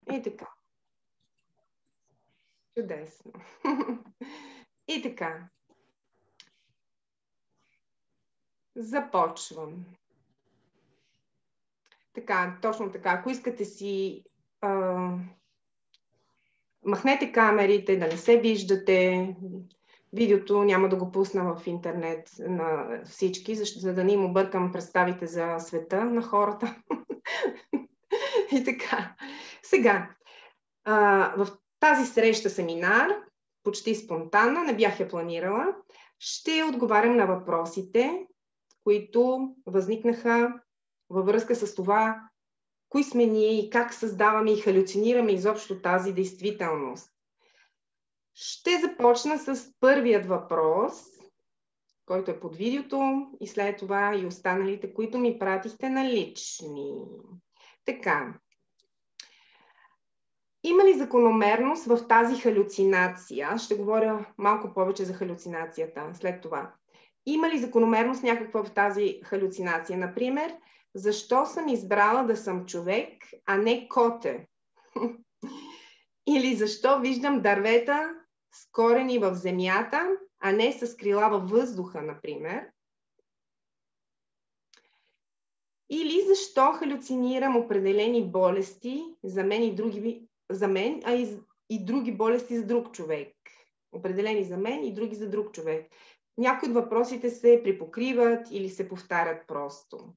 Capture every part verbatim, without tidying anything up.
И така. Чудесно. И така. Започвам. Така, точно така. Ако искате си а, махнете камерите, да не се виждате. Видеото няма да го пусна в интернет на всички, за да не им объркам представите за света на хората. И така. Сега, а, в тази среща семинар, почти спонтанна, не бях я планирала, ще отговарям на въпросите, които възникнаха във връзка с това, кои сме ние и как създаваме и халюцинираме изобщо тази действителност. Ще започна с първият въпрос, който е под видеото, и след това и останалите, които ми пратихте на лични. Така. Има ли закономерност в тази халюцинация? Ще говоря малко повече за халюцинацията след това. Има ли закономерност някаква в тази халюцинация? Например, защо съм избрала да съм човек, а не коте? Или защо виждам дървета с корени в земята, а не с крила във въздуха, например? Или защо халюцинирам определени болести за мен и други, за мен, а и, и други болести за друг човек? Определени за мен и други за друг човек. Някои от въпросите се припокриват или се повтарят просто.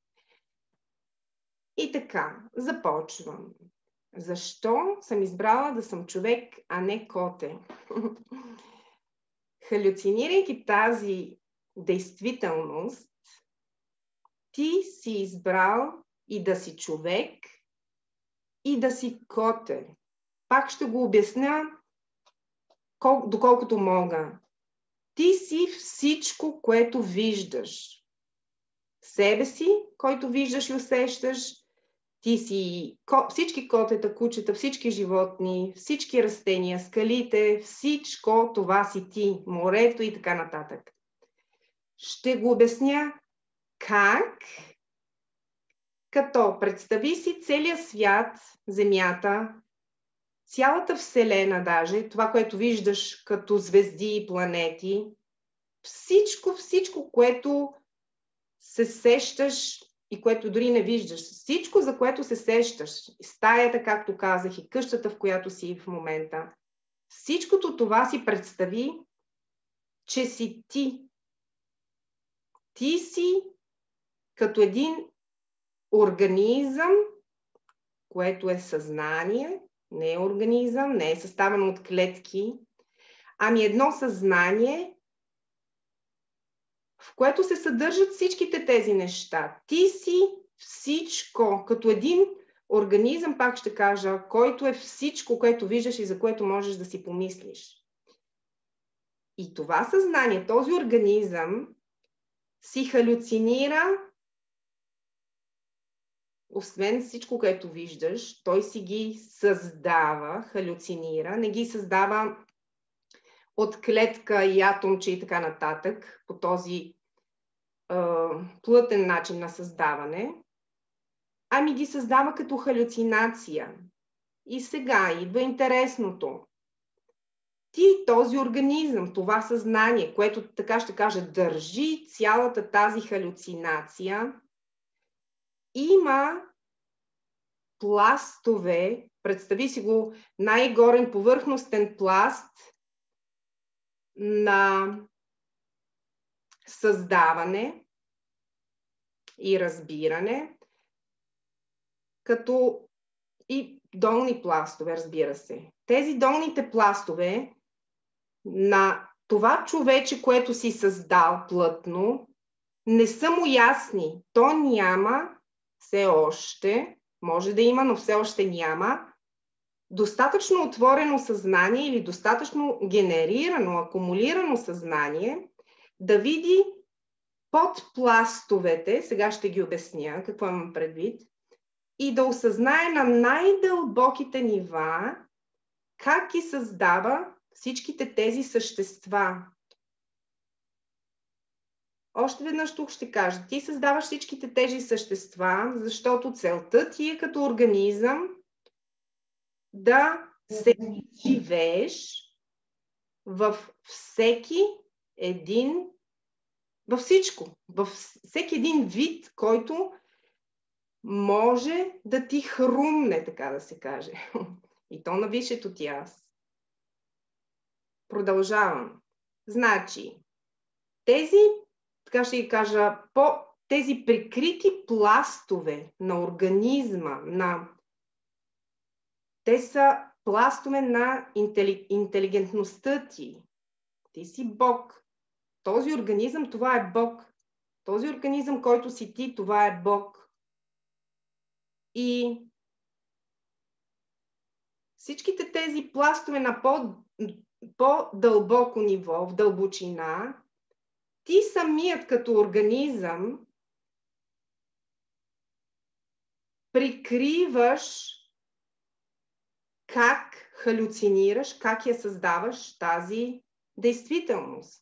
И така, започвам. Защо съм избрала да съм човек, а не коте? Халюцинирайки тази действителност, ти си избрал и да си човек, и да си коте. Пак ще го обясня кол- доколкото мога. Ти си всичко, което виждаш. Себе си, който виждаш и усещаш. Ти си всички котета, кучета, всички животни, всички растения, скалите, всичко това си ти, морето и така нататък. Ще го обясня как, като представи си целия свят, Земята, цялата Вселена даже, това, което виждаш като звезди и планети, всичко, всичко, което се сещаш и което дори не виждаш. Всичко, за което се сещаш. Стаята, както казах, и къщата, в която си в момента. Всичкото това си представи, че си ти. Ти си като един организъм, което е съзнание, не е организъм, не е съставено от клетки, ами едно съзнание, в което се съдържат всичките тези неща. Ти си всичко, като един организъм, пак ще кажа, който е всичко, което виждаш и за което можеш да си помислиш. И това съзнание, този организъм си халюцинира, освен всичко, което виждаш, той си ги създава, халюцинира, не ги създава от клетка и атомче и така нататък, по този е, плътен начин на създаване, ами ги създава като халюцинация. И сега идва интересното. Ти, този организъм, това съзнание, което, така ще кажа, държи цялата тази халюцинация, има пластове, представи си го, най-горен повърхностен пласт на създаване и разбиране, като и долни пластове, разбира се. Тези долните пластове на това човече, което си създал плътно, не са му ясни. То няма все още, може да има, но все още няма, достатъчно отворено съзнание или достатъчно генерирано, акумулирано съзнание да види под пластовете, сега ще ги обясня какво имам предвид, и да осъзнае на най-дълбоките нива как ги създава всичките тези същества. Още веднъж тук ще кажа, ти създаваш всичките тези същества, защото целта ти е като организъм да се живееш във всеки един, във всичко, във всеки един вид, който може да ти хрумне, така да се каже. И то на висшето ти аз. Продължавам. Значи, тези, така ще ги кажа, по тези прикрити пластове на организма, на... те са пластове на интели... интелигентността ти. Ти си Бог. Този организъм, това е Бог. Този организъм, който си ти, това е Бог. И всичките тези пластове на по, по-дълбоко ниво, в дълбочина, ти самият като организъм прикриваш как халюцинираш, как я създаваш тази действителност.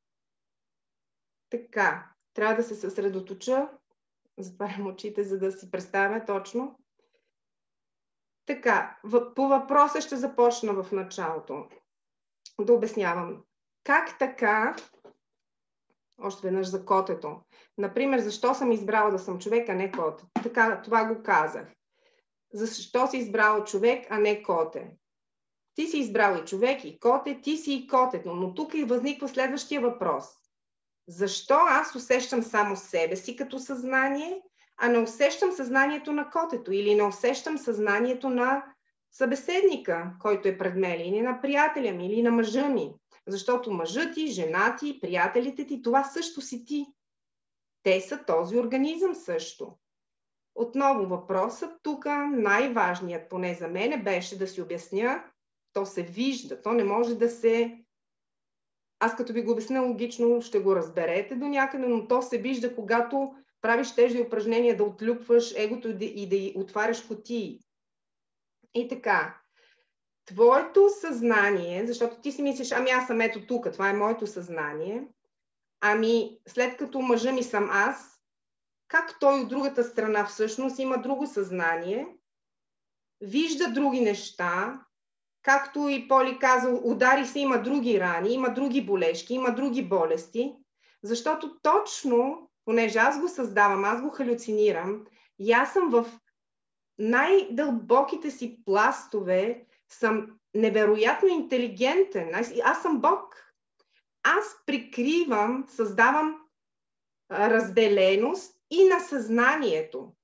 Така, трябва да се съсредоточа. Затварям очите, за да си представя точно. Така, по въпроса ще започна в началото. Да обяснявам. Как така, още веднъж за котето. Например, защо съм избрала да съм човек, а не коте? Така, това го казах. Защо си избрала човек, а не коте? Ти си избрал и човек, и коте, ти си и котето. Но тук и възниква следващия въпрос. Защо аз усещам само себе си като съзнание, а не усещам съзнанието на котето или не усещам съзнанието на събеседника, който е пред мен, или на приятеля ми, или на мъжа ми? Защото мъжът ти, жена ти, приятелите ти, това също си ти. Те са този организъм също. Отново въпросът тук, най-важният поне за мен, беше да си обясня, то се вижда, то не може да се... Аз като ви го обясня логично, ще го разберете до някъде, но то се вижда, когато правиш тези упражнения да отлюпваш егото и да й отваряш кутии. И така, твоето съзнание, защото ти си мислиш, ами аз съм ето тук, това е моето съзнание, ами след като мъжа ми съм аз, как той от другата страна всъщност има друго съзнание, вижда други неща, както и Поли казал, удари се, има други рани, има други болешки, има други болести, защото точно, понеже аз го създавам, аз го халюцинирам, и аз съм в най-дълбоките си пластове, съм невероятно интелигентен, аз, аз съм Бог. Аз прикривам, създавам разделеност и на съзнанието.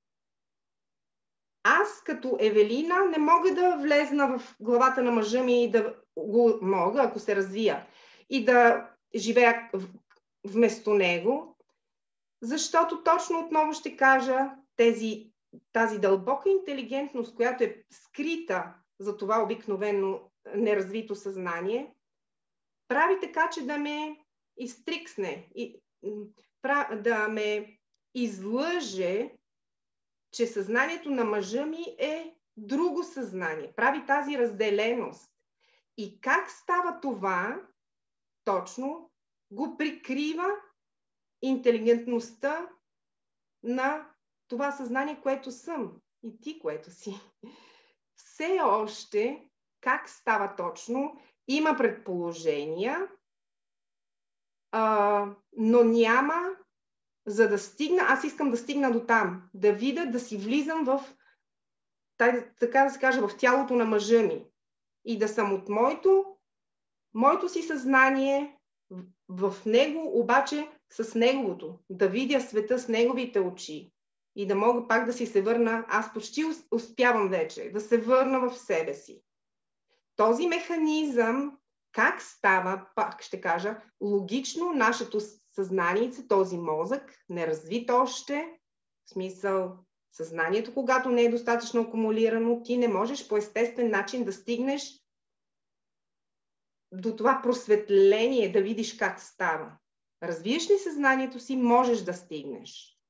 Аз като Евелина не мога да влезна в главата на мъжа ми и да го мога, ако се развия, и да живея вместо него, защото точно отново ще кажа тези, тази дълбока интелигентност, която е скрита за това обикновено неразвито съзнание, прави така, че да ме изтриксне, и, да ме излъже, че съзнанието на мъжа ми е друго съзнание. Прави тази разделеност. И как става това, точно го прикрива интелигентността на това съзнание, което съм. И ти, което си. Все още, как става точно, има предположения, а, но няма, за да стигна, аз искам да стигна до там, да видя, да си влизам в, така да се каже, в тялото на мъжа ми и да съм от моето, моето си съзнание, в него обаче с неговото, да видя света с неговите очи и да мога пак да си се върна, аз почти успявам вече, да се върна в себе си. Този механизъм, как става, пак ще кажа, логично нашето съзнание, този мозък, неразвит още, в смисъл съзнанието, когато не е достатъчно акумулирано, ти не можеш по естествен начин да стигнеш до това просветление, да видиш как става. Развиеш ли съзнанието си, можеш да стигнеш.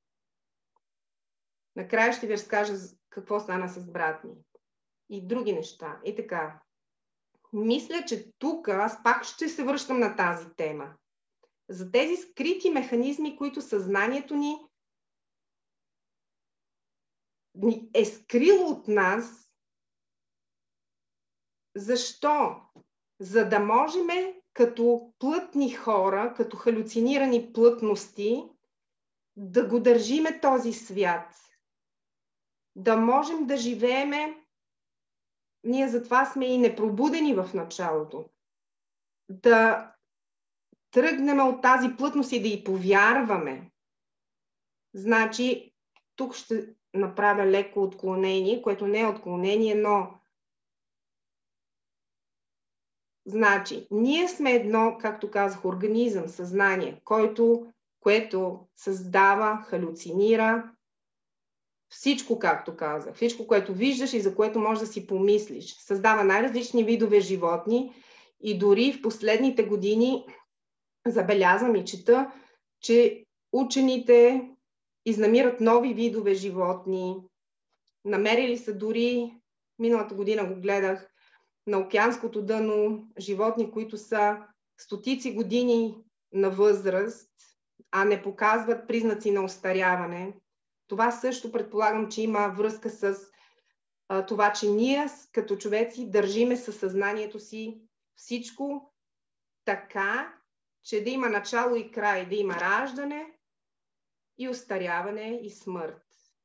Накрая ще ви разкажа какво стана с брат ми. И други неща. И така. Мисля, че тук аз пак ще се връщам на тази тема. За тези скрити механизми, които съзнанието ни е скрило от нас, Защо? За да можем като плътни хора, като халюцинирани плътности, да го държиме този свят. Да можем да живееме, ние затова сме и непробудени в началото, да тръгнем от тази плътност и да й повярваме. Значи, тук ще направя леко отклонение, което не е отклонение, но значи, ние сме едно, както казах, организъм, съзнание, който, което създава, халюцинира всичко, както казах, всичко, което виждаш и за което можеш да си помислиш. Създава най-различни видове животни и дори в последните години забелязвам и чета, че учените изнамират нови видове животни. Намерили са дори, миналата година го гледах, на океанското дъно животни, които са стотици години на възраст, а не показват признаци на остаряване. Това също предполагам, че има връзка с а, това, че ние като човеци държиме със съзнанието си всичко така, че да има начало и край, да има раждане и остаряване и смърт.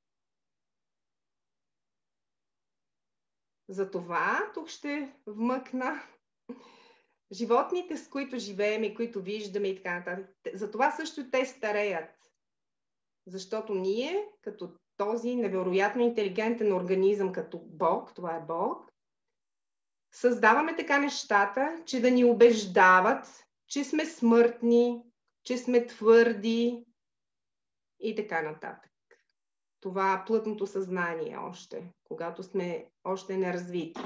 Затова тук ще вмъкна животните, с които живеем и които виждаме и така нататък. Затова също те стареят. Защото ние, като този невероятно интелигентен организъм, като Бог, това е Бог, създаваме така нещата, че да ни убеждават, че сме смъртни, че сме твърди и така нататък. Това плътното съзнание още, когато сме още неразвити.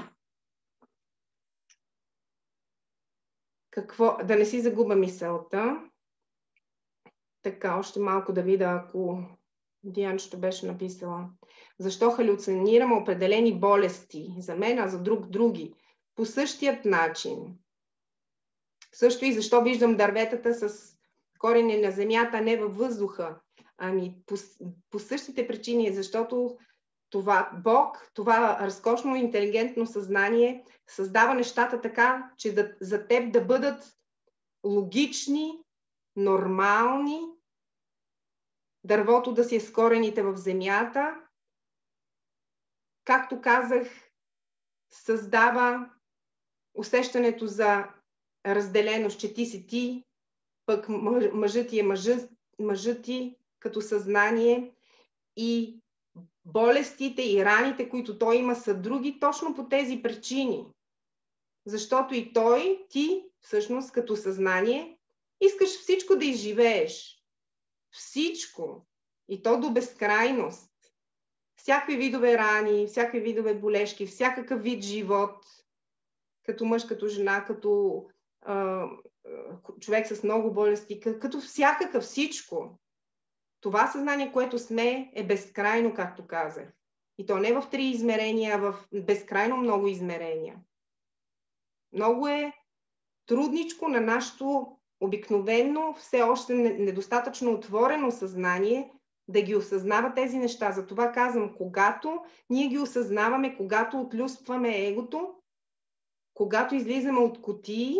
Какво? Да не си загуба мисълта. Така, още малко да видя, ако Дианчето беше написала. Защо халюцинираме определени болести? За мен, а за друг други. По същият начин. Също и защо виждам дърветата с корени на земята, а не във въздуха. Ами по, по същите причини, защото това Бог, това разкошно интелигентно съзнание създава нещата така, че да, за теб да бъдат логични, нормални, дървото да си е с корените в земята. Както казах, създава усещането за разделеност, че ти си ти, пък мъжът ти е мъжът, мъжът ти като съзнание и болестите и раните, които той има, са други точно по тези причини. Защото и той, ти, всъщност като съзнание, искаш всичко да изживееш. Всичко. И то до безкрайност. Всякакви видове рани, всякакви видове болешки, всякакъв вид живот, като мъж, като жена, като а, човек с много болести, като всякакъв всичко. Това съзнание, което сме, е безкрайно, както казах. И то не в три измерения, а в безкрайно много измерения. Много е трудничко на нашето обикновено, все още недостатъчно отворено съзнание да ги осъзнава тези неща. Затова казвам, когато ние ги осъзнаваме, когато отлюспваме егото, когато излизаме от кутии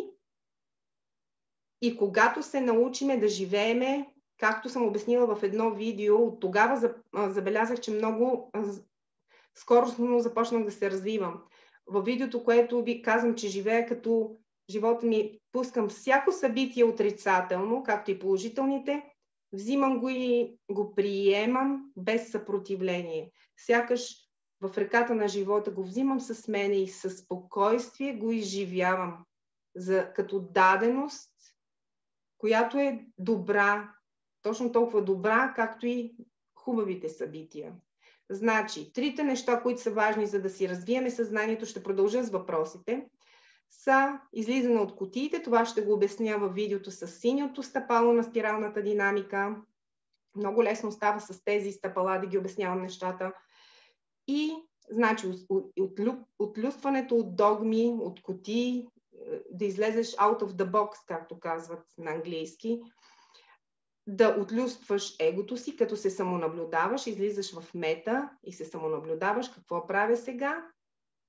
и когато се научиме да живееме, както съм обяснила в едно видео, от тогава забелязах, че много скоро започнах да се развивам. Във видеото, което ви казвам, че живея като живота ми, пускам всяко събитие отрицателно, както и положителните, взимам го и го приемам без съпротивление. Сякаш в реката на живота го взимам с мене и със спокойствие го изживявам за, като даденост, която е добра, точно толкова добра, както и хубавите събития. Значи, трите неща, които са важни, за да си развиеме съзнанието, ще продължа с въпросите, са излизане от кутиите. Това ще го обясня във видеото с синьото стъпало на спиралната динамика. Много лесно става с тези стъпала да ги обяснявам нещата. И, значи, отлюстването от догми, от кутии, да излезеш out of the box, както казват на английски, да отлюстваш егото си, като се самонаблюдаваш, излизаш в мета и се самонаблюдаваш какво правя сега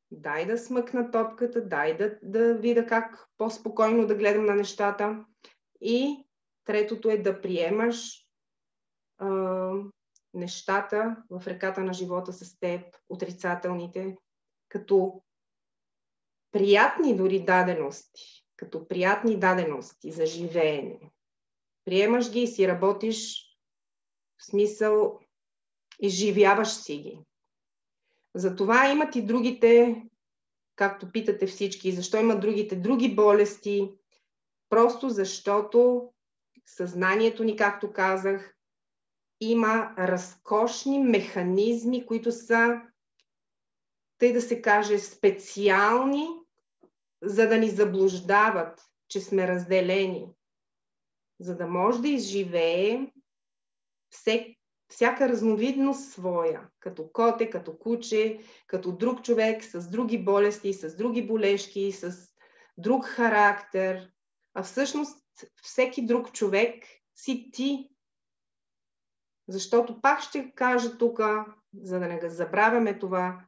дай да смъкна топката, дай да, да видя как по-спокойно да гледам на нещата. И третото е да приемаш а, нещата в реката на живота с теб, отрицателните, като приятни дори дадености, като приятни дадености за живеене. Приемаш ги и си работиш, в смисъл изживяваш си ги. Затова имат и другите, както питате всички, защо имат другите други болести? Просто защото съзнанието ни, както казах, има разкошни механизми, които са, тъй да се каже, специални, за да ни заблуждават, че сме разделени. За да може да изживее всек, всяка разновидност своя, като коте, като куче, като друг човек, с други болести, с други болешки, с друг характер. А всъщност всеки друг човек си ти. Защото пак ще кажа тук, за да не го забравяме това,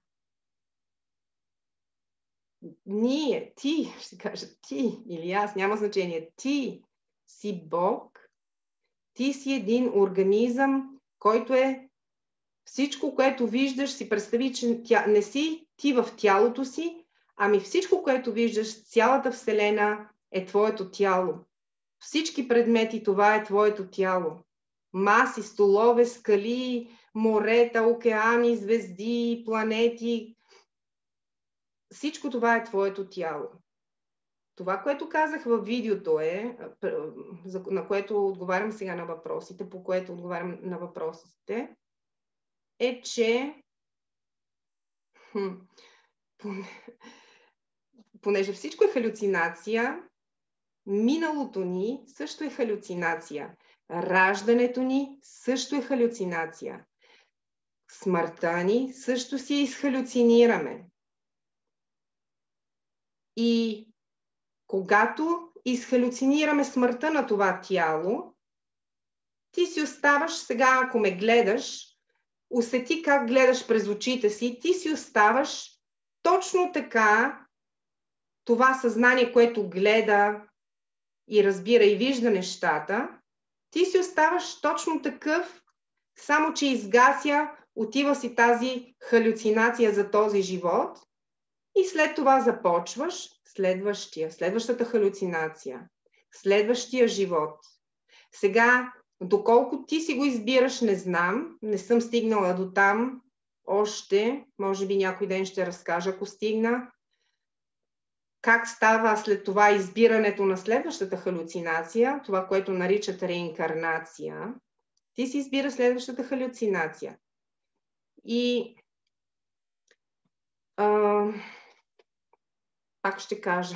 ние, ти, ще кажа ти или аз, няма значение, ти си Бог, ти си един организъм, който е всичко, което виждаш, си представи, че тя, не си ти в тялото си, ами всичко, което виждаш, цялата Вселена е твоето тяло. Всички предмети, това е твоето тяло. Маси, столове, скали, морета, океани, звезди, планети. Всичко това е твоето тяло. Това, което казах във видеото е, на което отговарям сега на въпросите, по което отговарям на въпросите, е, че хм, понеже всичко е халюцинация, миналото ни също е халюцинация. Раждането ни също е халюцинация. Смъртта ни също си изхалюцинираме. И когато изхалюцинираме смъртта на това тяло, ти си оставаш, сега ако ме гледаш, усети как гледаш през очите си, ти си оставаш точно така, това съзнание, което гледа и разбира и вижда нещата, ти си оставаш точно такъв, само че изгася, отива си тази халюцинация за този живот и след това започваш следващия, следващата халюцинация, следващия живот. Сега, доколко ти си го избираш, не знам, не съм стигнала до там още, може би някой ден ще разкажа, ако стигна. Как става след това избирането на следващата халюцинация, това, което наричат реинкарнация, ти си избира следващата халюцинация. И а, пак ще кажа,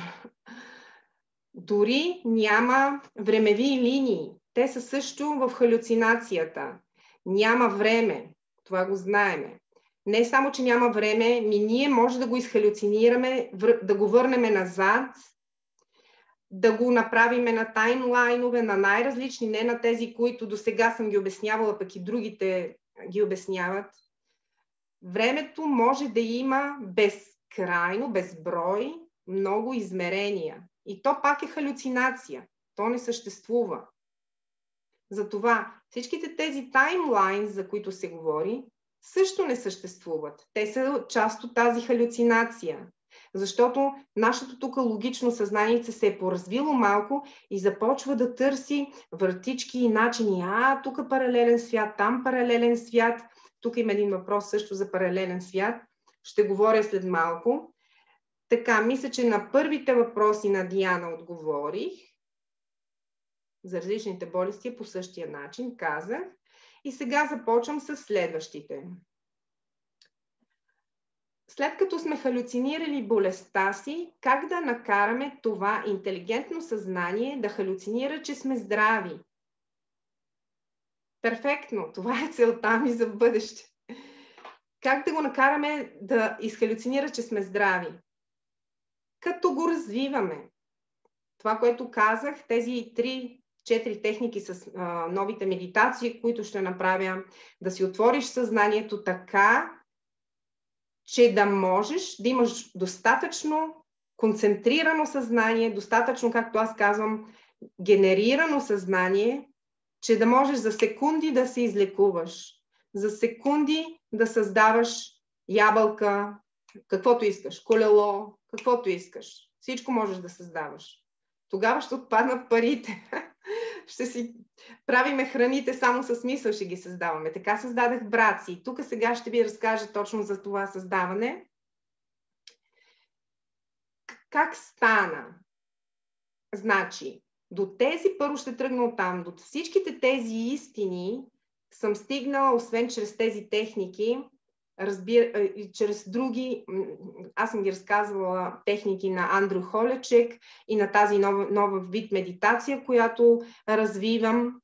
дори няма времеви линии. Те са също в халюцинацията. Няма време. Това го знаеме. Не само, че няма време, ми ние може да го изхалюцинираме, да го върнем назад, да го направиме на таймлайнове, на най-различни, не на тези, които до сега съм ги обяснявала, пък и другите ги обясняват. Времето може да има безкрайно, безброй, много измерения. И то пак е халюцинация. То не съществува. Затова всичките тези таймлайнс, за които се говори, също не съществуват. Те са част от тази халюцинация. Защото нашето тук логично съзнание се е поразвило малко и започва да търси вратички и начини. А, тук паралелен свят, там паралелен свят. Тук има един въпрос също за паралелен свят. Ще говоря след малко. Така, мисля, че на първите въпроси на Диана отговорих. За различните болести по същия начин казах. И сега започвам с следващите. След като сме халюцинирали болестта си, как да накараме това интелигентно съзнание да халюцинира, че сме здрави? Перфектно! Това е целта ми за бъдеще. Как да го накараме да изхалюцинира, че сме здрави? Като го развиваме. Това, което казах, тези три четири техники с а, новите медитации, които ще направя, да си отвориш съзнанието така, че да можеш да имаш достатъчно концентрирано съзнание, достатъчно, както аз казвам, генерирано съзнание, че да можеш за секунди да се излекуваш, за секунди да създаваш ябълка, каквото искаш, колело, каквото искаш. Всичко можеш да създаваш. Тогава ще отпаднат парите. Ще си правиме храните само с мисъл, ще ги създаваме. Така създадах братци. И тук сега ще ви разкажа точно за това създаване. Как стана? Значи, до тези, първо ще тръгна оттам, до всичките тези истини съм стигнала, освен чрез тези техники, разбира, и чрез други, аз съм ги разказвала техники на Андрю Холечек и на тази нова, нова вид медитация, която развивам.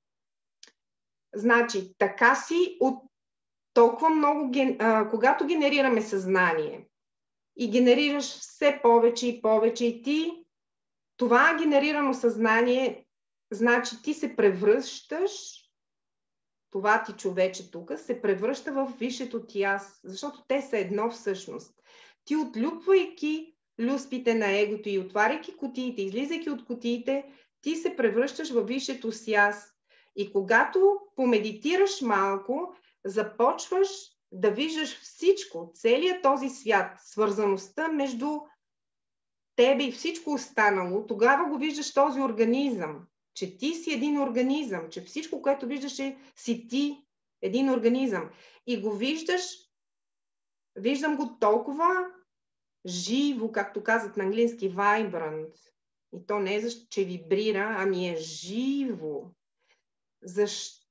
Значи, така си от толкова много, а, когато генерираме съзнание и генерираш все повече и повече и ти, това генерирано съзнание, значи ти се превръщаш, това ти човече тук, се превръща в висшето ти аз, защото те са едно всъщност. Ти отлюпвайки люспите на егото и отваряйки кутиите, излизайки от кутиите, ти се превръщаш в висшето си аз. И когато помедитираш малко, започваш да виждаш всичко, целият този свят, свързаността между тебе и всичко останало, тогава го виждаш този организъм, че ти си един организъм, че всичко, което виждаш е си ти един организъм. И го виждаш, виждам го толкова живо, както казват на английски, vibrant. И то не е защото, че вибрира, ами е живо. Защо?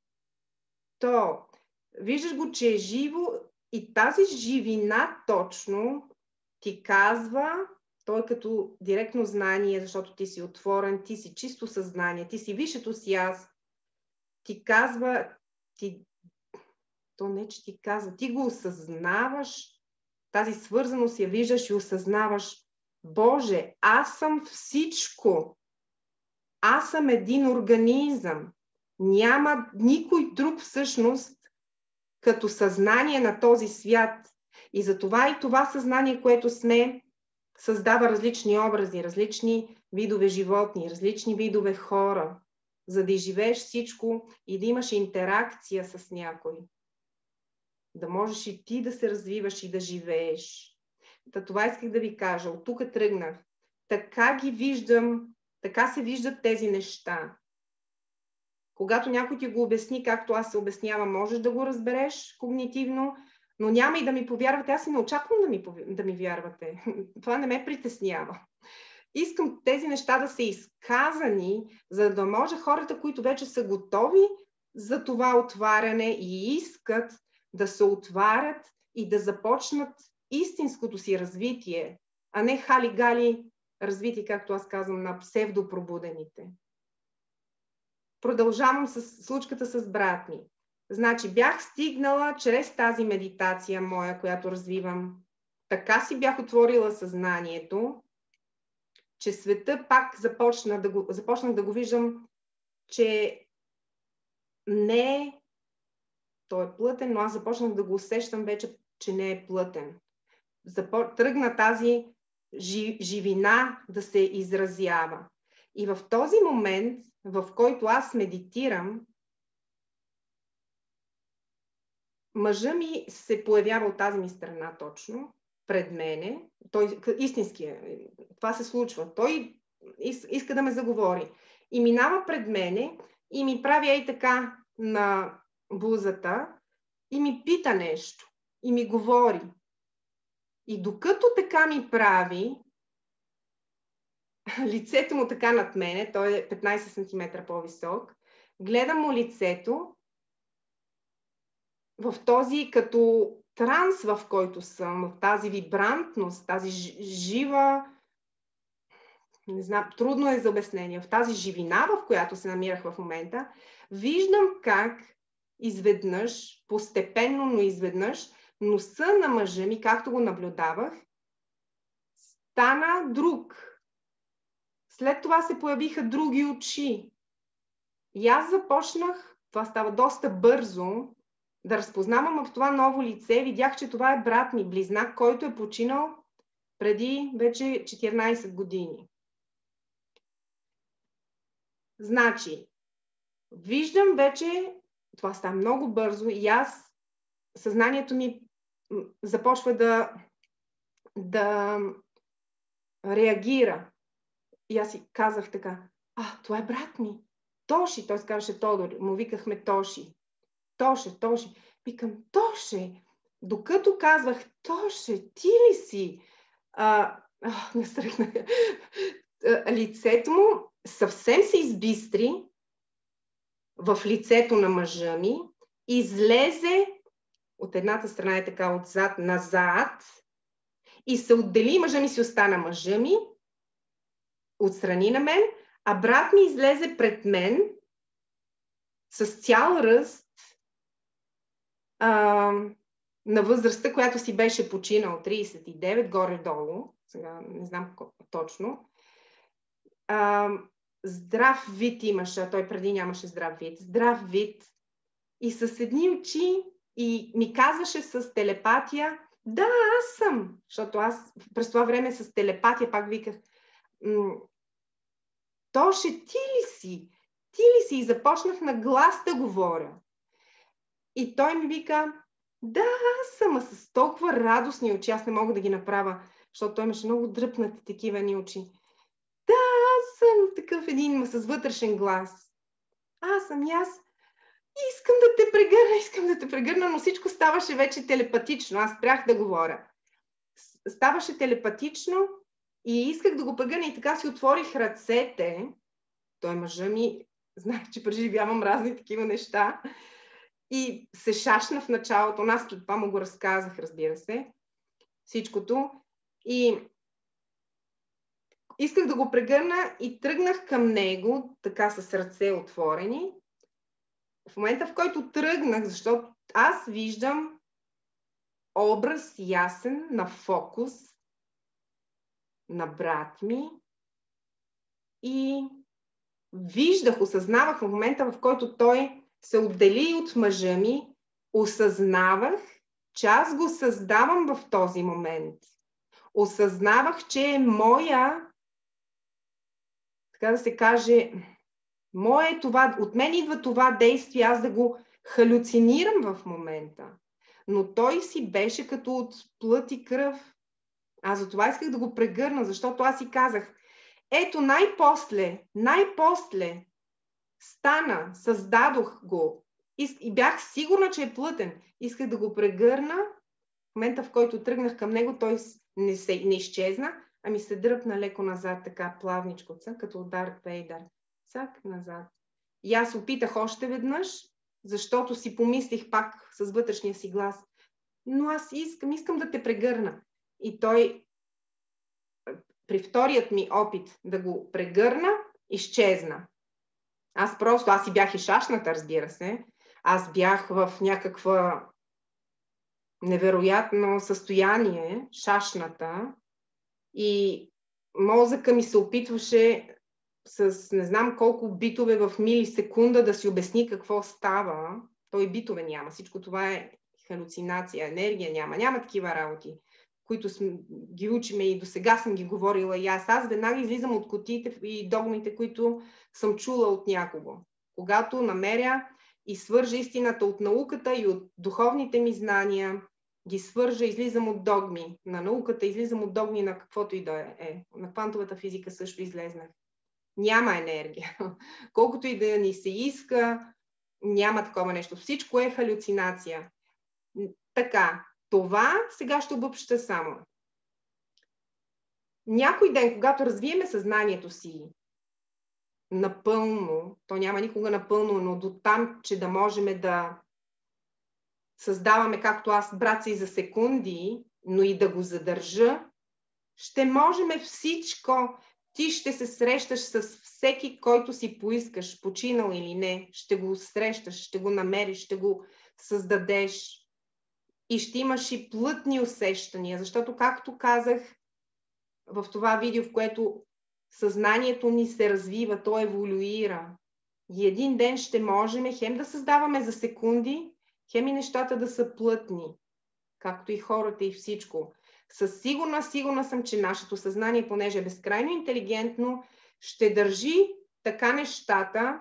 Виждаш го, че е живо и тази живина точно ти казва, той е като директно знание, защото ти си отворен, ти си чисто съзнание, ти си висшето си аз. Ти казва, ти, то не, че ти казва, ти го осъзнаваш, тази свързаност я виждаш и осъзнаваш. Боже, аз съм всичко. Аз съм един организъм. Няма никой друг всъщност като съзнание на този свят. И затова и това съзнание, което сме, създава различни образи, различни видове животни, различни видове хора, за да изживееш всичко и да имаш интеракция с някой. Да можеш и ти да се развиваш и да живееш. Та това исках да ви кажа. От тук тръгнах. Така ги виждам, така се виждат тези неща. Когато някой ти го обясни, както аз се обяснявам, можеш да го разбереш когнитивно, но няма и да ми повярвате. Аз и не очаквам да ми, да ми вярвате. Това не ме притеснява. Искам тези неща да са изказани, за да може хората, които вече са готови за това отваряне и искат да се отварят и да започнат истинското си развитие, а не хали-гали развитие, както аз казвам, на псевдопробудените. Продължавам с случката с брат ми. Значи бях стигнала чрез тази медитация моя, която развивам. Така си бях отворила съзнанието, че света пак започна да го, започнах да го виждам, че не е, той е плътен, но аз започнах да го усещам вече, че не е плътен. Запо... Тръгна тази жи... живина да се изразява. И в този момент, в който аз медитирам, мъжа ми се появява от тази ми страна точно, пред мене. Той истинския, това се случва. Той иска да ме заговори. И минава пред мене и ми прави ей така на бузата и ми пита нещо. И ми говори. И докато така ми прави, лицето му така над мене, той е петнайсет сантиметра по-висок, гледам му лицето в този като транс, в който съм, в тази вибрантност, тази жива, не знам, трудно е за обяснение, в тази живина, в която се намирах в момента, виждам как изведнъж, постепенно, но изведнъж, носа на мъжа ми, както го наблюдавах, стана друг. След това се появиха други очи. И аз започнах, това става доста бързо, да разпознавам в това ново лице, видях, че това е брат ми, близнак, който е починал преди вече четиринайсет години. Значи, виждам вече, това става много бързо и аз, съзнанието ми започва да, да реагира. И аз си казах така, а, това е брат ми. Тоши, той се казваше Тодор, му викахме Тоши. Тоше, Тоши. Викам, Тоше, докато казвах, Тоше, ти ли си? А, а, не стръгна. Лицето му съвсем се избистри в лицето на мъжа ми, излезе от едната страна е така отзад назад и се отдели, мъжа ми си остана мъжа ми, отстрани на мен, а брат ми излезе пред мен с цял ръст а, на възрастта, която си беше починал, трийсет и девет, горе-долу, сега не знам точно. А, здрав вид имаше, а той преди нямаше здрав вид. Здрав вид и с едни очи и ми казваше с телепатия, да, аз съм, защото аз през това време с телепатия пак виках, Тоше, ти ли си? Ти ли си? И започнах на глас да говоря. И той ми вика, да, аз съм, а с толкова радостни очи, аз не мога да ги направя, защото той имаше много дръпнати такива ни очи. Да, аз съм такъв един, с вътрешен глас. Аз съм и аз. Искам да те прегърна, искам да те прегърна, но всичко ставаше вече телепатично. Аз спрях да говоря. Ставаше телепатично и исках да го прегърна и така си отворих ръцете. Той мъжа ми, знае, че преживявам разни такива неща. И се шашна в началото. Аз след това му го разказах, разбира се, всичкото. И исках да го прегърна и тръгнах към него, така с ръце отворени. В момента, в който тръгнах, защото аз виждам образ ясен на фокус на брат ми и виждах, осъзнавах в момента, в който той се отдели от мъжа ми, осъзнавах, че аз го създавам в този момент. Осъзнавах, че е моя, така да се каже, мое това, от мен идва това действие, аз да го халюцинирам в момента. Но той си беше като от плът и кръв. Аз за това исках да го прегърна, защото аз си казах, ето най-после, най-после стана, създадох го и бях сигурна, че е плътен. Исках да го прегърна. В момента, в който тръгнах към него, той не, се, не изчезна, ами се дръпна леко назад, така плавничко, като Дарт Вейдър. Цак назад. И аз опитах още веднъж, защото си помислих пак с вътрешния си глас, но аз искам, искам да те прегърна. И той, при вторият ми опит да го прегърна, изчезна. Аз просто, аз си бях и шашната, разбира се. Аз бях в някаква невероятно състояние, шашната, и мозъка ми се опитваше с не знам колко битове в милисекунда да си обясни какво става. Той битове няма. Всичко това е халюцинация, енергия няма. Няма такива работи, които сме, ги учиме и до сега съм ги говорила и аз. Аз веднага излизам от кутиите и догмите, които съм чула от някого. Когато намеря и свържа истината от науката и от духовните ми знания, ги свържа, излизам от догми. На науката излизам от догми на каквото и да е. На квантовата физика също излезнах. Няма енергия. Колкото и да ни се иска, няма такова нещо. Всичко е халюцинация. Така, това сега ще обобща само. Някой ден, когато развиеме съзнанието си напълно, то няма никога напълно, но до там, че да можем да създаваме, както аз, брат си за секунди, но и да го задържа, ще можем всичко. Ти ще се срещаш с всеки, който си поискаш, починал или не. Ще го срещаш, ще го намериш, ще го създадеш. И ще имаш и плътни усещания, защото, както казах в това видео, в което съзнанието ни се развива, то еволюира. И един ден ще можем хем да създаваме за секунди, хем и нещата да са плътни, както и хората и всичко. Със сигурна, сигурна съм, че нашето съзнание, понеже е безкрайно интелигентно, ще държи така нещата,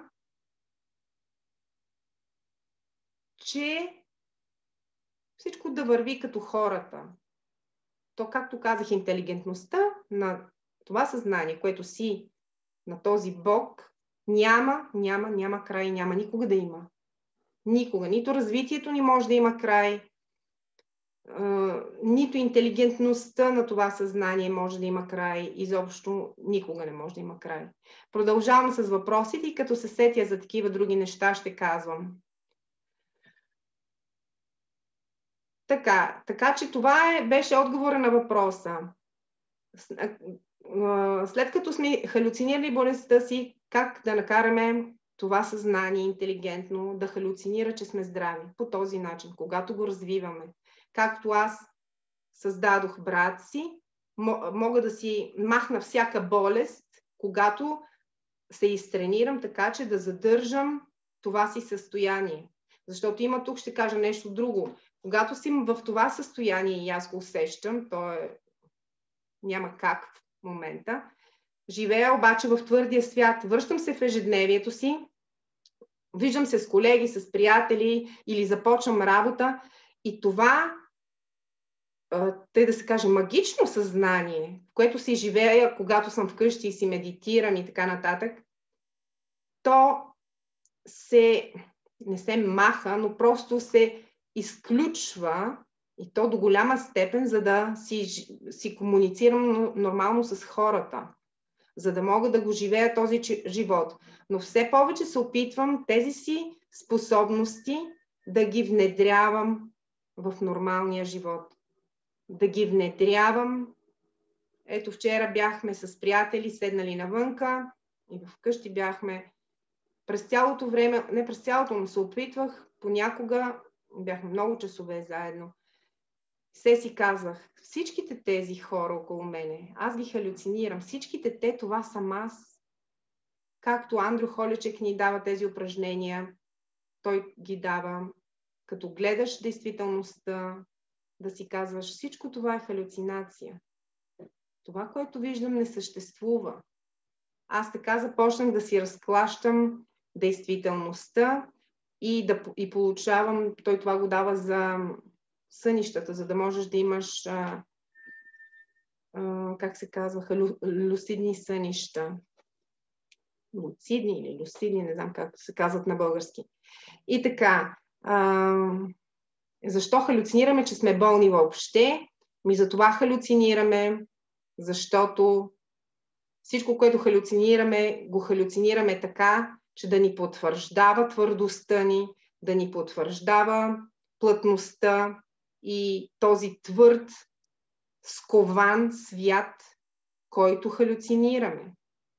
че всичко да върви като хората. То, както казах, интелигентността на това съзнание, което си на този Бог, няма, няма, няма край, няма никога да има. Никога. Нито развитието ни може да има край, нито интелигентността на това съзнание може да има край. Изобщо никога не може да има край. Продължавам с въпросите и като се сетя за такива други неща, ще казвам. Така, така че това е, беше отговора на въпроса. След като сме халюцинирали болестта си, как да накараме това съзнание интелигентно да халюцинира, че сме здрави? По този начин, когато го развиваме. Както аз създадох брат си, мога да си махна всяка болест, когато се изтренирам така, че да задържам това си състояние. Защото има, тук ще кажа нещо друго. Когато си в това състояние и аз го усещам, то е, няма как в момента, живея обаче в твърдия свят, връщам се в ежедневието си, виждам се с колеги, с приятели или започвам работа и това, тъй да се каже, магично съзнание, в което си живея, когато съм вкъщи и си медитирам и така нататък, то се, не се маха, но просто се изключва и то до голяма степен, за да си, си комуницирам нормално с хората, за да мога да го живея този живот. Но все повече се опитвам тези си способности да ги внедрявам в нормалния живот. Да ги внедрявам. Ето вчера бяхме с приятели, седнали навънка и вкъщи бяхме през цялото време, не през цялото, но се опитвах, понякога бяхме много часове заедно. Все си казвах, всичките тези хора около мене, аз ги халюцинирам, всичките те, това съм аз. Както Андрю Холичек ни дава тези упражнения, той ги дава, като гледаш действителността, да си казваш, всичко това е халюцинация. Това, което виждам, не съществува. Аз така започнах да си разклащам действителността и да и получавам, той това го дава за сънищата, за да можеш да имаш, а, а, как се казваха, лю, люсидни сънища. Луцидни или люсидни, не знам как се казват на български. И така, а, защо халюцинираме, че сме болни въобще? Ми за това халюцинираме, защото всичко, което халюцинираме, го халюцинираме така, че да ни потвърждава твърдостта ни, да ни потвърждава плътността и този твърд, скован свят, който халюцинираме.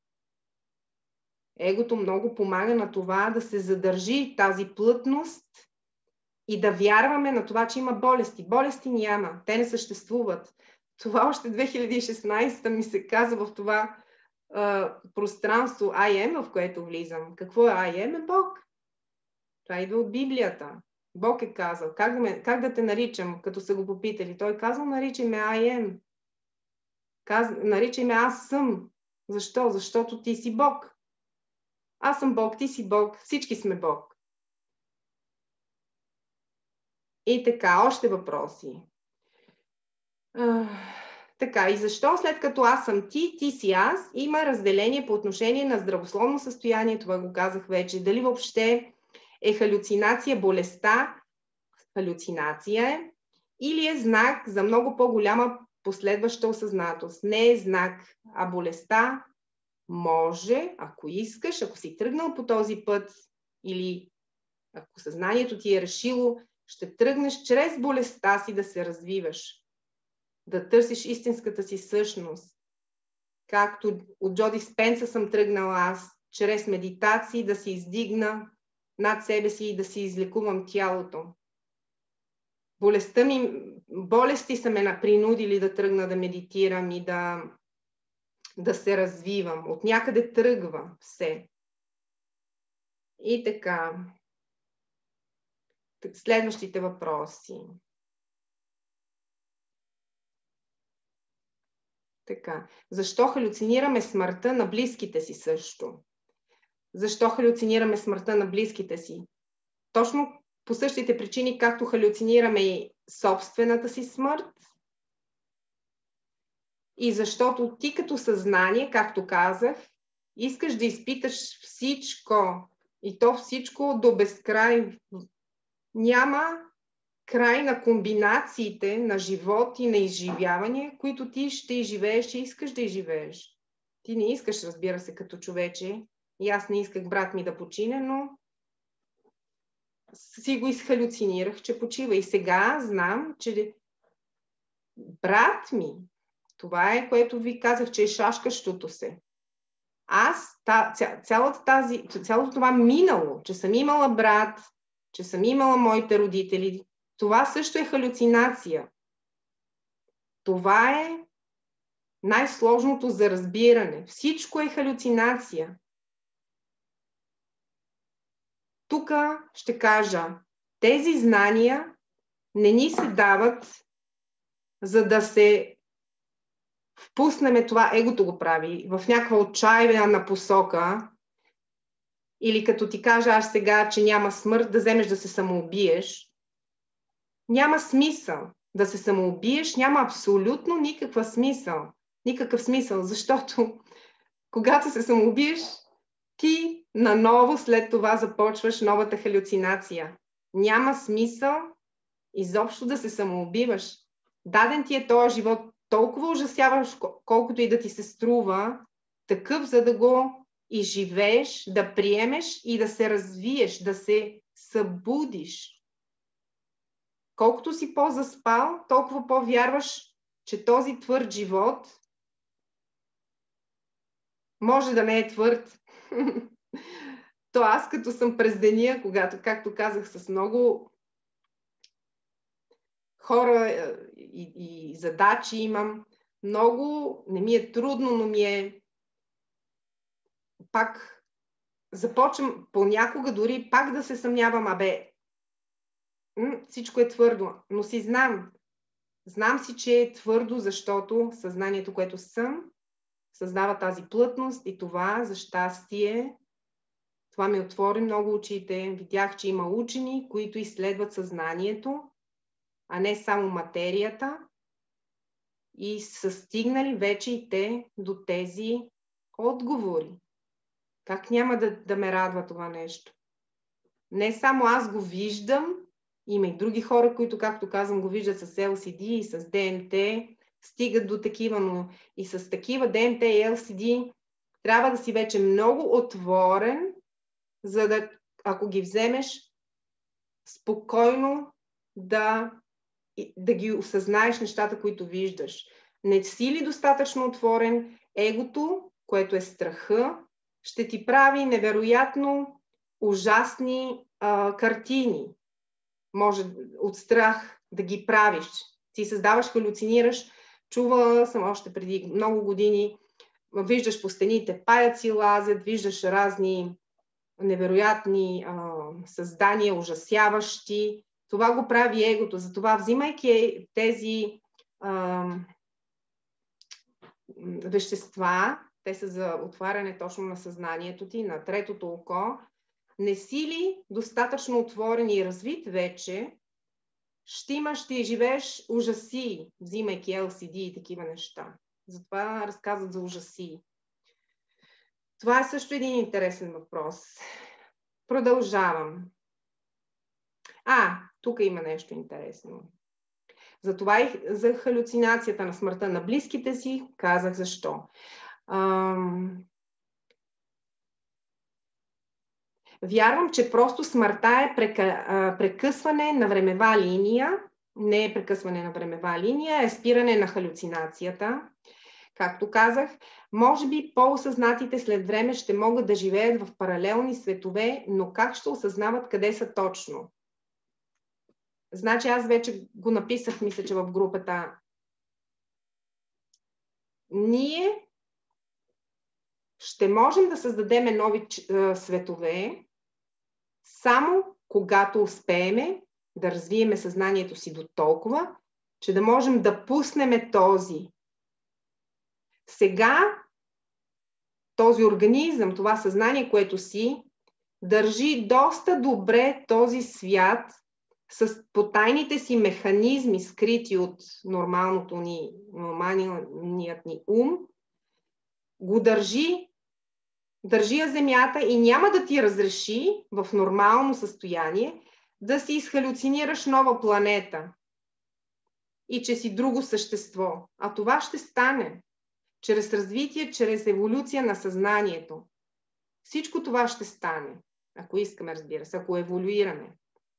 Егото много помага на това да се задържи тази плътност и да вярваме на това, че има болести. Болести няма, те не съществуват. Това още две хиляди и шестнадесета ми се каза в това Uh, пространство I am, в което влизам. Какво е I am? Е Бог. Това идва от Библията. Бог е казал. Как да, ме, как да те наричам, като са го попитали? Той е казал, наричай ме I am. Каз, наричай ме аз съм. Защо? Защото ти си Бог. Аз съм Бог, ти си Бог. Всички сме Бог. И така, още въпроси. Uh... Така, и защо след като аз съм ти, ти си аз, има разделение по отношение на здравословно състояние, това го казах вече, дали въобще е халюцинация, болестта, халюцинация е, или е знак за много по-голяма последваща осъзнатост. Не е знак, а болестта може, ако искаш, ако си тръгнал по този път, или ако съзнанието ти е решило, ще тръгнеш чрез болестта си да се развиваш. Да търсиш истинската си същност. Както от Джо Диспенса съм тръгнала аз, чрез медитации да се издигна над себе си и да си излекувам тялото. Болестта ми, болести са ме принудили да тръгна да медитирам и да, да се развивам. От някъде тръгва все. И така. следващите въпроси. Така. Защо халюцинираме смъртта на близките си също? Защо халюцинираме смъртта на близките си? Точно по същите причини, както халюцинираме и собствената си смърт. И защото ти като съзнание, както казах, искаш да изпиташ всичко. И то всичко до безкрай. Няма край на комбинациите на живот и на изживяване, които ти ще изживееш и искаш да изживееш. Ти не искаш, разбира се, като човече. И аз не исках брат ми да почине, но си го изхалюцинирах, че почива. И сега знам, че брат ми, това е, което ви казах, че е шашкащото се. Аз, цялата тази, цялото това минало, че съм имала брат, че съм имала моите родители, това също е халюцинация. Това е най-сложното за разбиране. Всичко е халюцинация. Тук ще кажа, тези знания не ни се дават, за да се впуснеме това, егото го прави, в някаква отчаяна посока, или като ти кажа аз сега, че няма смърт, да вземеш да се самоубиеш. Няма смисъл да се самоубиеш, няма абсолютно никаква смисъл. Никакъв смисъл, защото когато се самоубиеш, ти наново след това започваш новата халюцинация. Няма смисъл изобщо да се самоубиваш. Даден ти е този живот толкова ужасяваш, колкото и да ти се струва, такъв, за да го изживееш, да приемеш и да се развиеш, да се събудиш. Колкото си по-заспал, толкова по-вярваш, че този твърд живот може да не е твърд. То аз като съм през деня, когато, както казах, с много хора и, и задачи имам, много не ми е трудно, но ми е пак започвам понякога дори пак да се съмнявам, абе, всичко е твърдо, но си знам. Знам си, че е твърдо, защото съзнанието, което съм, създава тази плътност и това, за щастие, това ми отвори много очите. Видях, че има учени, които изследват съзнанието, а не само материята, и са стигнали вече и те до тези отговори. Как няма да, да ме радва това нещо? Не само аз го виждам, има и други хора, които, както казвам, го виждат с Ел Си Ди и с Д Ем Те, стигат до такива, но и с такива Д Ем Те и Ел Си Ди трябва да си вече много отворен, за да, ако ги вземеш, спокойно да, да ги осъзнаеш нещата, които виждаш. Не си ли достатъчно отворен, егото, което е страха, ще ти прави невероятно ужасни а, картини. Може от страх да ги правиш. Ти създаваш, халюцинираш. Чувала съм още преди много години, виждаш по стените паяци лазят, виждаш разни невероятни а, създания, ужасяващи. Това го прави егото. Затова, взимайки тези а, вещества, те са за отваряне точно на съзнанието ти, на третото око, не си ли достатъчно отворен и развит вече, ще имаш, ще живееш ужаси, взимайки Ел Си Ди и такива неща. Затова разказват за ужаси. Това е също един интересен въпрос. Продължавам. А, тук има нещо интересно. Затова и за халюцинацията на смъртта на близките си казах защо. Ам... Вярвам, че просто смъртта е прека... прекъсване на времева линия, не е прекъсване на времева линия, е спиране на халюцинацията. Както казах, може би по-осъзнатите след време ще могат да живеят в паралелни светове, но как ще осъзнават къде са точно? Значи аз вече го написах, мисля, че в групата. Ние ще можем да създадем нови светове, само когато успееме да развиеме съзнанието си до толкова, че да можем да пуснем този. Сега този организъм, това съзнание, което си, държи доста добре този свят с потайните си механизми, скрити от нормалното ни, нормалният ни ум, го държи, държи я земята и няма да ти разреши в нормално състояние да си изхалюцинираш нова планета и че си друго същество. А това ще стане чрез развитие, чрез еволюция на съзнанието. Всичко това ще стане, ако искаме, разбира се, ако еволюираме.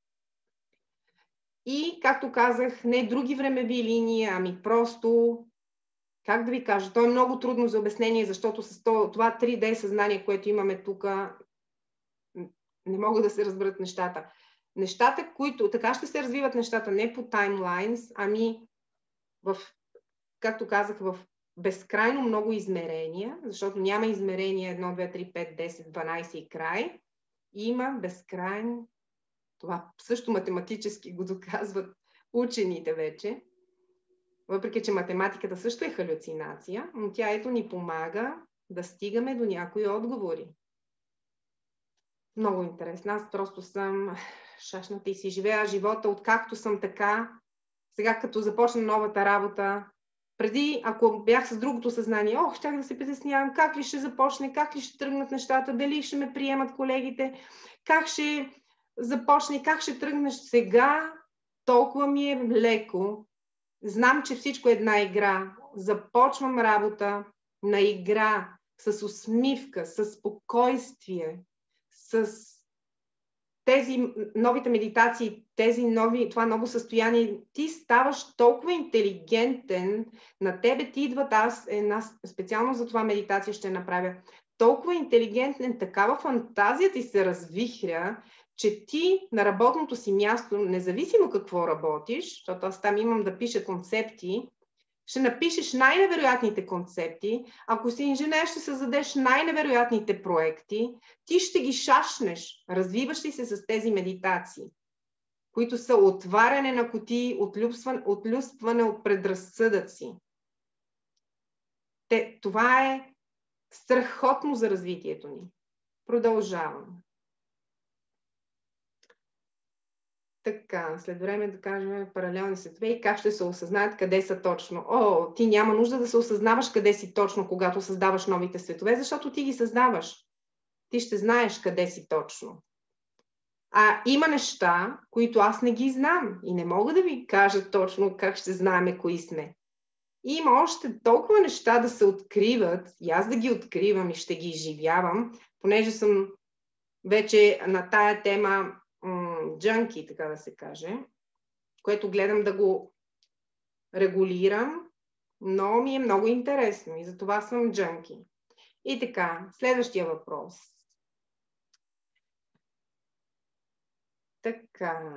И, както казах, не други времеви линии, ами просто, как да ви кажа, то е много трудно за обяснение, защото с това три Д съзнание, което имаме тук, не могат да се разберат нещата. Нещата, които, така ще се развиват нещата не по таймлайнс, ами в, както казах, в безкрайно много измерения, защото няма измерения едно, две, три, пет, десет, дванайсет и край. Има безкрайно, това също математически го доказват учените вече, въпреки че математиката също е халюцинация, но тя ето ни помага да стигаме до някои отговори. Много интересно. Аз просто съм шашната и си живея живота, откакто съм така. Сега като започна новата работа, преди, ако бях с другото съзнание, ох, щях да се притеснявам, как ли ще започне, как ли ще тръгнат нещата, дали ще ме приемат колегите, как ще започне, как ще тръгнеш. Сега толкова ми е леко. Знам, че всичко е една игра. Започвам работа на игра, с усмивка, с спокойствие, с тези новите медитации, тези нови, това ново състояние, ти ставаш толкова интелигентен, на тебе ти идват, аз една специално за това медитация ще направя, толкова интелигентен, такава фантазия ти се развихря, че ти на работното си място, независимо какво работиш, защото аз там имам да пиша концепти, ще напишеш най-невероятните концепти, ако си инженер, ще създадеш най-невероятните проекти, ти ще ги шашнеш, развиваш ли се с тези медитации, които са отваряне на кутии, отлюстване от предразсъдъци. Те, това е страхотно за развитието ни. Продължавам. Така, след време да кажем паралелни светове и как ще се осъзнаят къде са точно. О, ти няма нужда да се осъзнаваш къде си точно, когато създаваш новите светове, защото ти ги създаваш. Ти ще знаеш къде си точно. А има неща, които аз не ги знам и не мога да ви кажа точно как ще знаем кои сме. И има още толкова неща да се откриват и аз да ги откривам и ще ги изживявам, понеже съм вече на тая тема джанки, така да се каже, което гледам да го регулирам, но ми е много интересно и затова съм джанки. И така, следващия въпрос. Така.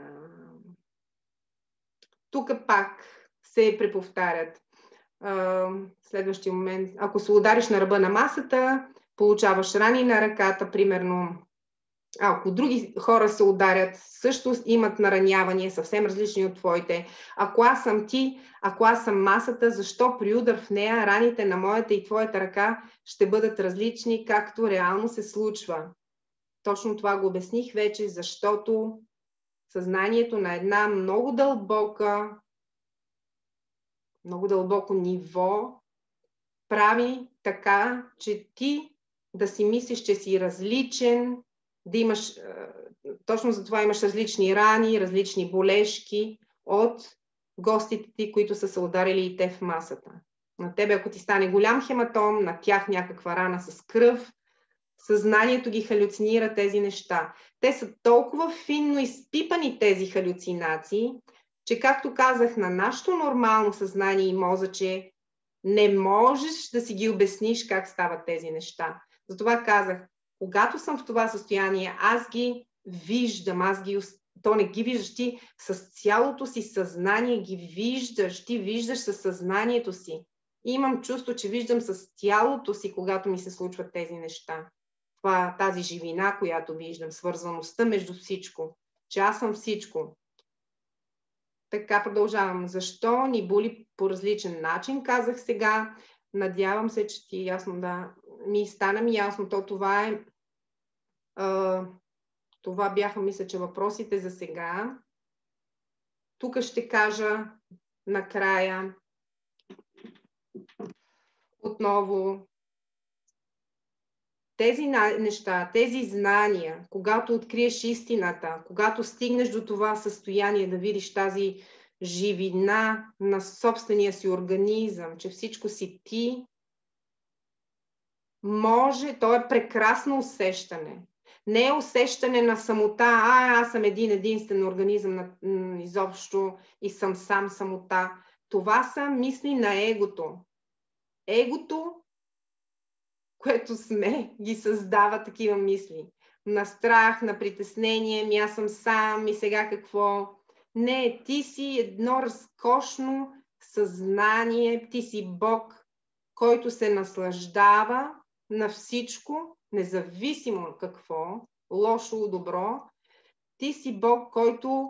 Тук пак се преповтарят. Следващия момент. Ако се удариш на ръба на масата, получаваш рани на ръката, примерно. Ако други хора се ударят, също имат наранявания, съвсем различни от твоите. Ако аз съм ти, ако аз съм масата, защо при удар в нея раните на моята и твоята ръка ще бъдат различни, както реално се случва? Точно това го обясних вече, защото съзнанието на една много дълбока, много дълбоко ниво прави така, че ти да си мислиш, че си различен, да имаш, точно за това имаш различни рани, различни болешки от гостите ти, които са се ударили и те в масата. На тебе, ако ти стане голям хематом, на тях някаква рана с кръв, съзнанието ги халюцинира тези неща. Те са толкова финно изпипани тези халюцинации, че, както казах, на нашето нормално съзнание и мозъче не можеш да си ги обясниш как стават тези неща. Затова казах, когато съм в това състояние, аз ги виждам, аз ги, то не ги виждаш, ти с цялото си съзнание ги виждаш, ти виждаш със съзнанието си. И имам чувство, че виждам с тялото си, когато ми се случват тези неща. Това, тази живина, която виждам, свързаността между всичко, че аз съм всичко. Така продължавам. Защо ни боли по различен начин, казах сега. Надявам се, че ти е ясно, да. Ми стана ми ясно, то това е... А, това бяха, мисля, че въпросите за сега. Тук ще кажа накрая отново тези неща, тези знания, когато откриеш истината, когато стигнеш до това състояние да видиш тази живина на собствения си организъм, че всичко си ти, може, то е прекрасно усещане. Не е усещане на самота, а аз съм един единствен организъм на, м, изобщо и съм сам самота. Това са мисли на егото. Егото, което сме, ги създава такива мисли. На страх, на притеснение, ми аз съм сам и сега какво? Не, ти си едно разкошно съзнание, ти си Бог, който се наслаждава на всичко, независимо какво, лошо, добро. Ти си Бог, който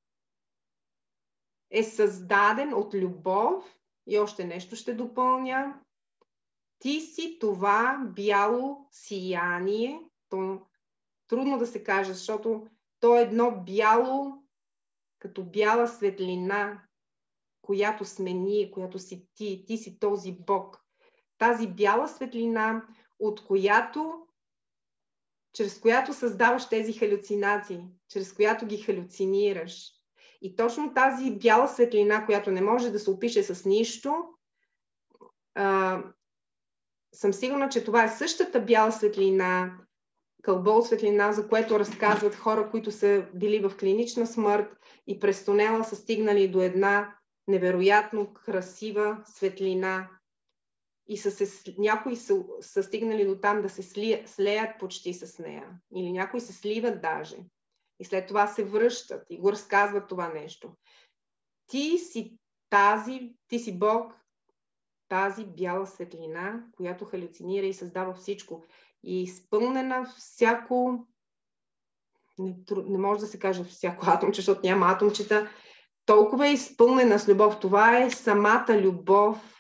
е създаден от любов и още нещо ще допълня. Ти си това бяло сияние, то трудно да се каже, защото то е едно бяло, като бяла светлина, която сме ние, която си ти, ти си този Бог. Тази бяла светлина, от която, чрез която създаваш тези халюцинации, чрез която ги халюцинираш. И точно тази бяла светлина, която не може да се опише с нищо, а, съм сигурна, че това е същата бяла светлина, кълбо светлина, за което разказват хора, които са били в клинична смърт и през тунела са стигнали до една невероятно красива светлина. И са се, някои са, са стигнали до там да се сли, слеят почти с нея. Или някои се сливат даже. И след това се връщат и го разказват това нещо. Ти си тази, ти си Бог, тази бяла светлина, която халюцинира и създава всичко. И изпълнена всяко, не, не може да се каже всяко атомче, защото няма атомчета, толкова е изпълнена с любов. Това е самата любов.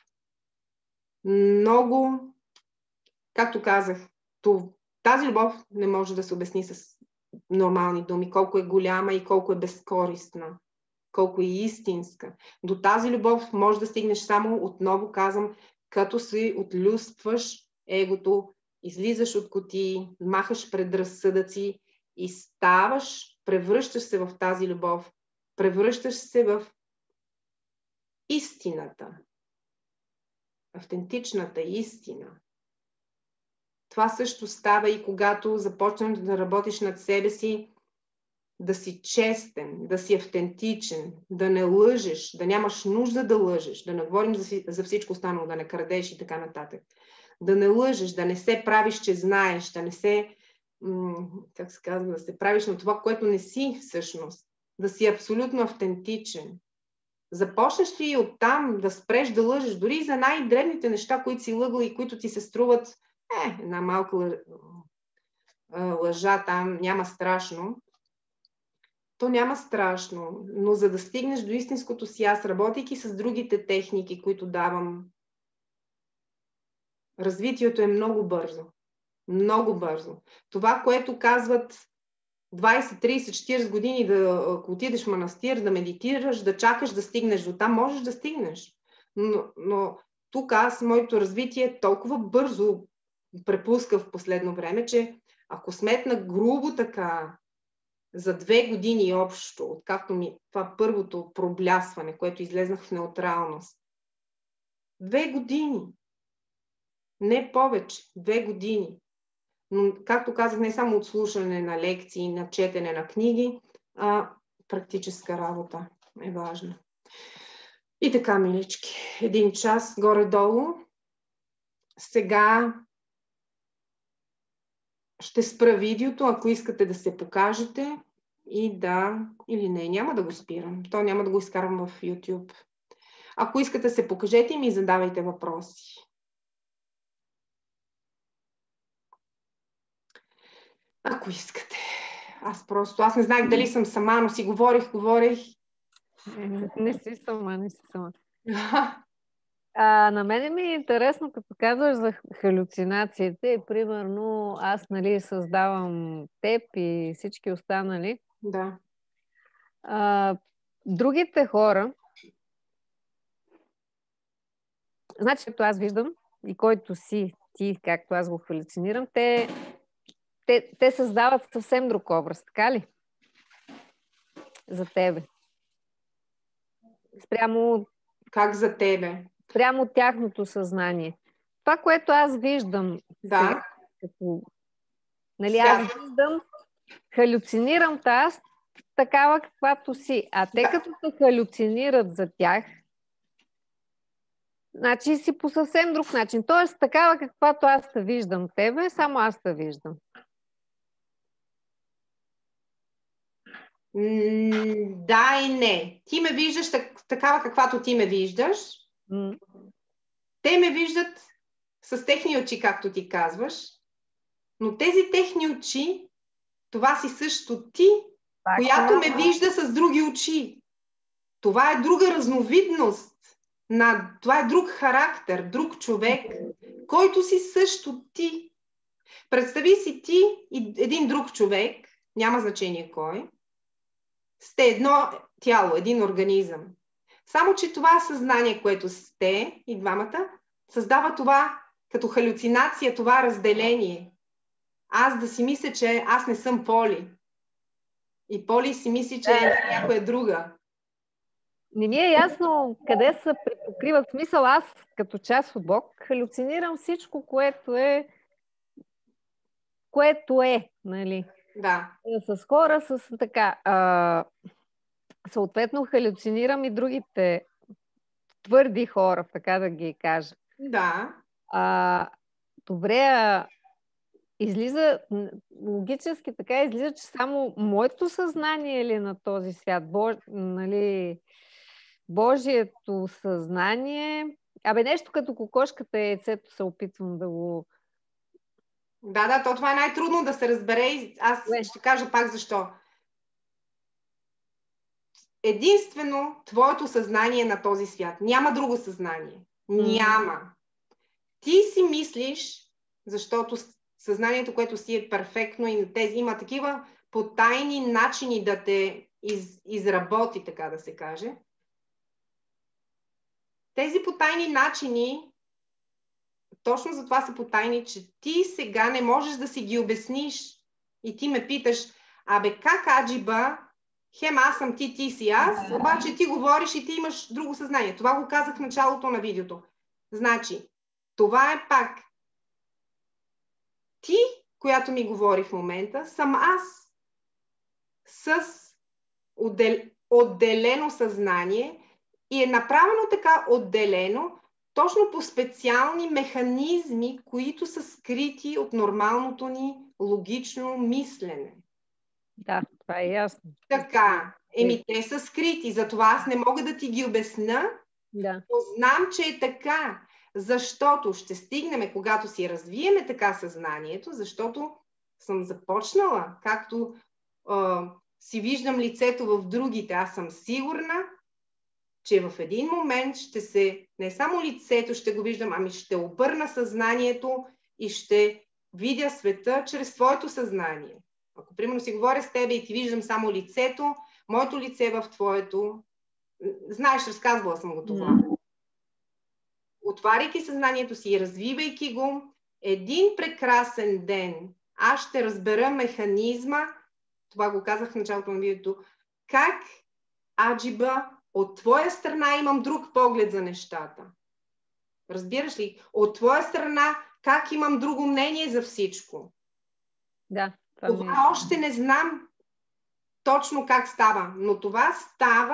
Много, както казах, тази любов не може да се обясни с нормални думи, колко е голяма и колко е безкористна, колко е истинска. До тази любов може да стигнеш само, отново казвам, като си отлюстваш егото, излизаш от кутии, махаш предразсъдъци и ставаш, превръщаш се в тази любов, превръщаш се в истината, автентичната истина. Това също става и когато започнеш да работиш над себе си, да си честен, да си автентичен, да не лъжеш, да нямаш нужда да лъжеш, да не говорим за, за всичко останало, да не крадеш и така нататък. Да не лъжеш, да не се правиш, че знаеш, да не се, как се казва, да се правиш на това, което не си всъщност, да си абсолютно автентичен. Започнеш ли оттам да спреш да лъжеш, дори за най-дребните неща, които си лъгал и които ти се струват, е, една малка лъжа там, няма страшно, то няма страшно, но за да стигнеш до истинското си аз, работейки с другите техники, които давам, развитието е много бързо. Много бързо. Това, което казват двайсет, трийсет, четирийсет години да ако отидеш в манастир, да медитираш, да чакаш да стигнеш до там, можеш да стигнеш. Но, но тук аз, моето развитие толкова бързо препуска в последно време, че ако сметна грубо така, за две години общо, откакто ми това първото проблясване, което излезнах в неутралност. Две години. Не повече. Две години. Но, както казах, не само от слушане на лекции, на четене на книги, а практическа работа е важна. И така, милички, един час горе-долу. Сега ще спра видеото, ако искате да се покажете и да, или не, няма да го спирам. То няма да го изкарвам в YouTube. Ако искате да се покажете и ми задавайте въпроси. Ако искате. Аз просто, аз не знаех дали съм сама, но си говорих, говорих. Не, не си сама, не си сама. А, на мен ми е интересно, като казваш за халюцинациите, и примерно аз, нали, създавам теб и всички останали. Да. А, другите хора, значи, като аз виждам и който си ти, както аз го халюцинирам, те, те, те създават съвсем друг образ, така ли? За тебе. Спрямо... Как за тебе? Спрямо тяхното съзнание. Това, което аз виждам Да. сега, като... Нали, аз виждам, халюцинирам аз такава, каквато си. А те, да. Като се халюцинират за тях, значи си по съвсем друг начин. Тоест, такава, каквато аз те виждам тебе, само аз те виждам. М- да и не. Ти ме виждаш так, такава, каквато ти ме виждаш. М- Те ме виждат с техни очи, както ти казваш. Но тези техни очи, това си също ти, пак, която ме вижда с други очи. Това е друга разновидност. На... Това е друг характер, друг човек, който си също ти. Представи си ти и един друг човек, няма значение кой, сте едно тяло, един организъм. Само, че това съзнание, което сте и двамата, създава това като халюцинация, това разделение. Аз да си мисля, че аз не съм Поли. И Поли си мисли, че е някоя друга. Не ми е ясно къде се припокриват. Смисъл, аз като част от Бог халюцинирам всичко, което е което е, нали? Да. С хора, с така. А, съответно, халюцинирам и другите твърди хора, така да ги кажа. Да. А, добре, а излиза, логически така излиза, че само моето съзнание е ли на този свят? Бож, нали, Божието съзнание. Абе, нещо като кокошката и яйцето се опитвам да го... Да, да, то това е най-трудно да се разбере. Аз Уе. ще кажа пак защо. Единствено твоето съзнание е на този свят. Няма друго съзнание. Няма. Ти си мислиш, защото съзнанието, което си е перфектно и тези има такива потайни начини да те из, изработи, така да се каже. Тези потайни начини, точно за това са потайни, че ти сега не можеш да си ги обясниш. И ти ме питаш, абе как аджиба, хем аз съм ти, ти си аз, обаче ти говориш и ти имаш друго съзнание. Това го казах в началото на видеото. Значи, това е пак ти, която ми говори в момента, съм аз с отдел... отделено съзнание и е направено така отделено точно по специални механизми, които са скрити от нормалното ни логично мислене. Да, това е ясно. Така, еми те са скрити, затова аз не мога да ти ги обясня, да. но знам, че е така. Защото ще стигнем, когато си развиеме така съзнанието, защото съм започнала, както а, си виждам лицето в другите, аз съм сигурна, че в един момент ще се, не само лицето ще го виждам, ами ще обърна съзнанието и ще видя света чрез твоето съзнание. Ако, примерно, си говоря с тебе и ти виждам само лицето, моето лице е в твоето, знаеш, разказвала съм го това. Mm. Отваряйки съзнанието си и развивайки го, един прекрасен ден аз ще разбера механизма, това го казах в началото на видеото, как аджиба от твоя страна имам друг поглед за нещата. Разбираш ли? От твоя страна как имам друго мнение за всичко. Да. Това, това е... още не знам точно как става, но това става,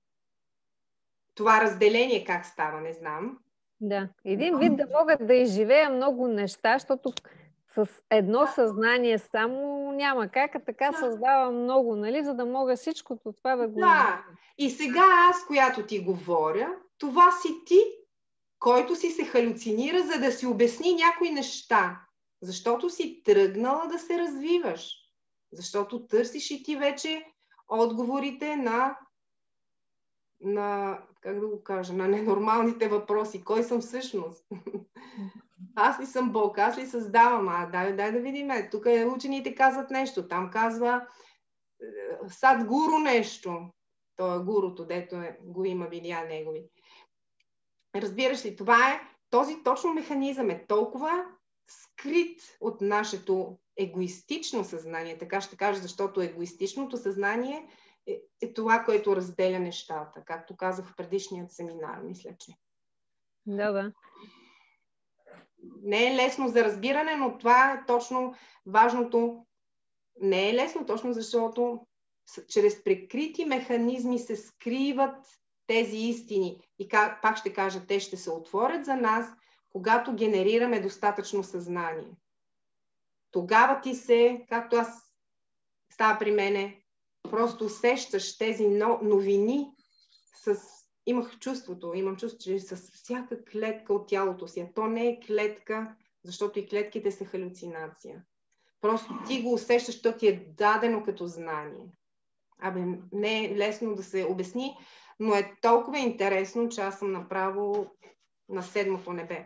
това разделение как става, не знам. Да, един вид да мога да изживея много неща, защото с едно съзнание само няма как, а така създавам много, нали, за да мога всичкото това да го... Да, и сега аз, която ти говоря, това си ти, който си се халюцинира, за да си обясни някои неща, защото си тръгнала да се развиваш, защото търсиш и ти вече отговорите на на, как да го кажа, на ненормалните въпроси. Кой съм всъщност? Аз ли съм Бог? Аз ли създавам? А, дай, дай да видим. Тук учените казват нещо. Там казва Садгуру нещо. То е гуруто, дето е, го има видеа негови. Разбираш ли, това е, този точно механизъм е толкова скрит от нашето егоистично съзнание, така ще кажа, защото егоистичното съзнание е, е това, което разделя нещата, както казах в предишният семинар, мисля, че. Да, да. Не е лесно за разбиране, но това е точно важното. Не е лесно, точно защото чрез прикрити механизми се скриват тези истини. И как, пак ще кажа, те ще се отворят за нас, когато генерираме достатъчно съзнание. Тогава ти се, както аз става при мене, просто усещаш тези новини с... Имах чувството, имам чувство, че с всяка клетка от тялото си. А то не е клетка, защото и клетките са халюцинация. Просто ти го усещаш, то ти е дадено като знание. Абе, не е лесно да се обясни, но е толкова интересно, че аз съм направо на седмото небе.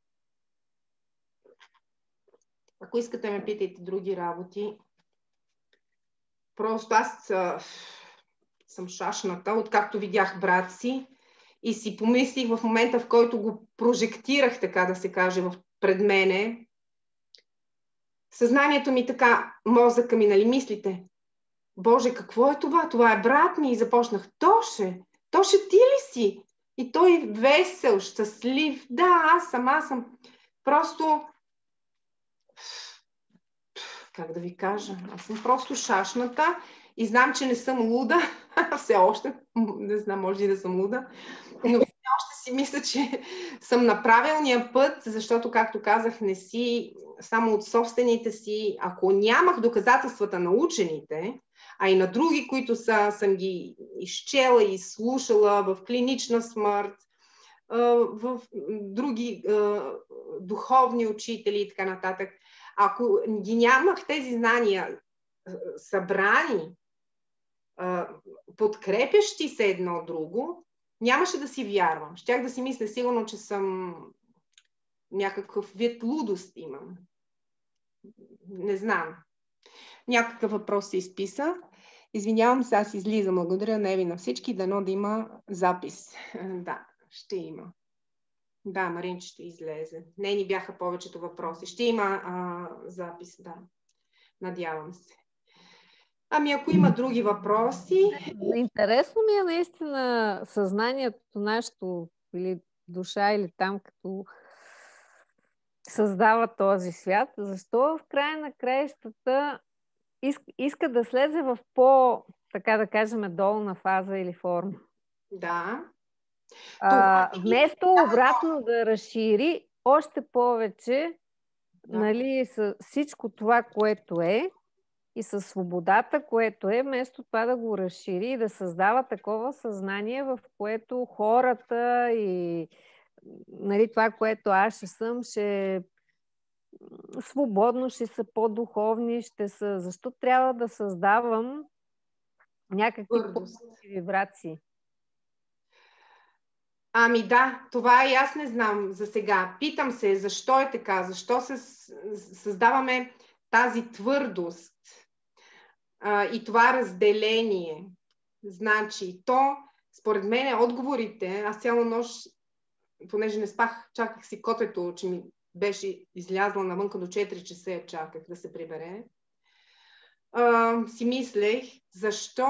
Ако искате ме питайте други работи, просто аз а, съм шашната, откакто видях брат си и си помислих в момента, в който го прожектирах, така да се каже, пред мене, съзнанието ми така, мозъка ми, нали, мислите, Боже, какво е това? Това е брат ми. И започнах, Тоше, Тоше, ти ли си? И той весел, щастлив. Да, аз съм, аз съм. Просто, как да ви кажа, аз съм просто шашната и знам, че не съм луда. Все още, не знам, може и да съм луда, но все още си мисля, че съм на правилния път, защото, както казах, не си само от собствените си, ако нямах доказателствата на учените, а и на други, които са, съм ги изчела и слушала в клинична смърт, в други духовни учители и така нататък. Ако ги нямах тези знания събрани, подкрепящи се едно друго, нямаше да си вярвам. Щях да си мисля сигурно, че съм някакъв вид лудост имам. Не знам. Някакъв въпрос се изписа. Извинявам се, аз излизам. Благодаря, Неви, на всички. Дано да има запис. Да, ще има. Да, Маринче ще излезе. Не ни бяха повечето въпроси. Ще има а, запис, да. Надявам се. Ами ако има други въпроси... Интересно ми е наистина съзнанието, нашето, или душа, или там, като създава този свят. Защо в края на краищата иска да слезе в по, така да кажем, долна фаза или форма? Да. А, вместо обратно да разшири още повече, да, нали, с всичко това, което е, и със свободата, което е, вместо това да го разшири и да създава такова съзнание, в което хората и, нали, това, което аз ще съм, ще свободно, ще са по-духовни, ще са... Защо трябва да създавам някакви по-духовни вибрации? Ами да, това и аз не знам за сега. Питам се, защо е така? Защо се създаваме тази твърдост а, и това разделение? Значи, то, според мен, отговорите, аз цяла нощ, понеже не спах, чаках си котето, че ми беше излязла навънка до четири часа, я чаках да се прибере. А, си мислех, защо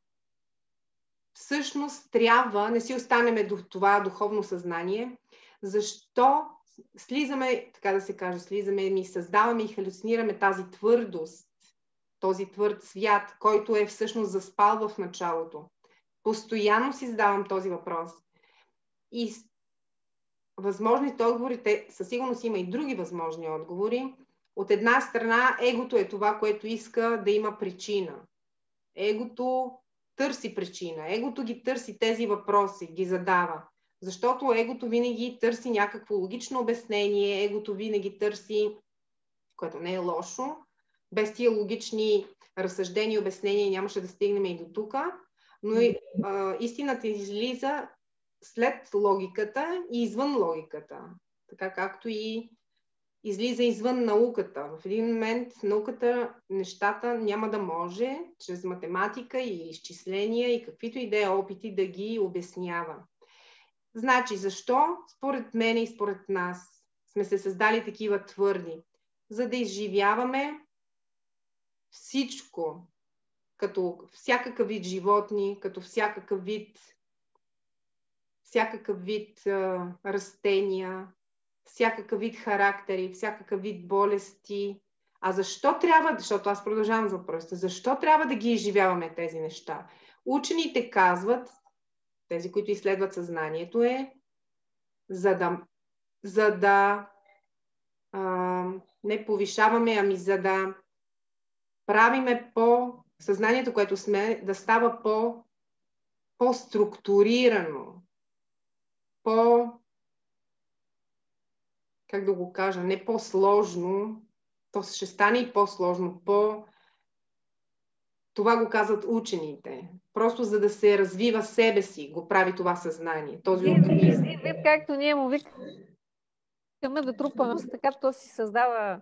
всъщност трябва, не си останеме до това духовно съзнание, защо слизаме, така да се каже, слизаме и създаваме и халюцинираме тази твърдост, този твърд свят, който е всъщност заспал в началото. Постоянно си задавам този въпрос. И възможните отговори, със сигурност има и други възможни отговори. От една страна, егото е това, което иска да има причина. Егото търси причина. Егото ги търси тези въпроси, ги задава. Защото егото винаги търси някакво логично обяснение, егото винаги търси, което не е лошо, без тия логични разсъждения и обяснения нямаше да стигнем и до тук, Но и, а, истината излиза след логиката и извън логиката. Така както и излиза извън науката. В един момент науката, нещата няма да може чрез математика и изчисления и каквито и да е опити да ги обяснява. Значи, защо според мен и според нас сме се създали такива твърди? За да изживяваме всичко, като всякакъв вид животни, като всякакъв вид, всякакъв вид а, растения, всякакъв вид характери, всякакъв вид болести. А защо трябва, защото аз продължавам с въпроса, защо трябва да ги изживяваме тези неща? Учените казват, тези, които изследват съзнанието, е за да, за да а, не повишаваме, ами за да правиме по съзнанието, което сме, да става по, по-структурирано, по, как да го кажа, не по-сложно, то ще стане и по-сложно, по... Това го казват учените. Просто за да се развива себе си, го прави това съзнание, този организъм. Вие, както ние му викаме да трупаме, така то си създава.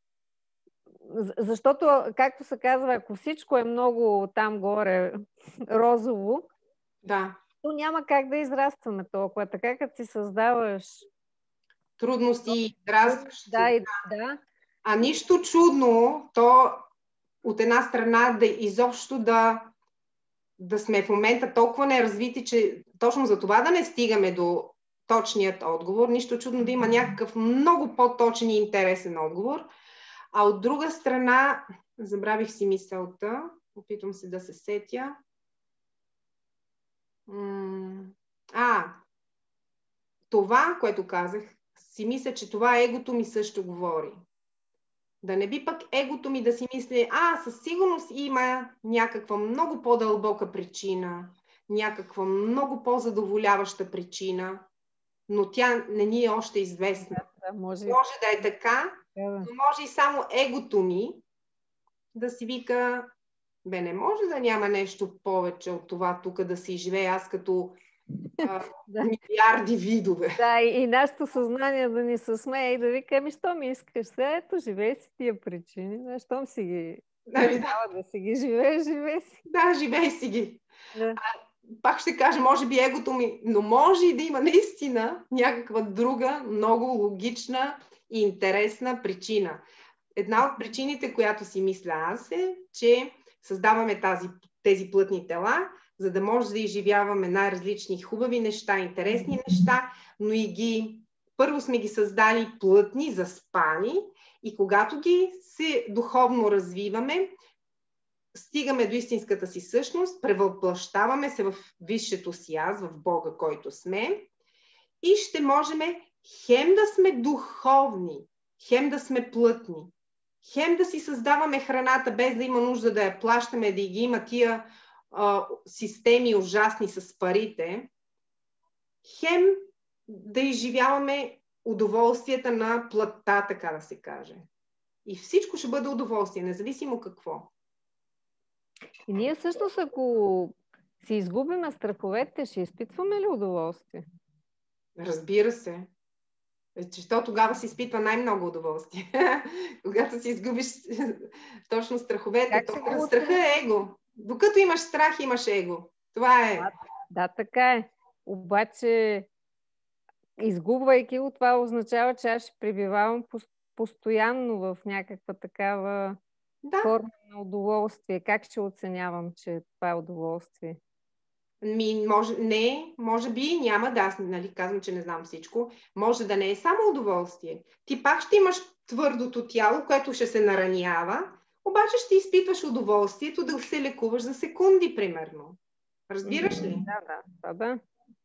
Защото, както се казва, ако всичко е много там горе розово, да, то няма как да израстваме толкова. Така като си създаваш трудности и израстващи. Да, и, да. А нищо чудно, то от една страна да изобщо да, да сме в момента толкова неразвити, че точно за това да не стигаме до точният отговор. Нищо чудно да има някакъв много по-точен и интересен отговор. А от друга страна, забравих си мисълта, опитвам се да се сетя. А, това, което казах, си мисля, че това егото ми също говори. Да не би пък егото ми да си мисли, а, със сигурност има някаква много по-дълбока причина, някаква много по-задоволяваща причина, но тя не ни е още известна. Да, може... може да е така, да. но може и само егото ми да си вика, бе, не може да няма нещо повече от това тук да си живее аз като а, да. милиарди видове. Да, и, и нашето съзнание да ни се смее и да вика, ами, що ми искаш? Сега, ето, живей си тия причини. Щом си ги... Нали, да. да си ги живееш, живей си. Да, живей си ги. Да. А, пак ще кажа, може би егото ми, но може и да има наистина някаква друга, много логична и интересна причина. Една от причините, която си мисля аз е, че създаваме тази, тези плътни тела, за да може да изживяваме най-различни хубави неща, интересни неща, но и ги, първо сме ги създали плътни, заспани, и когато ги се духовно развиваме, стигаме до истинската си същност, превъплъщаваме се в висшето си аз, в Бога, който сме, и ще можем хем да сме духовни, хем да сме плътни, хем да си създаваме храната, без да има нужда да я плащаме, да ги има тия а, системи ужасни с парите, хем да изживяваме удоволствията на плътта, така да се каже. И всичко ще бъде удоволствие, независимо какво. И ние всъщност, ако си изгубиме страховете, ще изпитваме ли удоволствие? Разбира се. Защото тогава се изпитва най-много удоволствие. Когато си изгубиш точно страховете, то страха е его. Докато имаш страх, имаш его. Това е. Да, да, така е. Обаче, изгубвайки го, това означава, че аз ще пребивавам постоянно в някаква такава да. форма на удоволствие. Как ще оценявам, че това е удоволствие? Ми, може, не, може би няма, да, аз нали, казвам, че не знам всичко. Може да не е само удоволствие. Ти пак ще имаш твърдото тяло, което ще се наранява, обаче ще изпитваш удоволствието да се лекуваш за секунди, примерно. Разбираш ли? Да, да, да.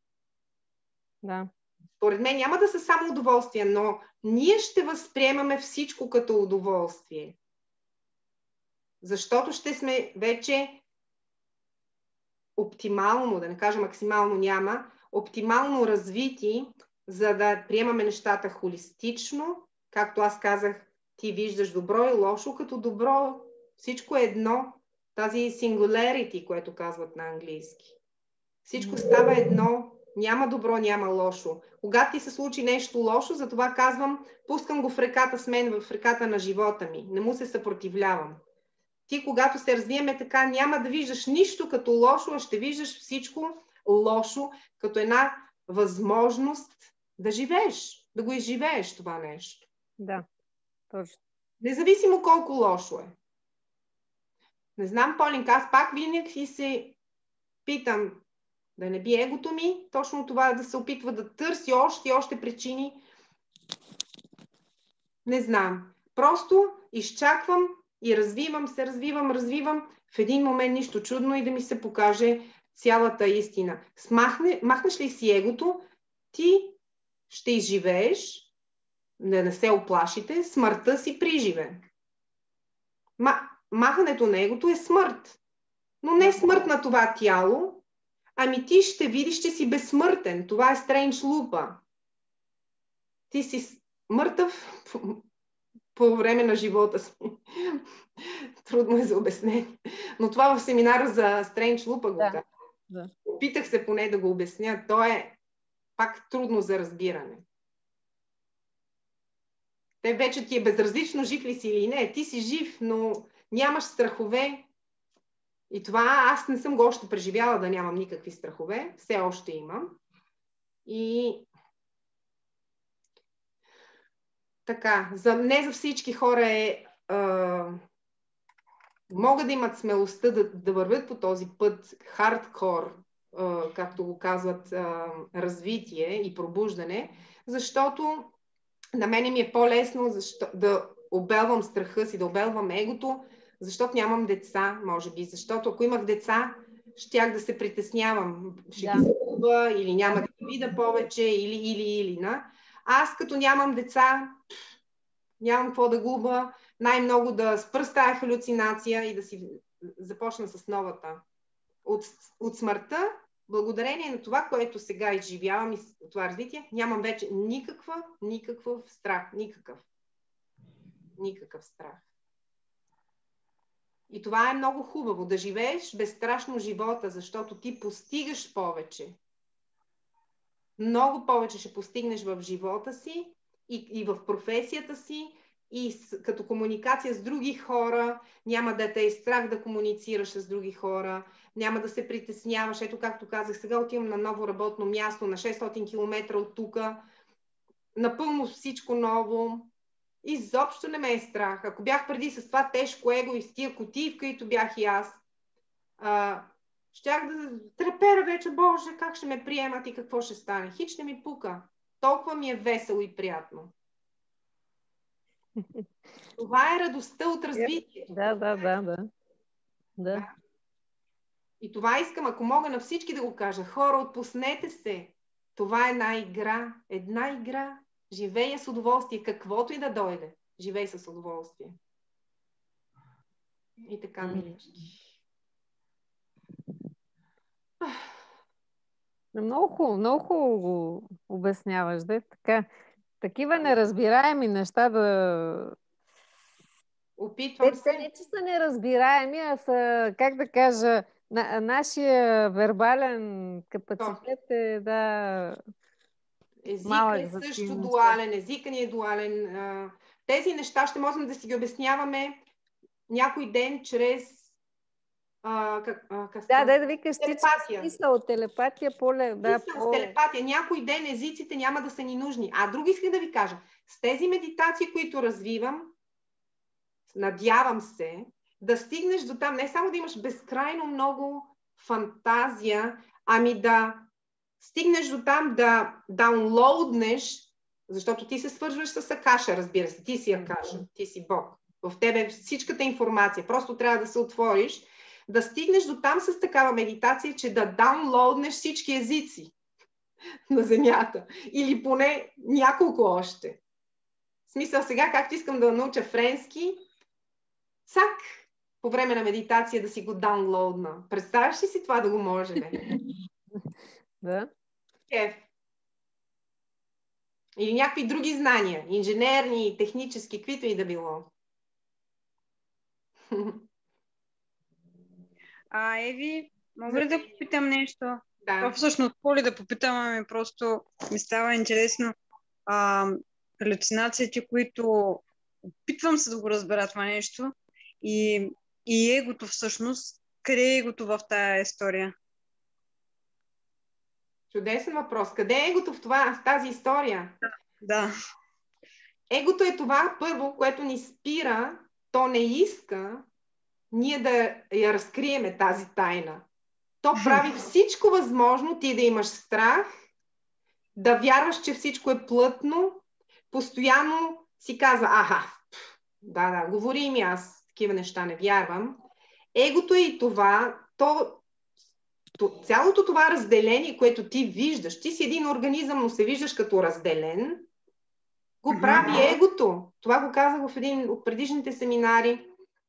Да. Според мен няма да са само удоволствия, но ние ще възприемаме всичко като удоволствие. Защото ще сме вече оптимално, да не кажа максимално няма, оптимално развити, за да приемаме нещата холистично. Както аз казах, ти виждаш добро и лошо като добро. Всичко е едно. Тази singularity, което казват на английски. Всичко става едно. Няма добро, няма лошо. Когато ти се случи нещо лошо, затова казвам, пускам го в реката с мен, в реката на живота ми. Не му се съпротивлявам. Ти, когато се развиеме така, няма да виждаш нищо като лошо, а ще виждаш всичко лошо като една възможност да живееш, да го изживееш това нещо. Да, точно. Независимо колко лошо е. Не знам, Полинка, аз пак винаги се питам, да не би егото ми, точно това да се опитва да търси още и още причини. Не знам. Просто изчаквам и развивам се, развивам, развивам. В един момент нищо чудно и да ми се покаже цялата истина. Смахне, махнеш ли си егото, ти ще изживееш, да не се оплашите, смъртта си приживе. Ма, махането на егото е смърт. Но не смърт на това тяло, ами ти ще видиш, че си безсмъртен. Това е стрендж лупа. Ти си мъртъв по време на живота си. Трудно е за обяснение. Но това в семинара за стрендж лупа го да. казах. Да. Опитах се поне да го обясня. То е пак трудно за разбиране. Те вече ти е безразлично жив ли си или не. Ти си жив, но нямаш страхове. И това аз не съм го още преживяла да нямам никакви страхове. Все още имам. И така, за, не за всички хора е а, могат да имат смелостта да, да вървят по този път хардкор, а, както го казват, а, развитие и пробуждане, защото на мене ми е по-лесно защо, да обелвам страха си, да обелвам егото, защото нямам деца, може би. Защото ако имах деца, щях да се притеснявам. Ще Да. ги загуба или няма да ги видя повече, или, или, или, на. Аз като нямам деца, нямам какво да губа, най-много да спра с тая халюцинация и да си започна с новата. От, от смъртта, благодарение на това, което сега изживявам и това развитие, нямам вече никаква, никакъв страх. Никакъв. Никакъв страх. И това е много хубаво, да живееш безстрашно живота, защото ти постигаш повече. Много повече ще постигнеш в живота си и, и в професията си, и с, като комуникация с други хора, няма да те е страх да комуницираш с други хора, няма да се притесняваш. Ето, както казах, сега отивам на ново работно място, на шестстотин километра от тук, напълно всичко ново. Изобщо не ме е страх. Ако бях преди с това тежко его и с тия кутии, в които бях и аз, а, щях да трепера вече, Боже, как ще ме приемат и какво ще стане. Хич не ми пука. Толкова ми е весело и приятно. Това е радостта от развитието. Да, да, да, да. Да. И това искам, ако мога на всички да го кажа. Хора, отпуснете се. Това е една игра. Една игра. Живея с удоволствие. Каквото и да дойде. Живей с удоволствие. И така, милички. Много хубаво, много хубаво го обясняваш. Да? Така, такива неразбираеми неща да... Опитвам се. Те не, че са неразбираеми, а са, как да кажа, на, нашия вербален капацитет е да... Езикът е също дуален, езикът ни е дуален. Тези неща ще можем да си ги обясняваме някой ден чрез а, как, а, как да, да, да викаш телепатия. Мисъл, телепатия, поле, да, Мисъл, по... телепатия. Някой ден езиците няма да са ни нужни. А други исках да ви кажа. С тези медитации, които развивам, надявам се, да стигнеш до там, не само да имаш безкрайно много фантазия, ами да стигнеш до там да даунлоуднеш, защото ти се свързваш с Акаша, разбира се. Ти си Акаша, ти си Бог. В тебе всичката информация. Просто трябва да се отвориш, да стигнеш до там с такава медитация, че да даунлоуднеш всички езици на Земята. Или поне няколко още. В смисъл, сега, както искам да науча френски, цак, по време на медитация да си го даунлоудна. Представяш ли си това да го може? Да. Кеф. Или някакви други знания, инженерни, технически, каквито и да било. А, Еви, мога ли да попитам нещо? Да. Това всъщност по-ли да попитам, ами просто ми става интересно. А, халюцинациите, които опитвам се да го разбера това нещо и, и егото всъщност, къде е егото в тая история? Чудесен въпрос. Къде е егото в това, в тази история? Да. Егото е това първо, което ни спира, то не иска ние да я разкриеме тази тайна. То прави всичко възможно ти да имаш страх, да вярваш, че всичко е плътно, постоянно си казва, аха, да, да, говори ми, аз такива неща не вярвам. Егото е и това, то, то, цялото това разделение, което ти виждаш, ти си един организъм, но се виждаш като разделен, го прави егото. Това го казах в един от предишните семинари.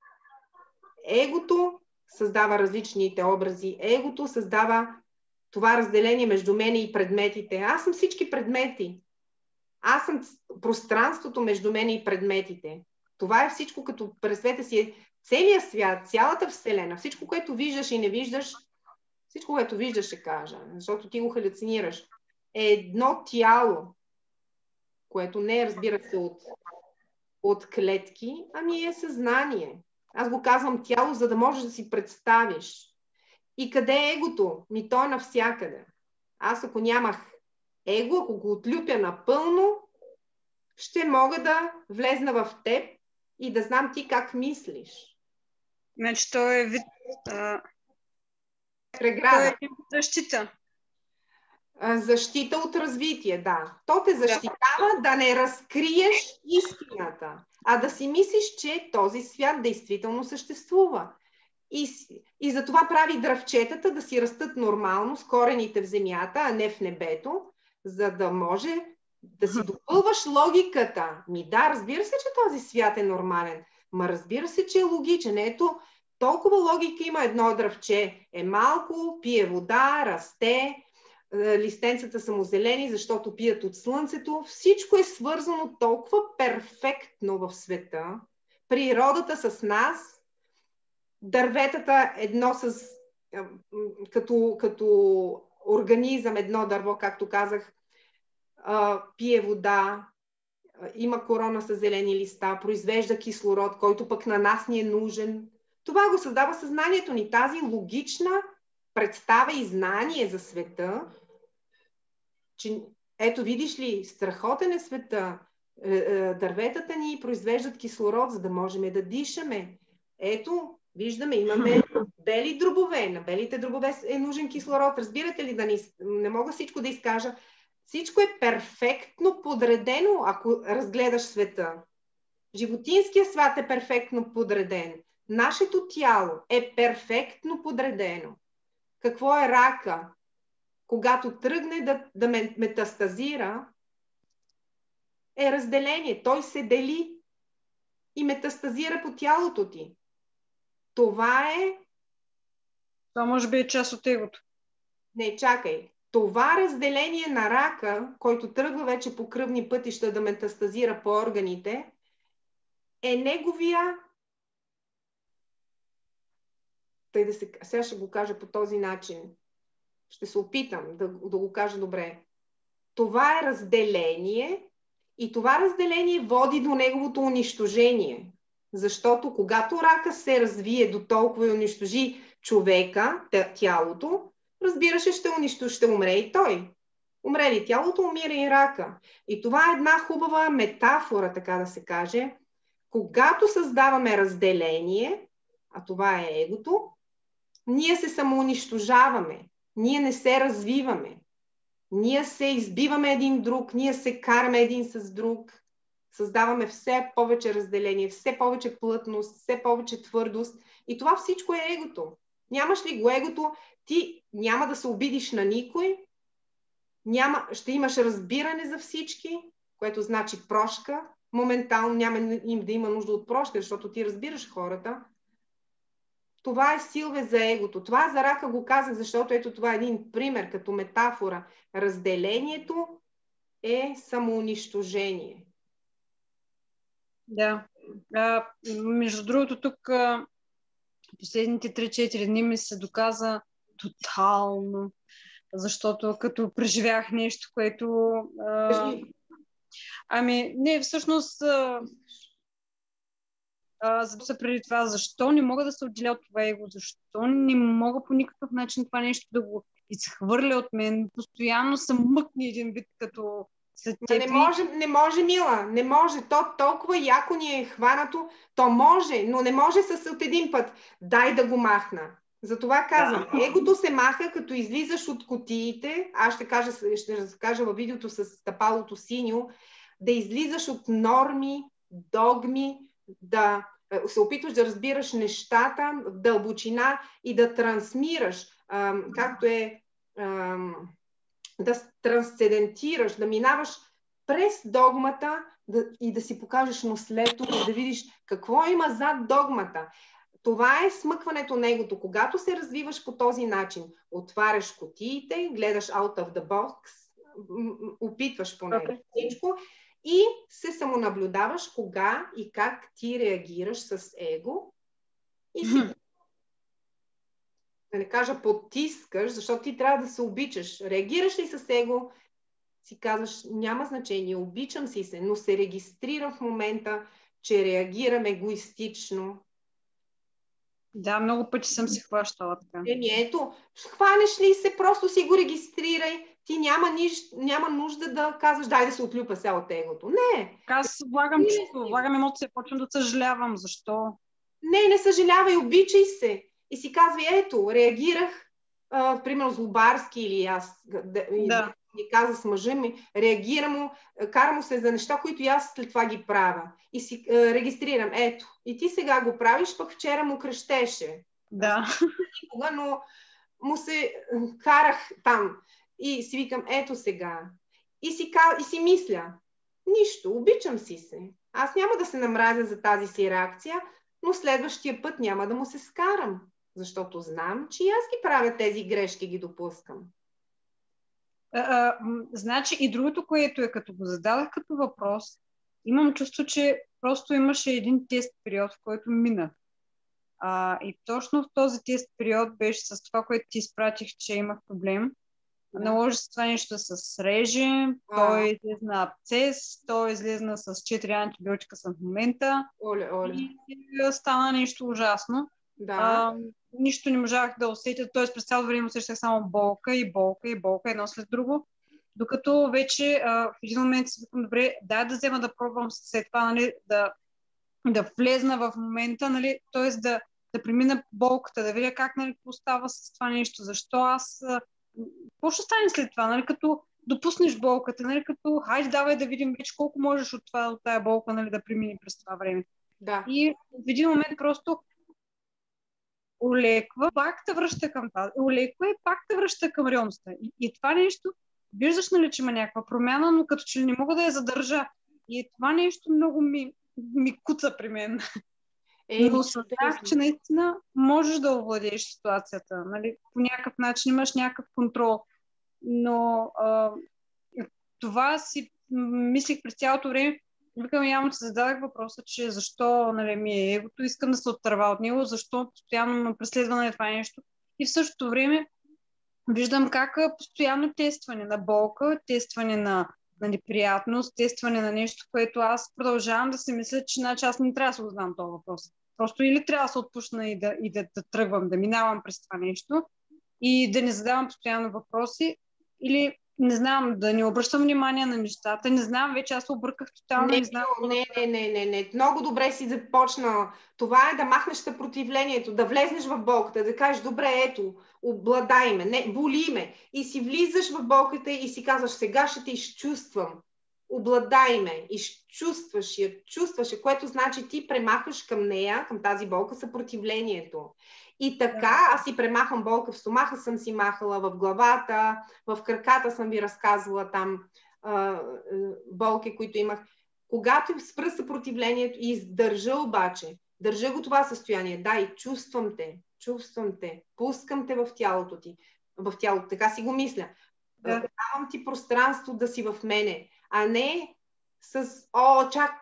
Егото създава различните образи. Егото създава това разделение между мене и предметите. Аз съм всички предмети. Аз съм пространството между мене и предметите. Това е всичко, като пресвета си е целият свят, цялата вселена, всичко, което виждаш и не виждаш, всичко, което виждаш, ще кажа, защото ти го халюцинираш, е едно тяло, което не е, разбира се, от, от клетки, ами е съзнание. Аз го казвам тяло, за да можеш да си представиш. И къде е егото? Ми то е навсякъде. Аз ако нямах его, ако го отлюпя напълно, ще мога да влезна в теб и да знам ти как мислиш. Значи то е вид... А... Преграда. То е вид защита. Защита от развитие, да. То те защитава да, да не разкриеш истината, а да си мислиш, че този свят действително съществува. И, и затова прави дръвчетата да си растат нормално с корените в земята, а не в небето, за да може да си допълваш логиката. Ми да, разбира се, че този свят е нормален. Ма разбира се, че е логичен. Ето, толкова логика има едно дръвче. Е малко, пие вода, расте, листенцата са му зелени, защото пият от слънцето. Всичко е свързано толкова перфектно в света. Природата с нас, дърветата едно с, като, като организъм, едно дърво, както казах, пие вода, има корона с зелени листа, произвежда кислород, който пък на нас ни е нужен. Това го създава съзнанието ни. Тази логична представа и знание за света, че ето видиш ли, страхотен е света, дърветата ни произвеждат кислород, за да можем да дишаме. Ето, виждаме, имаме бели дробове. На белите дробове е нужен кислород. Разбирате ли, да ни, не мога всичко да изкажа. Всичко е перфектно подредено, ако разгледаш света. Животинският свят е перфектно подреден. Нашето тяло е перфектно подредено. Какво е рака? Когато тръгне да, да метастазира, е разделение. Той се дели и метастазира по тялото ти. Това е... Това може би е част от егото. Не, чакай. Това разделение на рака, който тръгва вече по кръвни пътища да метастазира по органите, е неговия... Тъй да се... Сега ще го кажа по този начин. Ще се опитам да, да го кажа добре. Това е разделение и това разделение води до неговото унищожение. Защото когато рака се развие до толкова и унищожи човека, тялото, разбира се, ще унищожи, ще умре и той. Умре ли тялото, умира и рака. И това е една хубава метафора, така да се каже. Когато създаваме разделение, а това е егото, ние се самоунищожаваме. Ние не се развиваме. Ние се избиваме един друг, ние се караме един с друг. Създаваме все повече разделение, все повече плътност, все повече твърдост. И това всичко е егото. Нямаш ли го егото, ти няма да се обидиш на никой, няма, ще имаш разбиране за всички, което значи прошка. Моментално няма им да има нужда от прошка, защото ти разбираш хората. Това е силве за егото. Това за рака го казах, защото ето това е един пример, като метафора. Разделението е самоунищожение. Да. А, между другото, тук а, последните три-четири дни ми се доказа тотално, защото като преживях нещо, което... А... Ами, не, всъщност... А... А, за да се преди това, защо не мога да се отделя от това его, защо не мога по никакъв начин това нещо да го изхвърля от мен, постоянно съм мъкни един вид като след теб. Не може, не може, Мила, не може, то толкова яко ни е хванато, то може, но не може с от един път, дай да го махна. Затова казвам, да. Егото се маха, като излизаш от кутиите, аз ще кажа, ще разкажа във видеото с тапалото синьо, да излизаш от норми, догми, да се опитваш да разбираш нещата в дълбочина и да трансмираш, ам, както е ам, да трансцендентираш, да минаваш през догмата да, и да си покажеш наследство и да видиш какво има зад догмата. Това е смъкването на егото. Когато се развиваш по този начин, отваряш кутиите, гледаш out of the box, опитваш поне okay. всичко, и се самонаблюдаваш кога и как ти реагираш с его и си, mm-hmm. да не кажа потискаш, защото ти трябва да се обичаш. Реагираш ли с его, си казваш, няма значение, обичам си се, но се регистрирам в момента, че реагирам егоистично. Да, много пъти съм се хващала така. Еми, ето, хванеш ли се, просто си го регистрирай. Ти няма, ниж, няма нужда да казваш, дай да се отлюпа сега от егото. Не. Аз влагам чувство, влагам емоция, почвам да съжалявам. Защо? Не, не съжалявай, обичай се. И си казвай, ето, реагирах, а, примерно злобарски или аз, да, да. И каза с мъжа ми, реагира му, кара му се за неща, които и аз след това ги правя. И си а, регистрирам, ето. И ти сега го правиш, пък вчера му крещеше. Да. Никога, но му се карах там. И си викам, ето сега. И си, и си мисля, нищо, обичам си се. Аз няма да се намразя за тази си реакция, но следващия път няма да му се скарам. Защото знам, че и аз ги правя тези грешки, ги допускам. А, а, значи и другото, което е, като го зададах като въпрос, имам чувство, че просто имаше един тест период, в който минах. А, и точно в този тест период беше с това, което ти изпратих, че имах проблем. Да. Наложи се това нещо с реже, той излезна абцес, той излезна с четири антибиотика в момента. Оле, оле. И стана нещо ужасно. Да. А, нищо не можах да усетя, т.е. през цялото време усещах само болка и болка и болка, едно след друго. Докато вече а, в един момент си викам, добре, дай да взема да пробвам след това, нали, да, да влезна в момента, нали, т.е. да, да премина болката, да видя как, нали, остава с това нещо, защо аз... Какво ще стане след това, нали, като допуснеш болката, нали, като хайде давай да видим вече колко можеш от, това, от тая болка, нали, да премини през това време. Да. И в един момент просто олеква, пак те връща към това. Олеква и пак те връща към реалността. И, и това нещо, виждаш, нали, че има някаква промяна, но като че ли не мога да я задържа. И това нещо много ми, ми куца при мен. Е, но съзнах, че наистина можеш да овладееш ситуацията. Нали? По някакъв начин имаш някакъв контрол. Но а, това си мислих през цялото време. Викам, явно се зададах въпроса, че защо, нали, ми е егото, искам да се отърва от него, защо постоянно ме преследва на това нещо. И в същото време виждам как постоянно тестване на болка, тестване на, на неприятност, тестване на нещо, което аз продължавам да си мисля, че значи аз не трябва да се узнам този въпрос. Просто или трябва да се отпусна и, да, и да, да тръгвам, да минавам през това нещо и да не задавам постоянно въпроси, или не знам, да не обръщам внимание на нещата. Не знам, вече аз се обърках тотално. Не, не, знам, не, не, не, не, не. Много добре си започнал. Това е да махнеш съпротивлението, да влезнеш в болката, да кажеш, добре, ето, обладай ме, не, боли ме. И си влизаш в болката и си казваш, сега ще те изчувствам. Обладай ме, изчувстваш я, чувстваш я, което значи ти премахваш към нея, към тази болка, съпротивлението. И така, аз си премахвам болка в стомаха, съм си махала в главата, в краката съм ви разказвала там а, болки, които имах. Когато спра съпротивлението и издържа обаче, държа го това състояние, да, и чувствам те, чувствам те, пускам те в тялото ти, в тялото, така си го мисля. Да. Давам ти пространство да си в мене, а не с, о, чак,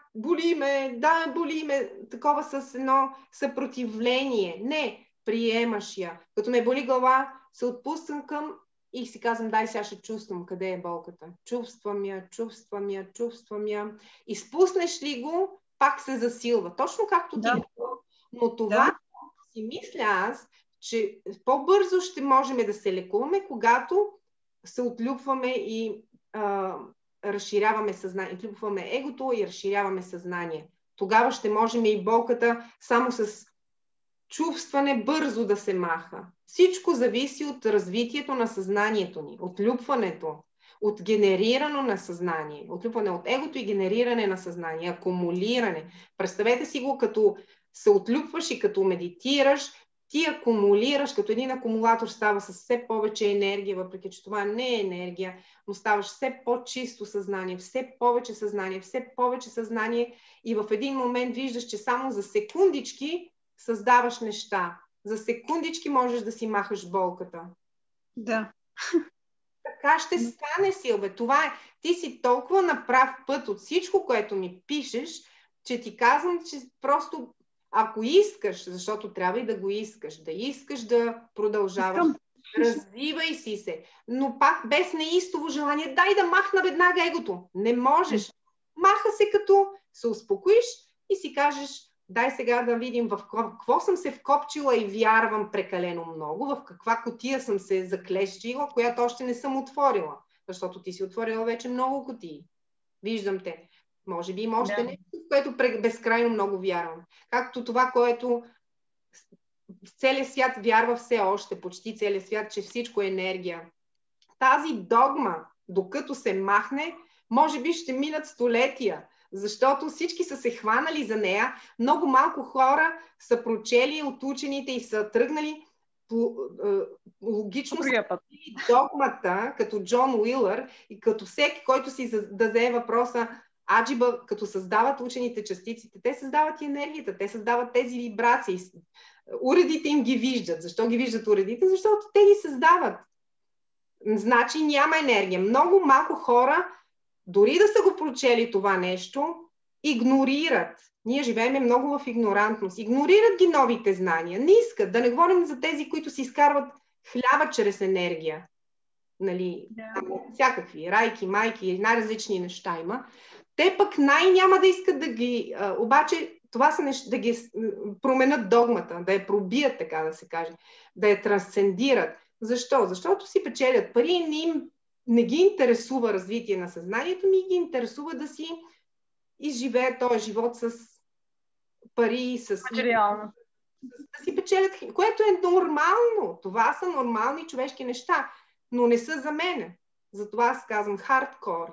боли ме, да, боли ме, такова с едно съпротивление. Не, приемаш я. Като ме боли глава, се отпускам към и си казвам, дай сега ще чувствам къде е болката. Чувствам я, чувствам я, чувствам я. И спуснеш ли го, пак се засилва. Точно както Да. ти. Но това Да. си мисля аз, че по-бързо ще можем да се лекуваме, когато се отлюпваме и а, разширяваме съзнание. Отлюпваме егото и разширяваме съзнание. Тогава ще можем и болката само с чувстване бързо да се маха. Всичко зависи от развитието на съзнанието ни, от люпването, от генерирано на съзнание, от люпване от егото и генериране на съзнание, акумулиране. Представете си го, като се отлюпваш и като медитираш, ти акумулираш, като един акумулатор става с все повече енергия, въпреки че това не е енергия, но ставаш все по-чисто съзнание, все повече съзнание, все повече съзнание и в един момент виждаш, че само за секундички създаваш неща. За секундички можеш да си махаш болката. Да. Така ще стане, Силбе. Това е. Ти си толкова на прав път от всичко, което ми пишеш, че ти казвам, че просто ако искаш, защото трябва и да го искаш, да искаш да продължаваш, Искам. развивай си се, но пак без неистово желание, дай да махна веднага егото. Не можеш. Маха се като се успокоиш и си кажеш, дай сега да видим в какво съм се вкопчила и вярвам прекалено много, в каква кутия съм се заклещила, която още не съм отворила. Защото ти си отворила вече много кутии. Виждам те. Може би има още Да. нещо, в което безкрайно много вярвам. Както това, което целият свят вярва все още, почти целият свят, че всичко е енергия. Тази догма, докато се махне, може би ще минат столетия, защото всички са се хванали за нея. Много малко хора са прочели от учените и са тръгнали по, е, логично са догмата, като Джон Уилър и като всеки, който си даде въпроса аджиба, като създават учените частиците, те създават и енергията, те създават тези вибрации. Уредите им ги виждат. Защо ги виждат уредите? Защото те ги създават. Значи няма енергия. Много малко хора, дори да са го прочели това нещо, игнорират. Ние живеем много в игнорантност. Игнорират ги новите знания. Не искат. Да не говорим за тези, които си изкарват хляба чрез енергия. Нали, Да. всякакви, райки, майки, най-различни неща има. Те пък най-няма да искат да ги... А, обаче това са неща, да ги променят догмата, да я пробият, така да се каже, да я трансцендират. Защо? Защото си печелят пари и не, им, не ги интересува развитие на съзнанието ми, ги интересува да си изживеят този живот с пари, с... Материално. Да си печелят, което е нормално. Това са нормални човешки неща, но не са за мене. Затова аз казвам хардкор.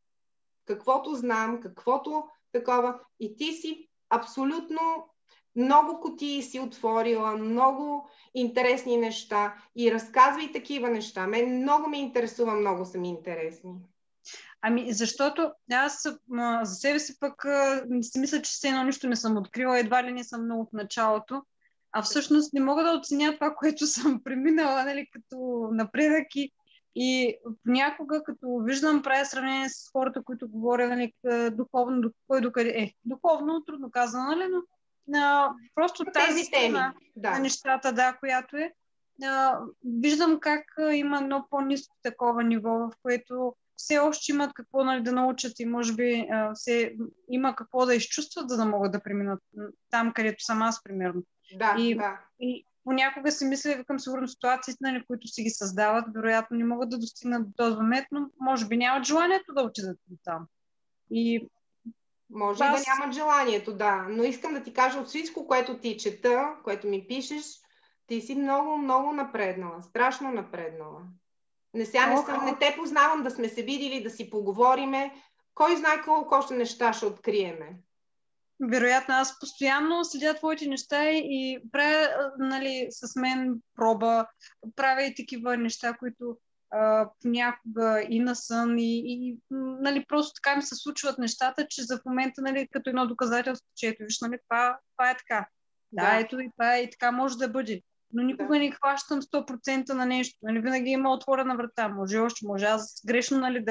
Каквото знам, каквото такова. И ти си абсолютно много кутии си отворила, много интересни неща и разказвай такива неща. Мен много ме интересува, много са ми интересни. Ами, защото аз а, за себе си пък а, си мисля, че все едно нищо не съм открила, едва ли не съм много в началото, а всъщност не мога да оценя това, което съм преминала, нали, като напредък и, и понякога, като виждам, правя сравнение с хората, които говорят, нали, духовно, до кой докъде е. Духовно, трудно казано, нали, но а, просто тази страна да. на нещата, да, която е. А, виждам как а, има едно по-ниско такова ниво, в което все още имат какво, нали, да научат и може би а, все има какво да изчувстват, за да могат да преминат там, където съм аз, примерно. Да, и, да. И понякога си мисля, към сигурно ситуациите, нали, които си ги създават, вероятно не могат да достигнат до този момент, но може би нямат желанието да отидат там. И може аз... и да нямат желанието, да. Но искам да ти кажа от всичко, което ти чета, което ми пишеш, ти си много, много напреднала. Страшно напреднала. Не, сега не, съм, не те познавам, да сме се видели, да си поговориме. Кой знае колко още неща ще откриеме. Вероятно, аз постоянно следя твоите неща и правя, нали, с мен проба, правя и такива неща, които а, понякога и на сън, и, и нали, просто така ми се случват нещата, че за в момента, нали, като едно доказателство, че ето, виж, нали, това, това е така. Да, да, ето и това е, и така може да бъде. Но никога да. Не хващам сто процента на нещо. Нали, винаги има отворена врата. Може още, може аз грешно, нали, да,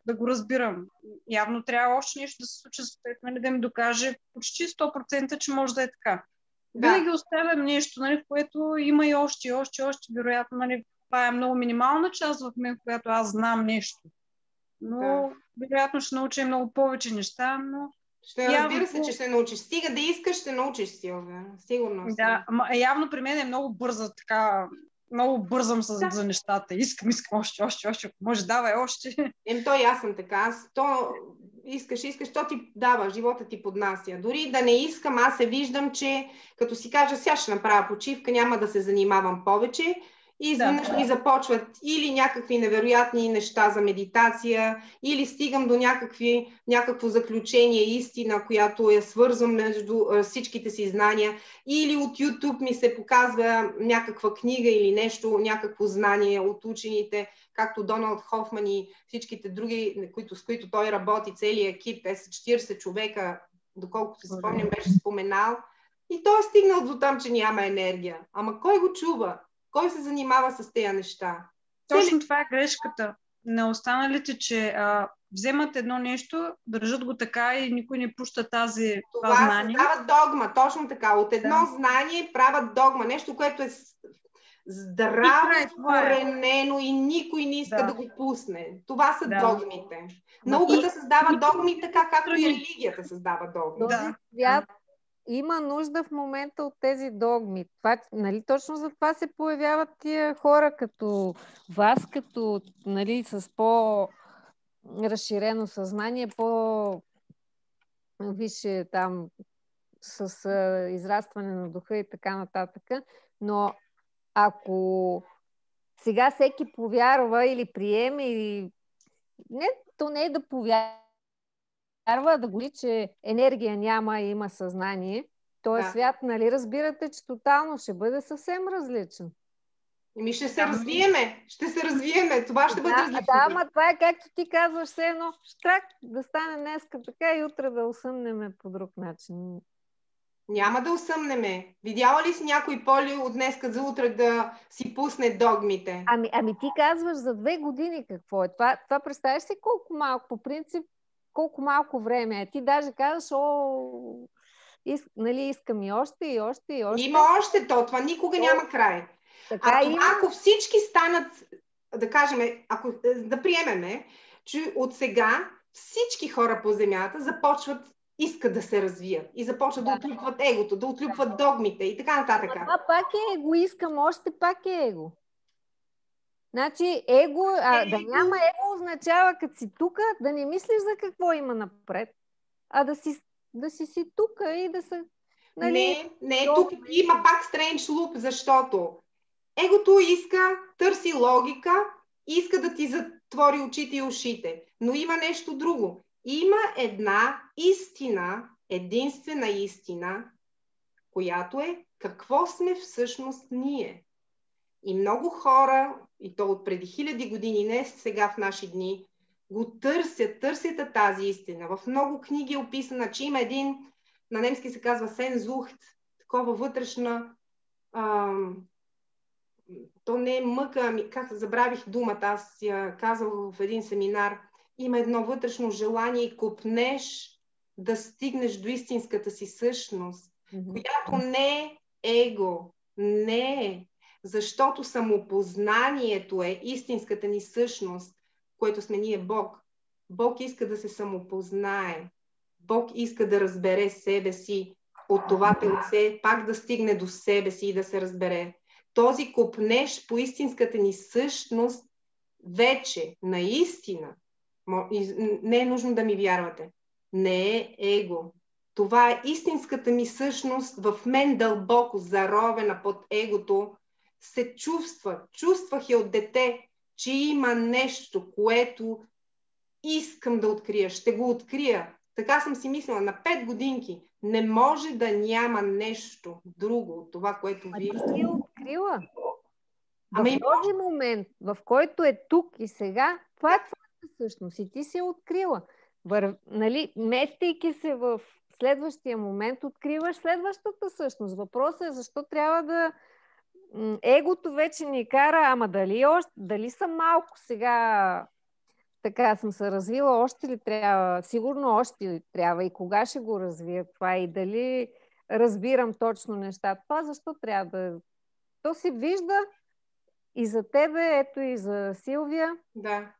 да го разбирам. Явно трябва още нещо да се случи, нали, да ми докаже почти сто процента, че може да е така. Да. Винаги оставям нещо, нали, в което има и още, и още, и още. Вероятно, нали, това е много минимална част в мен, в която аз знам нещо. Но, Да. вероятно, ще науча и много повече неща, но... Ще явно, разбира се, че ще научиш. Стига да искаш, ще научиш, Силвия. Сигурно. Да, ама явно при мен е много бърза, така... Много бързам с, Да. за нещата. Искам, искам още, още, още. Може, давай още. Ем, то и аз съм така. Аз, то искаш, искаш, то ти дава, живота ти поднася. Дори да не искам, аз се виждам, че като си кажа, сега ще направя почивка, няма да се занимавам повече. И изведнъж ми започват или някакви невероятни неща за медитация, или стигам до някакви, някакво заключение, истина, която е свързвам между а, всичките си знания, или от YouTube ми се показва някаква книга или нещо, някакво знание от учените, както Доналд Хофман и всичките други, които, с които той работи, целият екип, те са четирийсет човека, доколкото се спомням, беше споменал. И той е стигнал до там, че няма енергия. Ама кой го чува? Кой се занимава с тези неща? Точно Цели... това е грешката на останалите, че а, вземат едно нещо, държат го така и никой не пуща тази, това, това знание. създават догма, точно така. От едно да. знание правят догма, нещо, което е здраво, коренено и никой не иска да, да го пусне. Това са да. догмите. Науката и... създава догми така, както и религията създава догми. Този свят има нужда в момента от тези догми. Това, нали, точно за това се появяват тия хора като вас, като, нали, с по-разширено съзнание, по-висше там, с а, израстване на духа и така нататък. Но ако сега всеки повярва или приеме, или... не, то не е да повярва, да говори, че енергия няма и има съзнание, този да. свят, нали, разбирате, че тотално ще бъде съвсем различен. Еми ще се развиеме, ще се развиеме, това ще да, бъде различно. Да, ама това е както ти казваш, все едно, штрак да стане днеска така и утре да усъмнеме по друг начин. Няма да усъмнеме. Видяла ли си някой Поли от днеска за утре да си пусне догмите? Ами, ами ти казваш за две години какво е. Това, това представяш си колко малко, по принцип, колко малко време е. Ти даже казваш, о, иск, нали, искам и още, и още, и още. Има още то, това никога о, няма край. Така а и... това, ако всички станат, да кажем, ако, да приемеме, че от сега всички хора по земята започват, искат да се развият и започват да, да отлюпват егото, да отлюпват догмите и така нататък. А това пак е его, искам още, пак е его. Значи его, а, да няма его означава, като си тука, да не мислиш за какво има напред, а да си, да си си тука и да се... Нали, не, не, тук има пак strange loop, защото егото иска, търси логика, иска да ти затвори очите и ушите. Но има нещо друго. Има една истина, единствена истина, която е какво сме всъщност ние. И много хора, и то от преди хиляди години, не сега в наши дни, го търсят, търсят тази истина. В много книги е описана, че има един, на немски се казва Сензухт, такова вътрешна, ам, то не е мъка, ами как забравих думата, аз я казал в един семинар, има едно вътрешно желание и копнеш да стигнеш до истинската си същност, mm-hmm. която не е его, не е, защото самопознанието е истинската ни същност, което сме ние Бог. Бог иска да се самопознае, Бог иска да разбере себе си от това телце, пак да стигне до себе си и да се разбере. Този копнеш по истинската ни същност вече, наистина, не е нужно да ми вярвате, не е его. Това е истинската ми същност, в мен дълбоко заровена под егото, се чувства, чувствах я от дете, че има нещо, което искам да открия, ще го открия. Така съм си мислила, на пет годинки не може да няма нещо друго от това, което вие... А ти си я открила. Ама в и този момент, в който е тук и сега, това е твоята същност и ти си я открила. Вър... Нали, местейки се в следващия момент, откриваш следващата същност. Въпросът е защо трябва да... Егото вече ни кара, ама дали, още, дали са малко сега така съм се развила, още ли трябва? Сигурно още ли трябва и кога ще го развия това и дали разбирам точно нещата. Това защо трябва да... То се вижда и за тебе, ето и за Силвия. Да.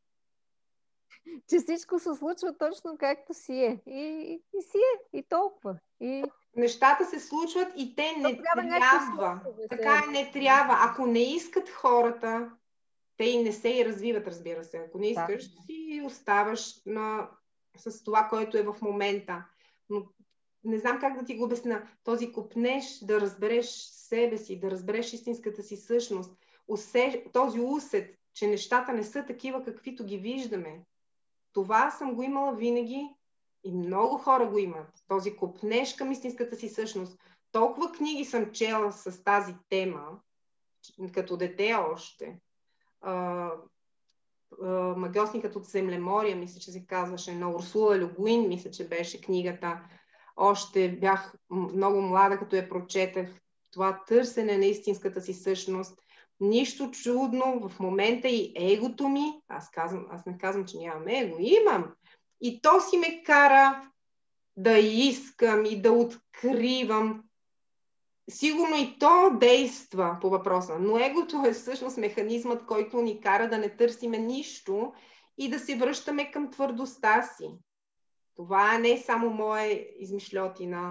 Че всичко се случва точно както си е. И, и си е. И толкова. И... Нещата се случват и те не трябва. трябва. Така е, не трябва. Ако не искат хората, те и не се и развиват, разбира се. Ако не искаш, да. си оставаш на... с това, което е в момента. Но не знам как да ти го обясня. Този копнеш да разбереш себе си, да разбереш истинската си същност. Усе... Този усет, че нещата не са такива, каквито ги виждаме. Това съм го имала винаги и много хора го имат. Този копнеш към истинската си същност. Толкова книги съм чела с тази тема, като дете още. Uh, uh, Магиосникът от Землемория, мисля, че се казваше, на Урсула Ле Гуин, мисля, че беше книгата. Още бях много млада, като я прочетах. Това търсене на истинската си същност. Нищо чудно в момента и егото ми, аз, казвам, аз не казвам, че нямам его, имам. И то си ме кара да искам и да откривам. Сигурно и то действа по въпроса, но егото е всъщност механизмът, който ни кара да не търсиме нищо и да се връщаме към твърдостта си. Това не е само моя измишлетина.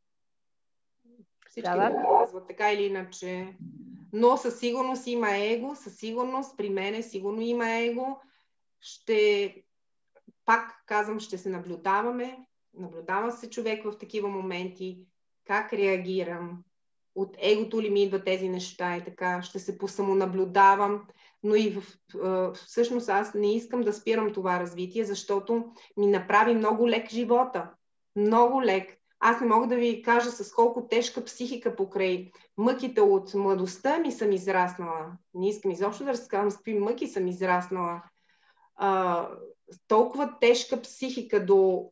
Всички да, да. казват така или иначе. Но със сигурност има его, със сигурност при мене сигурно има его. Ще, пак казвам, ще се наблюдаваме. Наблюдава се човек в такива моменти. Как реагирам? От егото ли ми идват тези неща и така? Ще се посамонаблюдавам. Но и в, всъщност аз не искам да спирам това развитие, защото ми направи много лек живота. Много лек. Аз не мога да ви кажа с колко тежка психика покрай мъките от младостта ми съм израснала. Не искам изобщо да разказвам с какви мъки съм израснала. А, толкова тежка психика до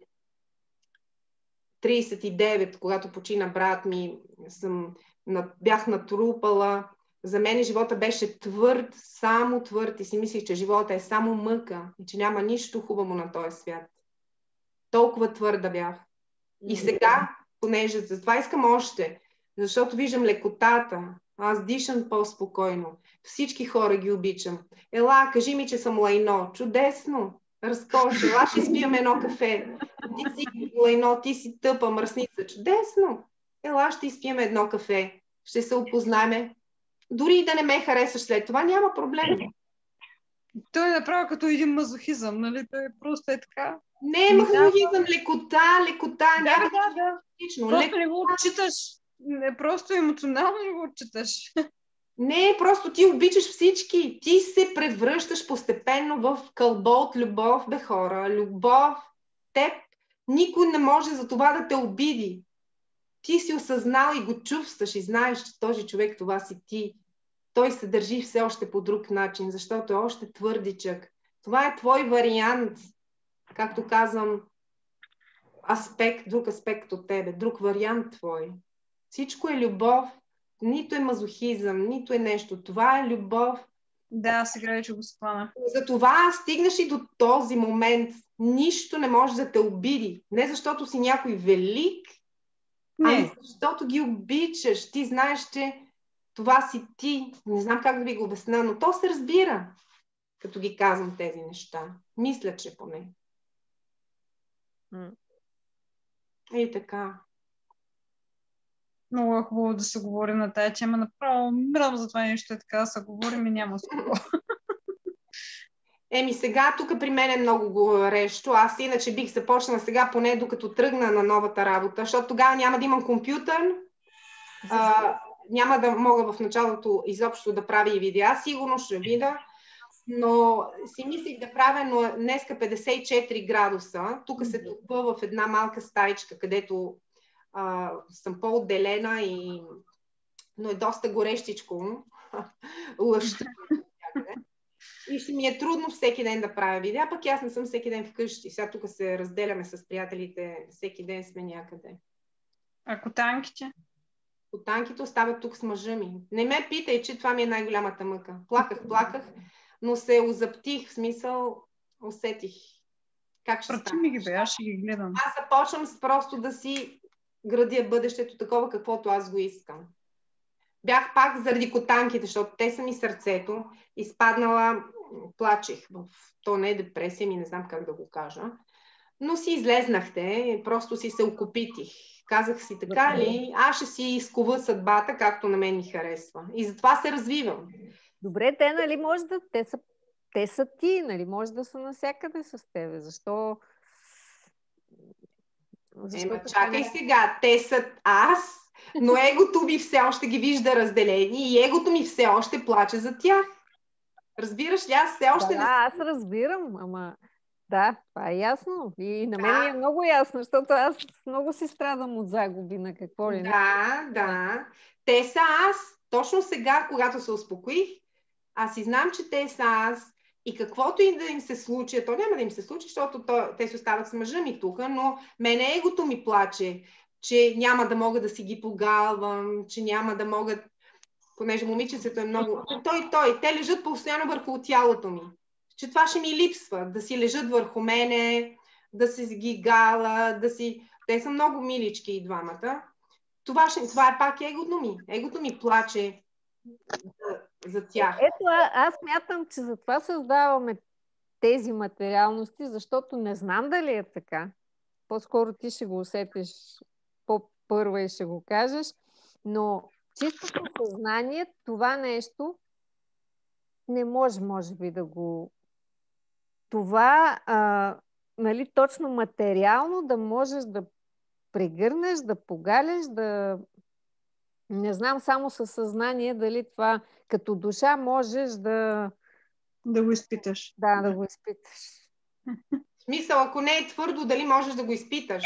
трийсет и девет, когато почина брат ми, съм, бях натрупала. За мен живота беше твърд, само твърд и си мислих, че живота е само мъка и че няма нищо хубаво на този свят. Толкова твърда бях. И сега, понеже за това искам още, защото виждам лекотата, аз дишам по-спокойно, всички хора ги обичам. Ела, кажи ми, че съм лайно. Чудесно, разкош, ела, ще изпием едно кафе. Ти си лайно, ти си тъпа, мръсница. Чудесно, ела, ще изпием едно кафе. Ще се опознаем. Дори и да не ме харесаш след това, няма проблем. Той е направо като един мазохизъм, нали? Той просто е така. Не е мазохизъм, лекота, лекота. Да, няма да, да. Лично. Просто Лекота. не го отчиташ. Не, просто емоционално не го отчиташ. Не, просто ти обичаш всички. Ти се превръщаш постепенно в кълбо от любов, бе хора. Любов, теб. Никой не може за това да те обиди. Ти си осъзнал и го чувстваш и знаеш, че този човек това си ти. Той се държи все още по друг начин, защото е още твърдичък. Това е твой вариант, както казвам, аспект, друг аспект от тебе, друг вариант твой. Всичко е любов, нито е мазохизъм, нито е нещо. Това е любов. Да, сега вече го схвана. Затова стигнеш и до този момент. Нищо не може да те обиди. Не защото си някой велик, не. Ами защото ги обичаш. Ти знаеш, че това си ти. Не знам как да ви го обясня, но то се разбира, като ги казвам тези неща. Мисля, че поне. Mm. И така. Много е хубаво да се говори на тая тема. Направо мирам за това нещо е така да се говорим и няма с кого. Еми сега тук при мен е много горещо. Аз иначе бих започнала сега, поне докато тръгна на новата работа, защото тогава няма да имам компютър. А, няма да мога в началото изобщо да правя и видеа. Сигурно ще видя. Но си мислих да правя, но днеска петдесет и четири градуса. Тук се тупа в една малка стаичка, където а, съм по-отделена, и... но е доста горещичко. Лъща. И ще ми е трудно всеки ден да правя видеа, пък аз не съм всеки ден вкъщи. Сега тук се разделяме с приятелите, всеки ден сме някъде. А котанките? Котанките остават тук с мъжа ми. Не ме питай, че това ми е най-голямата мъка. Плаках, плаках, но се озаптих, в смисъл усетих как ще Прати стане. ми ги бе, аз ще ги гледам. Аз започвам с просто да си градя бъдещето такова, каквото аз го искам. Бях пак заради котанките, защото те са ми сърцето. Изпаднала, плачех. То не е депресия, ми не знам как да го кажа. Но си излезнахте, просто си се окопитих. Казах си, така ли, аз ще си изкува съдбата, както на мен ми харесва. И затова се развивам. Добре, те, нали, може да... Те са, те са ти, нали, може да са навсякъде с тебе. Защо... Защо Ема, така чакай не... сега, те са аз, но егото ми все още ги вижда разделени и егото ми все още плаче за тях. Разбираш ли, аз все още Да, не... аз разбирам, ама да, това е ясно. И на мен Да. ми е много ясно, защото аз много си страдам от загуби на какво ли не. Да, да. Те са аз. Точно сега, когато се успокоих, аз си знам, че те са аз. И каквото и да им се случи, то няма да им се случи, защото то, те си остават с мъжа ми тук, но мене егото ми плаче, че няма да мога да си ги погалвам, че няма да могат, понеже момиченцето е много... Той, той, те лежат постоянно върху тялото ми. Че това ще ми липсва, да си лежат върху мене, да си ги гала, да си... Те са много милички и двамата. Това, ще, това е пак егото ми. Егото ми плаче за, за тях. Ето, а, аз мятам, че затова създаваме тези материалности, защото не знам дали е така. По-скоро ти ще го усетиш по-първа и ще го кажеш, но чистото съзнание, това нещо не може, може би, да го... Това, а, нали, точно материално да можеш да прегърнеш, да погаляш, да... Не знам само със съзнание дали това като душа можеш да... Да го изпиташ. Да, да, да го изпиташ. В смисъл, ако не е твърдо, дали можеш да го изпиташ?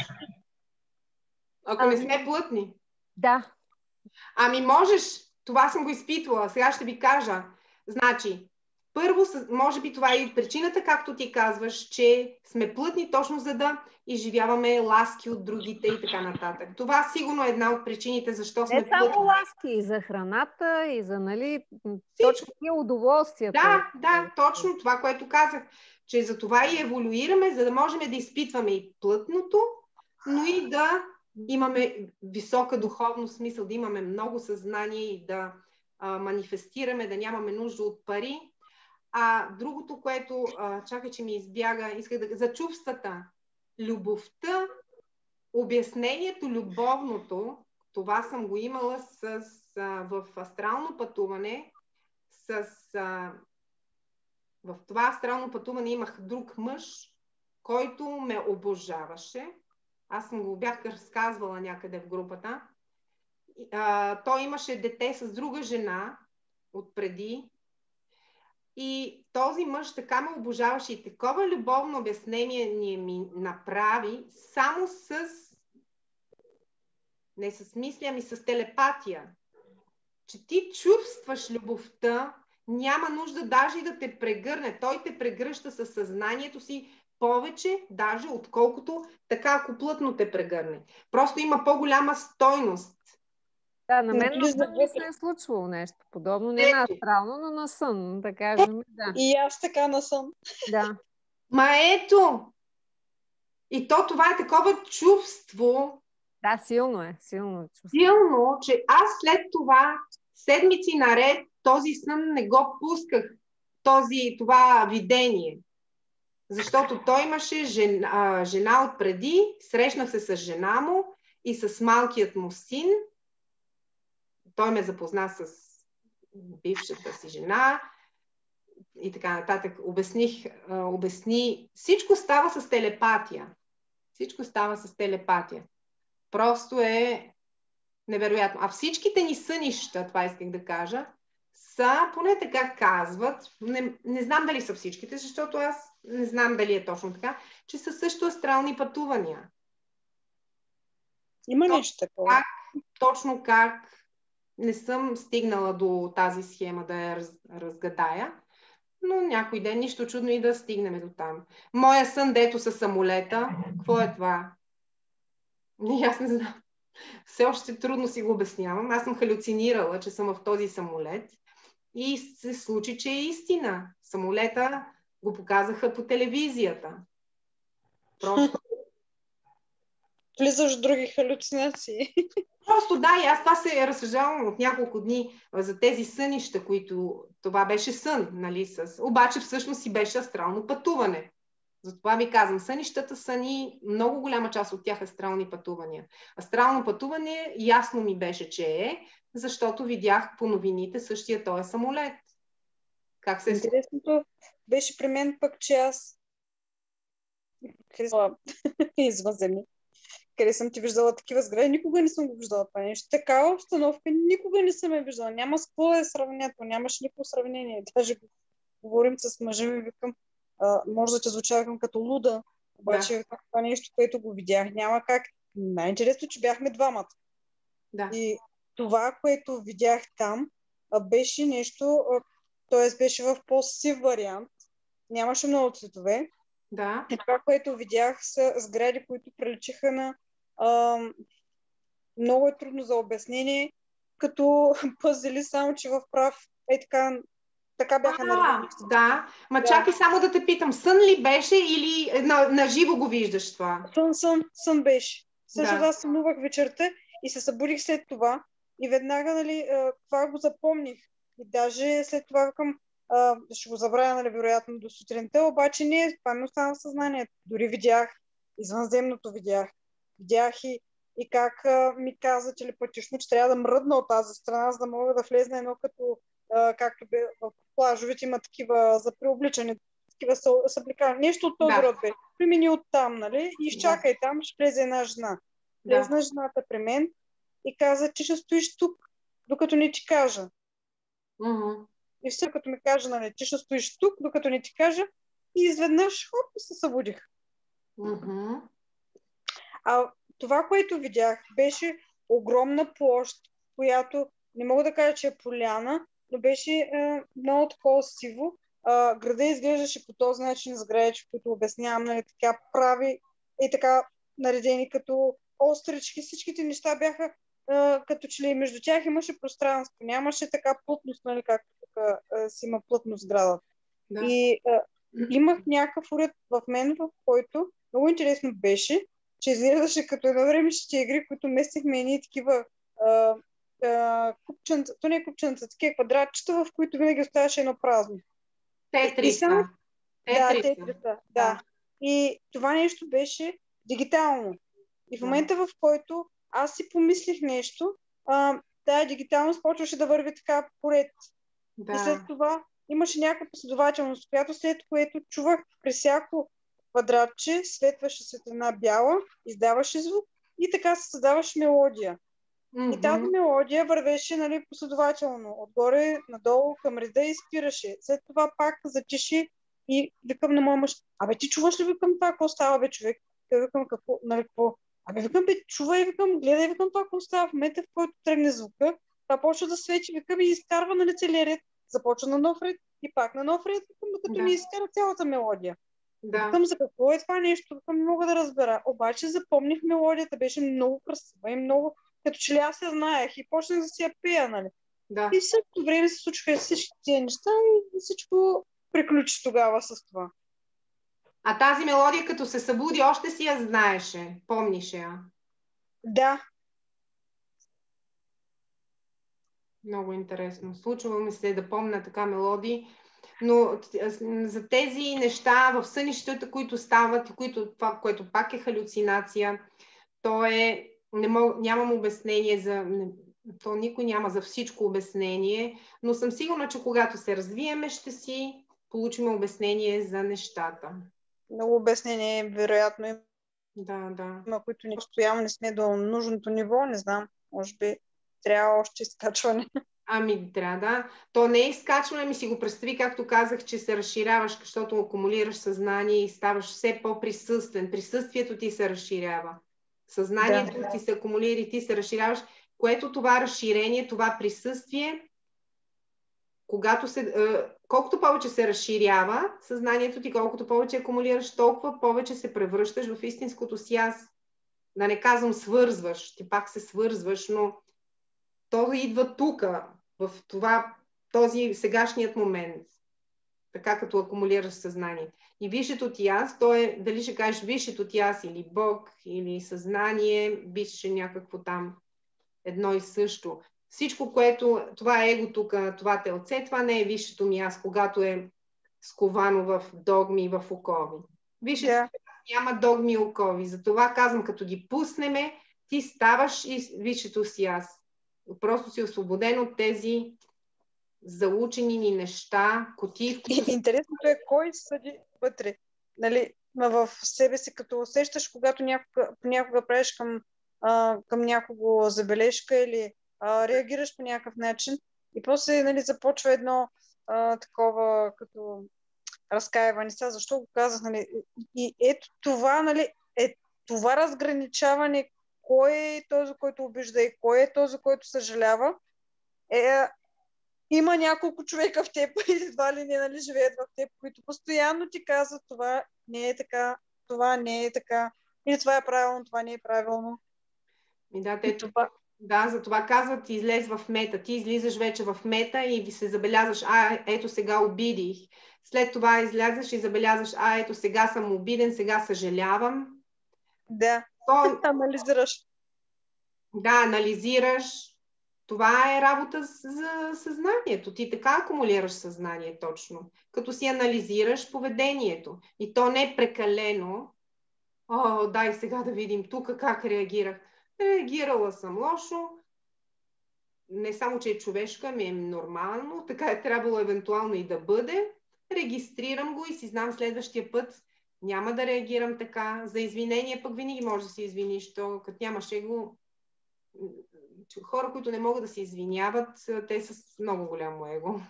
Ако не сме плътни. Да. Ами можеш, това съм го изпитвала, сега ще ви кажа. Значи, първо, може би това е и причината, както ти казваш, че сме плътни точно за да изживяваме ласки от другите и така нататък. Това сигурно е една от причините, защо сме плътни. Не плътни. само ласки, и за храната, и за, нали, точно тия удоволствията. Да, да, точно това, което казах, че за това и еволюираме, за да можем да изпитваме и плътното, но и да имаме висока духовно смисъл, да имаме много съзнание и да а, манифестираме, да нямаме нужда от пари. А другото, което, а, чакай, че ми избяга, исках да... за чувствата. Любовта, обяснението, любовното, това съм го имала с, а, в астрално пътуване, с... А, в това астрално пътуване имах друг мъж, който ме обожаваше. Аз съм го бях разказвала някъде в групата. А, той имаше дете с друга жена отпреди. И този мъж така ме обожаваше и такова любовно обяснение ни ми направи само с... не с мисли, ами с телепатия. Че ти чувстваш любовта, няма нужда даже и да те прегърне. Той те прегръща със съзнанието си повече, даже отколкото така, ако плътно те прегърне. Просто има по-голяма стойност. Да, на мен на сън ми се е случвало нещо подобно. Не на астрално, но на сън, да кажем. Да. И аз така на сън. Да. Ма ето! И то това е такова чувство. Да, силно е. Силно е чувство. Силно, че аз след това седмици наред този сън не го пусках. Този, това видение. Защото той имаше жена, жена отпреди, срещнах се с жена му и с малкият му син. Той ме запозна с бившата си жена и така нататък. Обясних, обясни. Всичко става с телепатия. Всичко става с телепатия. Просто е невероятно. А всичките ни сънища, това исках да кажа, са, поне така казват, не, не знам дали са всичките, защото аз не знам дали е точно така, че са също астрални пътувания. Има То, нещо такова. Как, точно как не съм стигнала до тази схема да я раз, разгадая, но някой ден нищо чудно и да стигнем до там. Моя сън, дето със самолета, какво е това? Не, аз не знам. Все още трудно си го обяснявам. Аз съм халюцинирала, че съм в този самолет и се случи, че е истина. Самолета го показаха по телевизията. Просто. Влизаш в други халюцинации. Просто да, и аз това се разсъждавам от няколко дни за тези сънища, които това беше сън, нали, с... обаче всъщност си беше астрално пътуване. Затова ви казвам, сънищата са ни, много голяма част от тях астрални пътувания. Астрално пътуване ясно ми беше, че е, защото видях по новините същия този самолет. Как се... Интересното беше при мен пък, че аз извънземни, къде съм ти виждала такива сгради, никога не съм го виждала това нещо. Такава обстановка никога не съм я виждала. Няма с какво да е сравнението, нямаше никакво сравнение. Даже говорим с мъжа ми, викам, а, може да те звучавам като луда, обаче да. Това нещо, което го видях, няма как. Най-интересно, че бяхме двамата. Да. И това, което видях там, а, беше нещо, т.е. беше в по-сив вариант. Нямаше много цветове. Да. И това, което видях, са сгради, които приличаха на... Ам, много е трудно за обяснение, като пъзели, само че в прав е така, така бяха наредени. Да, ма да. Чакай само да те питам, сън ли беше или на, на живо го виждаш това? Сън, сън, сън беше. Също да. аз сънувах вечерта и се събудих след това и веднага, нали, това го запомних. И даже след това към Uh, ще го забравя, нали, вероятно до сутринта, обаче не, това ми остана в съзнанието. Дори видях, извънземното видях. Видях и, и как uh, ми каза телепатично, че трябва да мръдна от тази страна, за да мога да влезна едно като, uh, както бе, в плажовете има такива за преобличане, такива събликани. Нещо от този да. род бе. Примени от там, нали, и изчакай да. Там, ще влезе една жена. Влезна да. Жената при мен и каза, че ще стоиш тук, докато не ти кажа. Mm-hmm. И все като ми кажа, нали, ти ще стоиш тук, докато не ти кажа, и изведнъж, хоп, се събудих. Mm-hmm. А това, което видях, беше огромна площ, която не мога да кажа, че е поляна, но беше е, много такова сиво. А, града изглеждаше по този начин, сградите, които обяснявам, нали, така прави и така наредени като острички. Всичките неща бяха Uh, като че ли между тях имаше пространство, нямаше така плътност, нали, както тук uh, си има плътност сградата. Да. И uh, имах някакъв уред в мен, в който много интересно беше, че изглеждаше като едно време ще игри, които местихме едни такива uh, uh, купченца, то не е купченца, такива квадратчета, в които винаги оставаше едно празно. Тетриса. Сам... Тетриса. Да, тетриса, да. да. И това нещо беше дигитално. И в момента, в който аз си помислих нещо, а, тая дигиталност почваше да върви така поред. Да. И след това имаше някаква последователност, която след което чувах при всяко квадратче, светваше светлина бяла, издаваше звук и така се създаваше мелодия. Mm-hmm. И тази мелодия вървеше, нали, последователно, отгоре, надолу, към реда и спираше. След това пак затиши и викам на моя мъж, абе ти чуваш ли, викам това, какво става, бе, човек? Викам, какво, нали, какво? Абе, викам, бе, чувай, викам, гледай, викам това, какво става. В момента, в който тръгне звука, това почва да свечи, викам, и изкарва, нали, целия ред. Започва на нов ред и пак на нов ред, викам, докато да. Ми изкара цялата мелодия. Да. Викам, за какво е това нещо, викам, не мога да разбера. Обаче запомних мелодията, беше много красива и много, като че ли аз я знаех и почнах да си я пея, нали. Да. И същото време се случиха всички тези неща и всичко приключи тогава с това. А тази мелодия, като се събуди, още си я знаеше, помнише я. Да. Много интересно. Случва ми се да помня така мелодии, но за тези неща в сънищата, които стават и които, това, което пак е халюцинация, то е, не мог, нямам обяснение за, то никой няма за всичко обяснение, но съм сигурна, че когато се развиеме, ще си получим обяснение за нещата. Много обяснение, вероятно има. Да, да. Има, които не постоянно не сме до нужното ниво, не знам, може би трябва още изкачване. Ами, трябва да. То не е изкачване, ми си го представи, както казах, че се разширяваш, защото акумулираш съзнание и ставаш все по-присъствен. Присъствието ти се разширява. Съзнанието да. Ти се акумулира и ти се разширяваш, което това разширение, това присъствие, когато се, колкото повече се разширява съзнанието ти, колкото повече акумулираш, толкова повече се превръщаш в истинското си аз. Да не казвам свързваш, ти пак се свързваш, но то идва тук, в това, този сегашният момент. така като акумулираш съзнание. И висшето ти аз, то е, дали ще кажеш висшето ти аз или Бог, или съзнание, висше някакво там едно и също. Всичко, което, това е его тук, това телце, това не е висшето ми аз, когато е сковано в догми и в окови. Висшето Да. няма догми и окови. Затова казвам, като ги пуснеме, ти ставаш и висшето си аз. Просто си освободен от тези заучени ни неща, кутии, в които... Интересното е кой съди вътре. Нали, ма в себе си, като усещаш, когато някога, понякога правиш към, а, към някого забележка или а, реагираш по някакъв начин и после, нали, започва едно а, такова като разкаиване. Сега, защо го казах? Нали? И ето това, нали, е това разграничаване, кой е този, който обижда и кой е този, който съжалява, е, има няколко човека в теб, или едва ли не, нали, живеят в теб, които постоянно ти казват, това не е така, това не е така, или това е правилно, това не е правилно. И да, те, това... да, за това казват, ти излез в мета. Ти излизаш вече в мета и ви се забелязваш, а, ето сега обидих. След това излязаш и забелязваш, а, ето сега съм обиден, сега съжалявам. Да, То, анализираш. Да, анализираш. Това е работа за съзнанието. Ти така акумулираш съзнание точно. Като си анализираш поведението. И то не е прекалено. О, дай сега да видим тук как реагирах. Реагирала съм лошо. Не само, че е човешка, ми е нормално. Така е трябвало евентуално и да бъде. Регистрирам го и си знам следващия път. Няма да реагирам така. За извинение пък винаги може да се извиниш. То, като нямаш его, хора, които не могат да се извиняват, те са с много голямо его.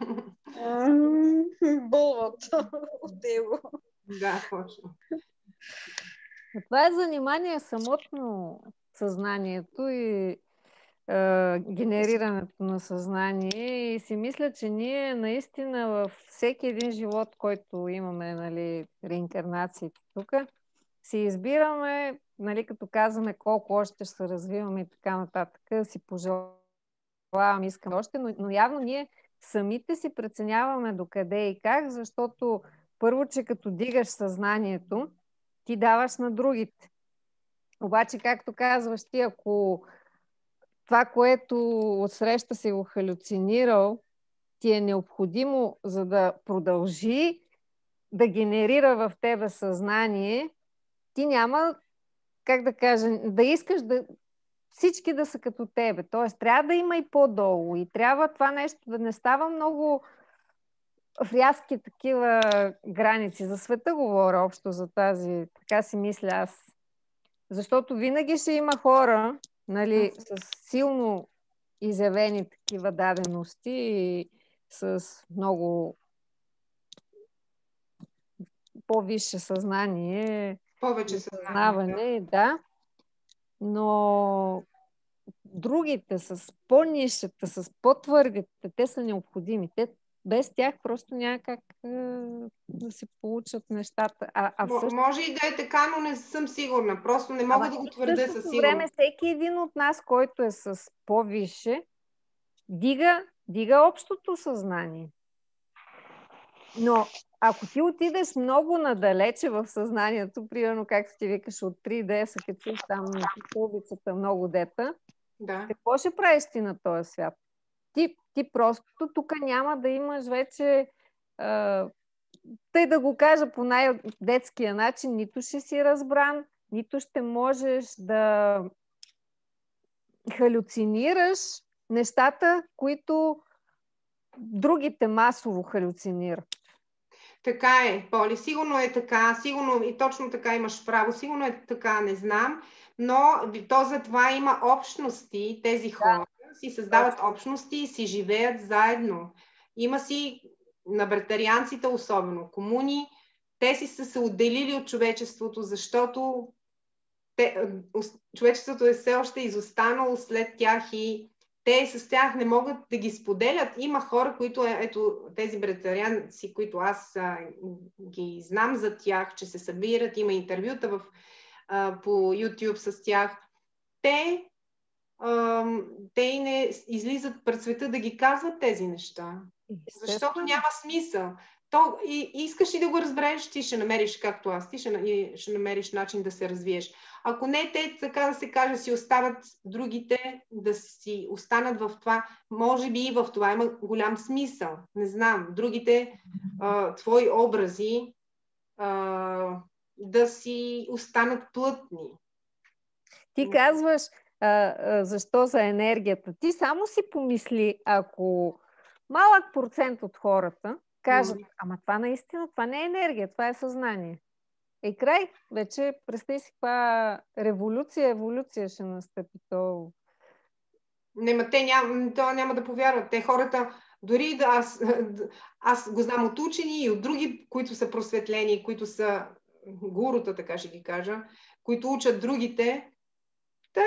Бълват от его. Да, точно. Това е занимание самотно съзнанието и е, генерирането на съзнание и си мисля, че ние наистина във всеки един живот, който имаме, нали, реинкарнациите тук, си избираме, нали, като казваме колко още ще се развиваме и така нататък, си пожелавам, искам още, но, но явно ние самите си преценяваме докъде и как, защото първо, че като дигаш съзнанието, ти даваш на другите. Обаче, както казваш ти, ако това, което отсреща си го халюцинирал, ти е необходимо, за да продължи да генерира в тебе съзнание, ти няма, как да кажа, да искаш да всички да са като тебе. Тоест, трябва да има и по-долу. И трябва това нещо да не става много в рязки такива граници. За света говоря общо за тази, така си мисля аз. Защото винаги ще има хора, нали, с силно изявени такива дадености и с много по-висше съзнание, Повече съзнаване, да. да. Но другите с по-нишата, с по-твърдите, те са необходими. Те, без тях просто няма как е, да се получат нещата. А, а също... също... Може и да е така, но не съм сигурна. Просто не мога Ама да го твърда със сигурност. В време всеки един от нас, който е с по-висше, дига, дига общото съзнание. Но ако ти отидеш много надалече в съзнанието, примерно, както ти викаш, от три Д са качиш там на стълбицата много дета, да. Какво ще правиш ти на този свят? Ти, ти просто тук няма да имаш вече, а, тъй да го кажа по най-детския начин, нито ще си разбран, нито ще можеш да халюцинираш нещата, които другите масово халюцинират. Така е, Поли. Сигурно е така. Сигурно и точно така имаш право. Сигурно е така, не знам. Но то за това има общности. Тези хора да. си създават да. общности и си живеят заедно. Има си на братарианците особено комуни. Те си са се отделили от човечеството, защото те, човечеството е все още изостанало след тях и те с тях не могат да ги споделят. Има хора, които, ето тези братарианци, които аз а, ги знам за тях, че се събират, има интервюта в, а, по YouTube с тях. Те, а, те не излизат пред света да ги казват тези неща. Защото няма смисъл. То, и, искаш ли да го разбереш, ти ще намериш, както аз, ти ще, ще намериш начин да се развиеш. Ако не, те, така да се каже, си остават другите, да си останат в това, може би и в това има голям смисъл. Не знам, другите а, твои образи а, да си останат плътни. Ти казваш, а, а, защо за енергията. Ти само си помисли, ако малък процент от хората кажат, ама това наистина, това не е енергия, това е съзнание. И край, вече представи си каква революция, еволюция ще настъпи то. Не, ма те няма, то няма да повярват. Те хората, дори да аз, аз го знам от учени и от други, които са просветлени, които са гурута, така ще ги кажа, които учат другите, те,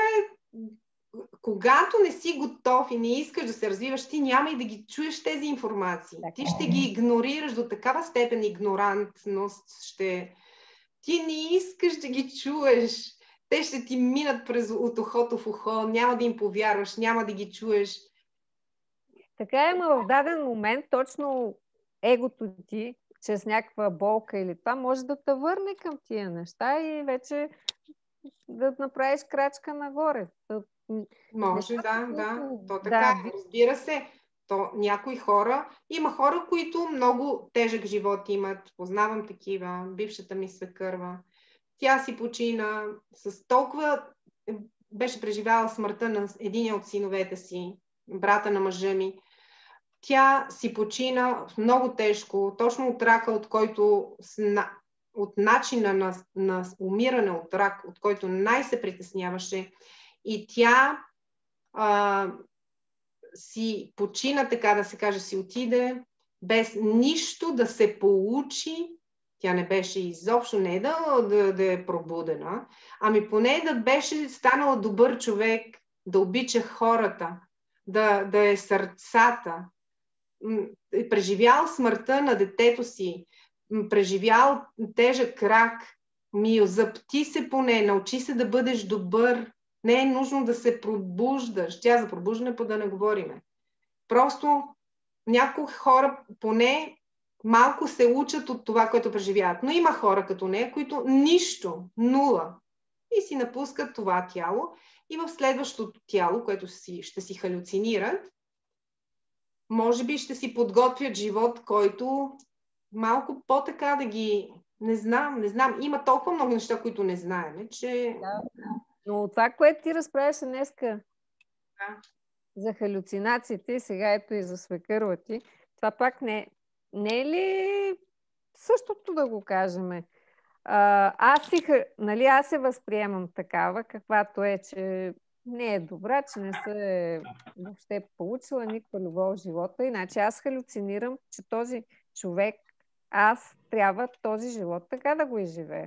когато не си готов и не искаш да се развиваш, ти няма и да ги чуеш тези информации. Така. Ти ще ги игнорираш до такава степен игнорантност, ще... Ти не искаш да ги чуеш. Те ще ти минат през от ухото в ухо, няма да им повярваш, няма да ги чуеш. Така е, но в даден момент точно егото ти, чрез някаква болка или това, може да те върне към тия неща и вече да направиш крачка нагоре. Може, да, да. То така да. е, разбира се. То някои хора, има хора, които много тежък живот имат. Познавам такива, бившата ми свекърва. Тя си почина с толкова... Беше преживяла смъртта на един от синовете си, брата на мъжа ми. Тя си почина много тежко, точно от рака, от който... от начина на, на умиране от рак, от който най-се притесняваше. И тя а, си почина, така да се каже, си отиде, без нищо да се получи. Тя не беше изобщо, не да, да, да е пробудена, ами поне да беше станала добър човек, да обича хората, да, да е сърцата. Преживял смъртта на детето си, преживял тежък рак, Мио, запти се поне, научи се да бъдеш добър. Не е нужно да се пробуждаш. Тя за пробуждане, по да не говориме. Просто някои хора поне малко се учат от това, което преживяват. Но има хора като нея, които нищо, нула. И си напускат това тяло. И в следващото тяло, което си, ще си халюцинират, може би ще си подготвят живот, който малко по-така да ги... Не знам, не знам. Има толкова много неща, които не знаем, че... Да. Но това, което ти разправяше днеска да. за халюцинациите, сега ето и за свекърва ти, това пак не, не е ли същото, да го кажем? А, аз, си, нали, аз се възприемам такава, каквато е, че не е добра, че не се въобще получила никаква любов в живота. Иначе аз халюцинирам, че този човек, аз трябва този живот така да го изживее.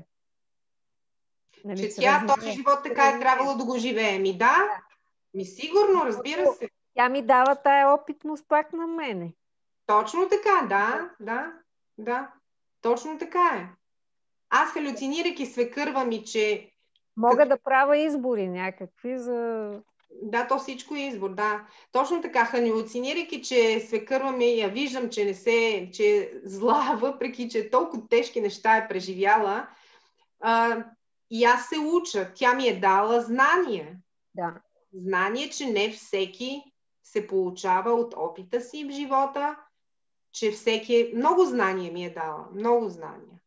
Нали, че тя този живот така е трябвало да го живее. Ми да, да. Ми сигурно, разбира се. Тя ми дава тая опитност пак на мене. Точно така, да, да, да. Точно така е. Аз халюцинирайки свекърва ми, че... Мога как... да правя избори някакви за... Да, то всичко е избор, да. Точно така, халюцинирайки, че свекърва ми, я виждам, че не се, че е зла, въпреки че толкова тежки неща е преживяла, а, и аз се уча. Тя ми е дала знание. Да. Знание, че не всеки се получава от опита си в живота, че всеки е... Много знание ми е дала. Много знание.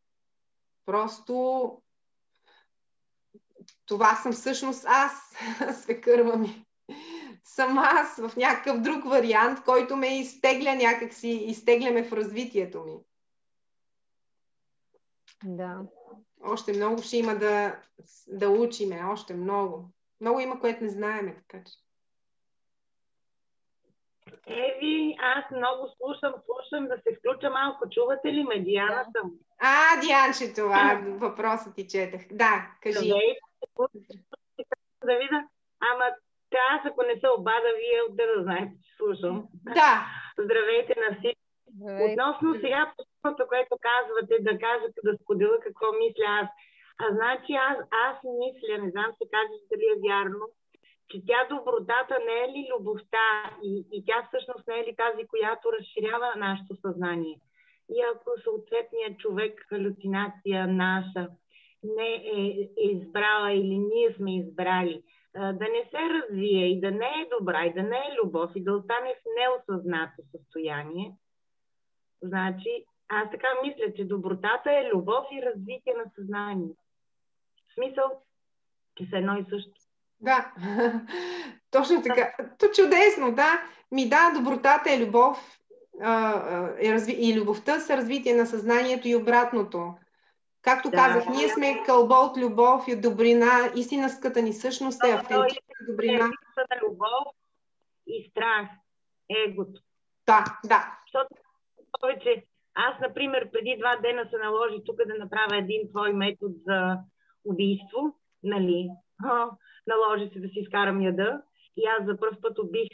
Просто това съм всъщност аз, свекърва ми. Съм аз в някакъв друг вариант, който ме изтегля някакси, изтегляме в развитието ми. Да. Още много ще има да, да учиме, още много. Много има, което не знаеме, така че. Еви, аз много слушам, слушам, да се включа малко. Чувате ли ме? Диана да. съм. А, Дианче, това въпросът ти четах. Да, кажи. Здравей, да видя. Ама аз, ако не се обада, вие отде да знаете, че слушам. Да. Здравейте на всички. Здравейте. Относно сега последното, което казвате, да кажете, да споделя какво мисля аз. А значи аз, аз мисля, не знам се кажете дали е вярно, че тя добротата не е ли любовта и, и тя всъщност не е ли тази, която разширява нашето съзнание. и ако съответният човек халюцинация наша не е избрала или ние сме избрали да не се развие и да не е добра и да не е любов и да остане в неосъзнато състояние, значи аз така мисля, че добротата е любов и развитие на съзнание. В смисъл, че са едно и също. Да, точно така. То чудесно, да. Ми да, добротата е любов е разви... и любовта са развитие на съзнанието и обратното. Както да, казах, да, ние да. сме кълбо от любов и от добрина. Истинската ни същност е автентична добрина. Е на любов и страх, егото. Да, да. Защото повече, аз, например, преди два дена се наложи тук да направя един твой метод за убийство, нали? Наложи се да си изкарам яда и аз за пръв път убих.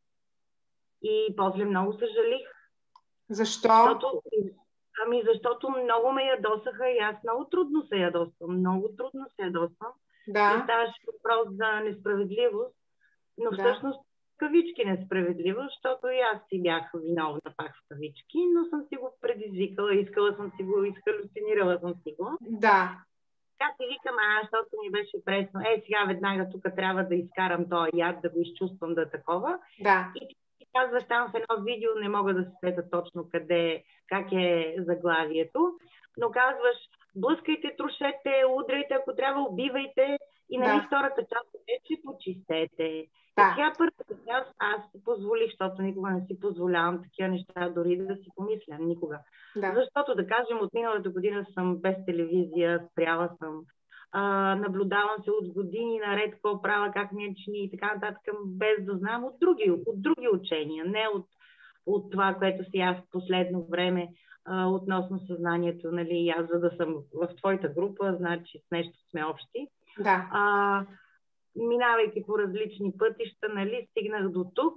И после много съжалих. Защо? Защото, ами защото много ме ядосаха и аз много трудно се ядосвам. Много трудно се ядосвам. Да. И ставаше въпрос за несправедливост, но Да. всъщност кавички несправедливост, защото и аз си бях виновна пак в кавички, но съм си го предизвикала, искала съм си го, изхалюцинирала съм си го. Да. Така си викам, а, защото ми беше пресно. Е, сега веднага тук трябва да изкарам този яд, да го изчувствам да е такова. Да. И ти казваш там в едно видео, не мога да се сета точно къде, как е заглавието, но казваш, блъскайте, трошете, удрайте, ако трябва, убивайте и нали Да. втората част вече почистете. Да. И сега първата част аз си позволих, защото никога не си позволявам такива неща, дори да си помисля, никога. Да. Защото, да кажем, от миналата година съм без телевизия, спряла съм, а, наблюдавам се от години наред какво правя, как ми е чини и така нататък, без да знам от други, от други учения, не от, от това, което си аз в последно време а, относно съзнанието, нали, аз за да съм в твоята група, значи с нещо сме общи. Да. А, минавайки по различни пътища, нали, стигнах до тук.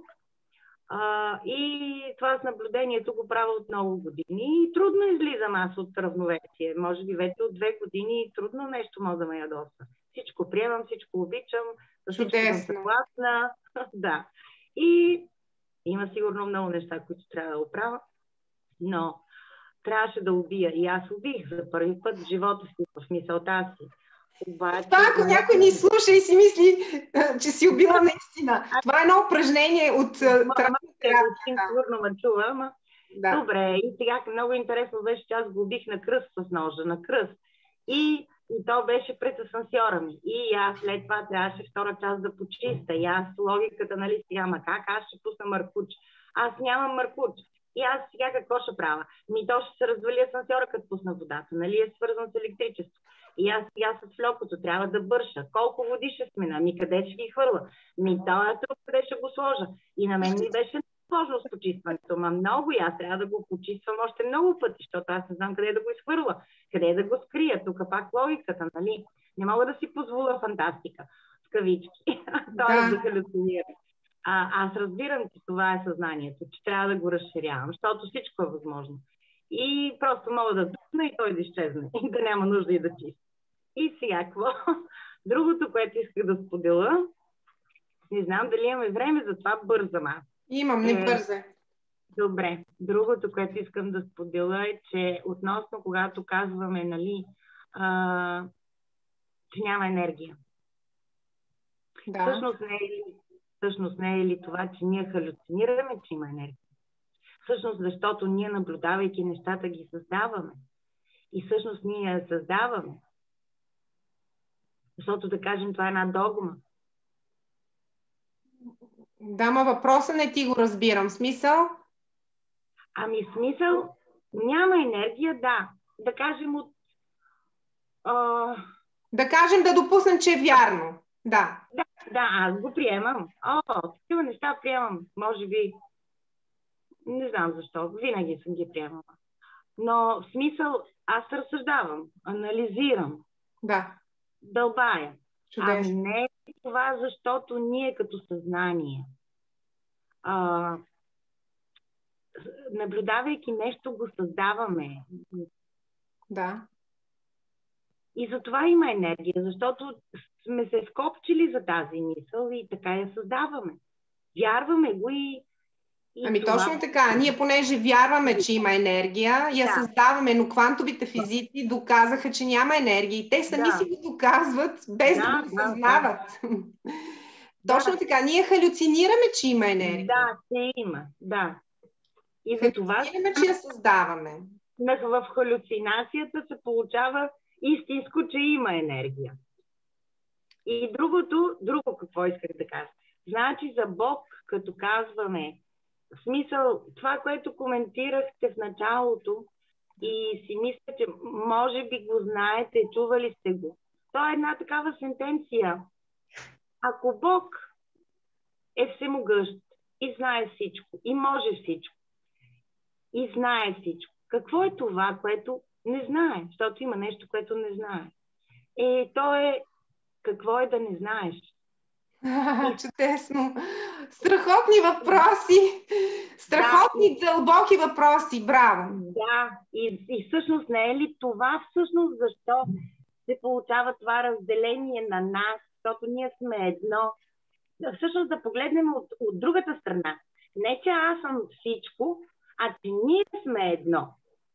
А, и това с наблюдението го правя от много години и трудно излизам аз от равновесие. Може би вече от две години и трудно нещо може да ме ядоса. Всичко приемам, всичко обичам, за всичко съм съгласна. Да. И има сигурно много неща, които трябва да оправя, но трябваше да убия. И аз убих за първи път в живота си, в мисълта си. Обаче, Това, ако някой ни слуша и си мисли, че си убила наистина. Това е едно упражнение от терапия. Сигурно ме чува, ама да. Добре. И сега много интересно беше, че аз го убих на кръст с ножа, на кръст. И, и то беше пред асансьора ми. И аз след това трябваше втора част да почиста. И аз логиката, нали, сега, ма как аз ще пусна маркуч? Аз нямам маркуч. И аз сега какво ще правя? Ми то ще се развали асансьора, като пусна водата. Нали е свързан с електричество. И аз сега с флокото трябва да бърша. Колко води ще смина? Ми къде ще ги хвърля? Ми този труп къде ще го сложа? И на мен ми беше сложно с почистването. Ма много и аз трябва да го почиствам още много пъти, защото аз не знам къде да го изхвърля. Къде да го скрия? Тук пак логиката, нали? Не мога да си позволя фантастика. В кавички. Това да халюцинира. А, аз разбирам, че това е съзнанието, че трябва да го разширявам, защото всичко е възможно. И просто мога да духна и той да изчезне. И да няма нужда и да чисти. И сега какво? Другото, което исках да споделя, не знам дали имаме време, затова бързам аз. Имам, не бърза. Добре. Другото, което искам да споделя е, че относно когато казваме, нали, а, че няма енергия. Да. Всъщност не, е ли, всъщност не е ли това, че ние халюцинираме, че има енергия? Всъщност, защото ние, наблюдавайки нещата, ги създаваме. И всъщност ние я създаваме. Защото, да кажем, това е една догма. Да, ма въпроса не ти го разбирам. Смисъл? Ами смисъл, няма енергия, да. Да кажем от... А... Да кажем, да допуснем, че е вярно. Да. Да, да, аз го приемам. О, такива неща приемам. Може би... Не знам защо. Винаги съм ги приемала. Но в смисъл, аз разсъждавам, анализирам. Да. Дълбая. Чудесно. А не е това, защото ние като съзнание, а, наблюдавайки нещо, го създаваме. Да. И за това има енергия, защото сме се скопчили за тази мисъл и така я създаваме. Вярваме го и, И Ами това... точно така. Ние понеже вярваме, че има енергия, я Да. създаваме, но квантовите физици доказаха, че няма енергия. И те сами Да. си го доказват, без да, Да, го да, осъзнават. Да. Точно така. Ние халюцинираме, че има енергия. Да, че има. Да. И за това Халюцинираме, че я създаваме. в халюцинацията се получава истинско, че има енергия. И другото, друго какво исках да кажа. Значи за Бог, като казваме, в смисъл, това, което коментирахте в началото и си мисля, че може би го знаете, чували сте го. То е една такава сентенция. Ако Бог е всемогъщ и знае всичко, и може всичко, и знае всичко, какво е това, което не знае? Защото има нещо, което не знае. Е, то е какво е да не знаеш. А, чудесно! Страхотни въпроси! Страхотни, да, дълбоки въпроси! Браво! Да, и, и всъщност не е ли това всъщност защо се получава това разделение на нас, защото ние сме едно. Всъщност да погледнем от, от другата страна. Не, че аз съм всичко, а че ние сме едно.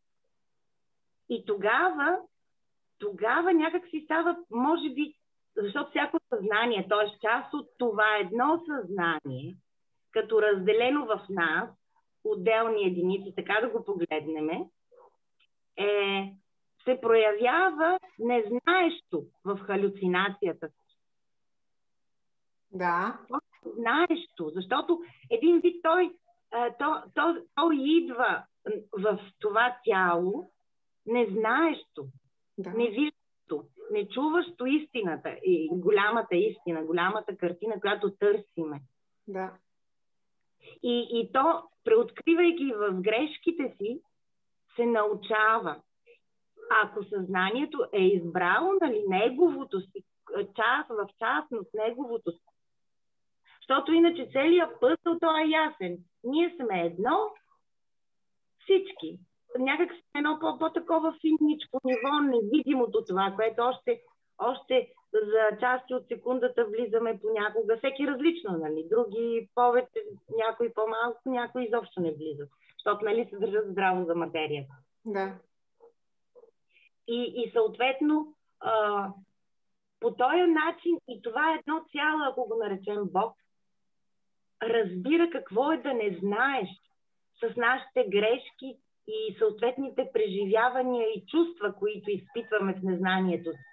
И тогава, тогава някак си става, може би, защото всяко съзнание, т.е. част от това едно съзнание, като разделено в нас, отделни единици, така да го погледнем, е, се проявява незнаещо в халюцинацията. Да. Знаещо, защото един вид той, то, то, той идва в това тяло незнаещо, Да. невиждащо, не чуващо истината, и голямата истина, голямата картина, която търсиме. Да. И, и то, преоткривайки в грешките си, се научава. Ако съзнанието е избрало, нали, неговото си, част, в частност неговото си. Защото иначе целият пъзел, той е ясен. Ние сме едно, всички. Някак сме едно по-такова финничко ниво, невидимото това, което още, още за части от секундата влизаме понякога. Всеки различно, нали? Други повече, някои по-малко, някои изобщо не влизат. Защото, нали, се държат здраво за материята. Да. И, и съответно, а, по този начин, и това е едно цяло, ако го наречем Бог, разбира какво е да не знаеш с нашите грешки и съответните преживявания и чувства, които изпитваме в незнанието си.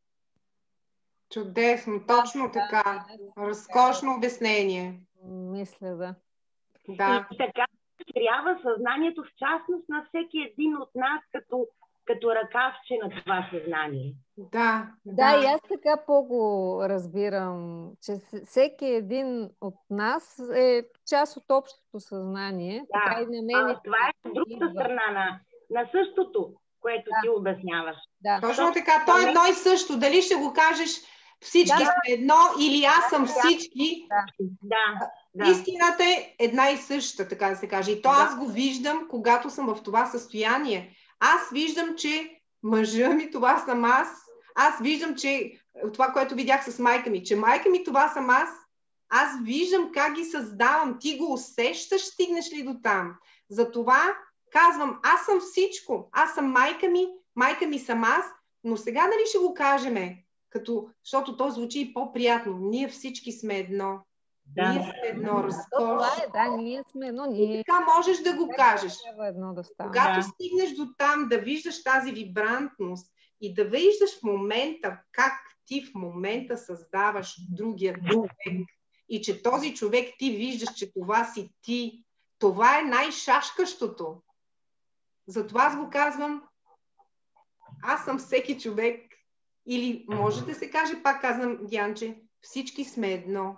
Чудесно, точно така. Разкошно обяснение. Мисля, да. Да. И така трябва съзнанието, в частност на всеки един от нас, като, като ръкавче на това съзнание. Да, Да, да. и аз така по-го разбирам, че всеки един от нас е част от общото съзнание. Да, така и на мен а, това е другата страна на, на същото, което да. ти обясняваш. Да. Точно така, то е едно и също. Дали ще го кажеш всички Да. сме едно или аз съм всички. Да, да. Да. Истината е една и съща, така да се каже. И то Да. аз го виждам, когато съм в това състояние. Аз виждам, че мъжа ми това съм аз. Аз виждам, че това, което видях с майка ми, че майка ми това съм аз. Аз виждам как ги създавам. Ти го усещаш, стигнеш ли до там? Затова казвам, аз съм всичко. Аз съм майка ми, майка ми съм аз. Но сега дали ще го кажеме? Като, защото то звучи и по-приятно. Ние всички сме едно. Да. Ние сме едно, разкош. Това е, да, ние сме едно. Ние... И така можеш да го кажеш. Трябва едно да стане. Когато Да. стигнеш до там да виждаш тази вибрантност и да виждаш в момента как ти в момента създаваш другия човек и че този човек ти виждаш, че това си ти, това е най-шашкащото. Затова аз го казвам, аз съм всеки човек. Или може да се каже, пак казвам, Дианче, всички сме едно.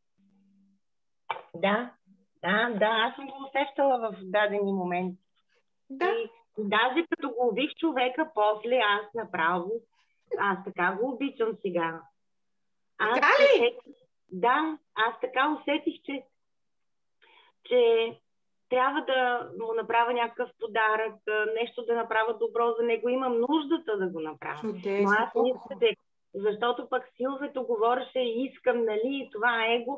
Да, да, да, аз съм го усещала в дадени моменти. Да. И даже като го убих човека, после аз направо, аз така го обичам сега. Аз Така ли? усетих, да, аз така усетих, че, че трябва да му направя някакъв подарък, нещо да направя добро за него. Имам нуждата да го направя. Чудесно. Но аз не исках, защото пък Силвето говореше и искам, нали, това его.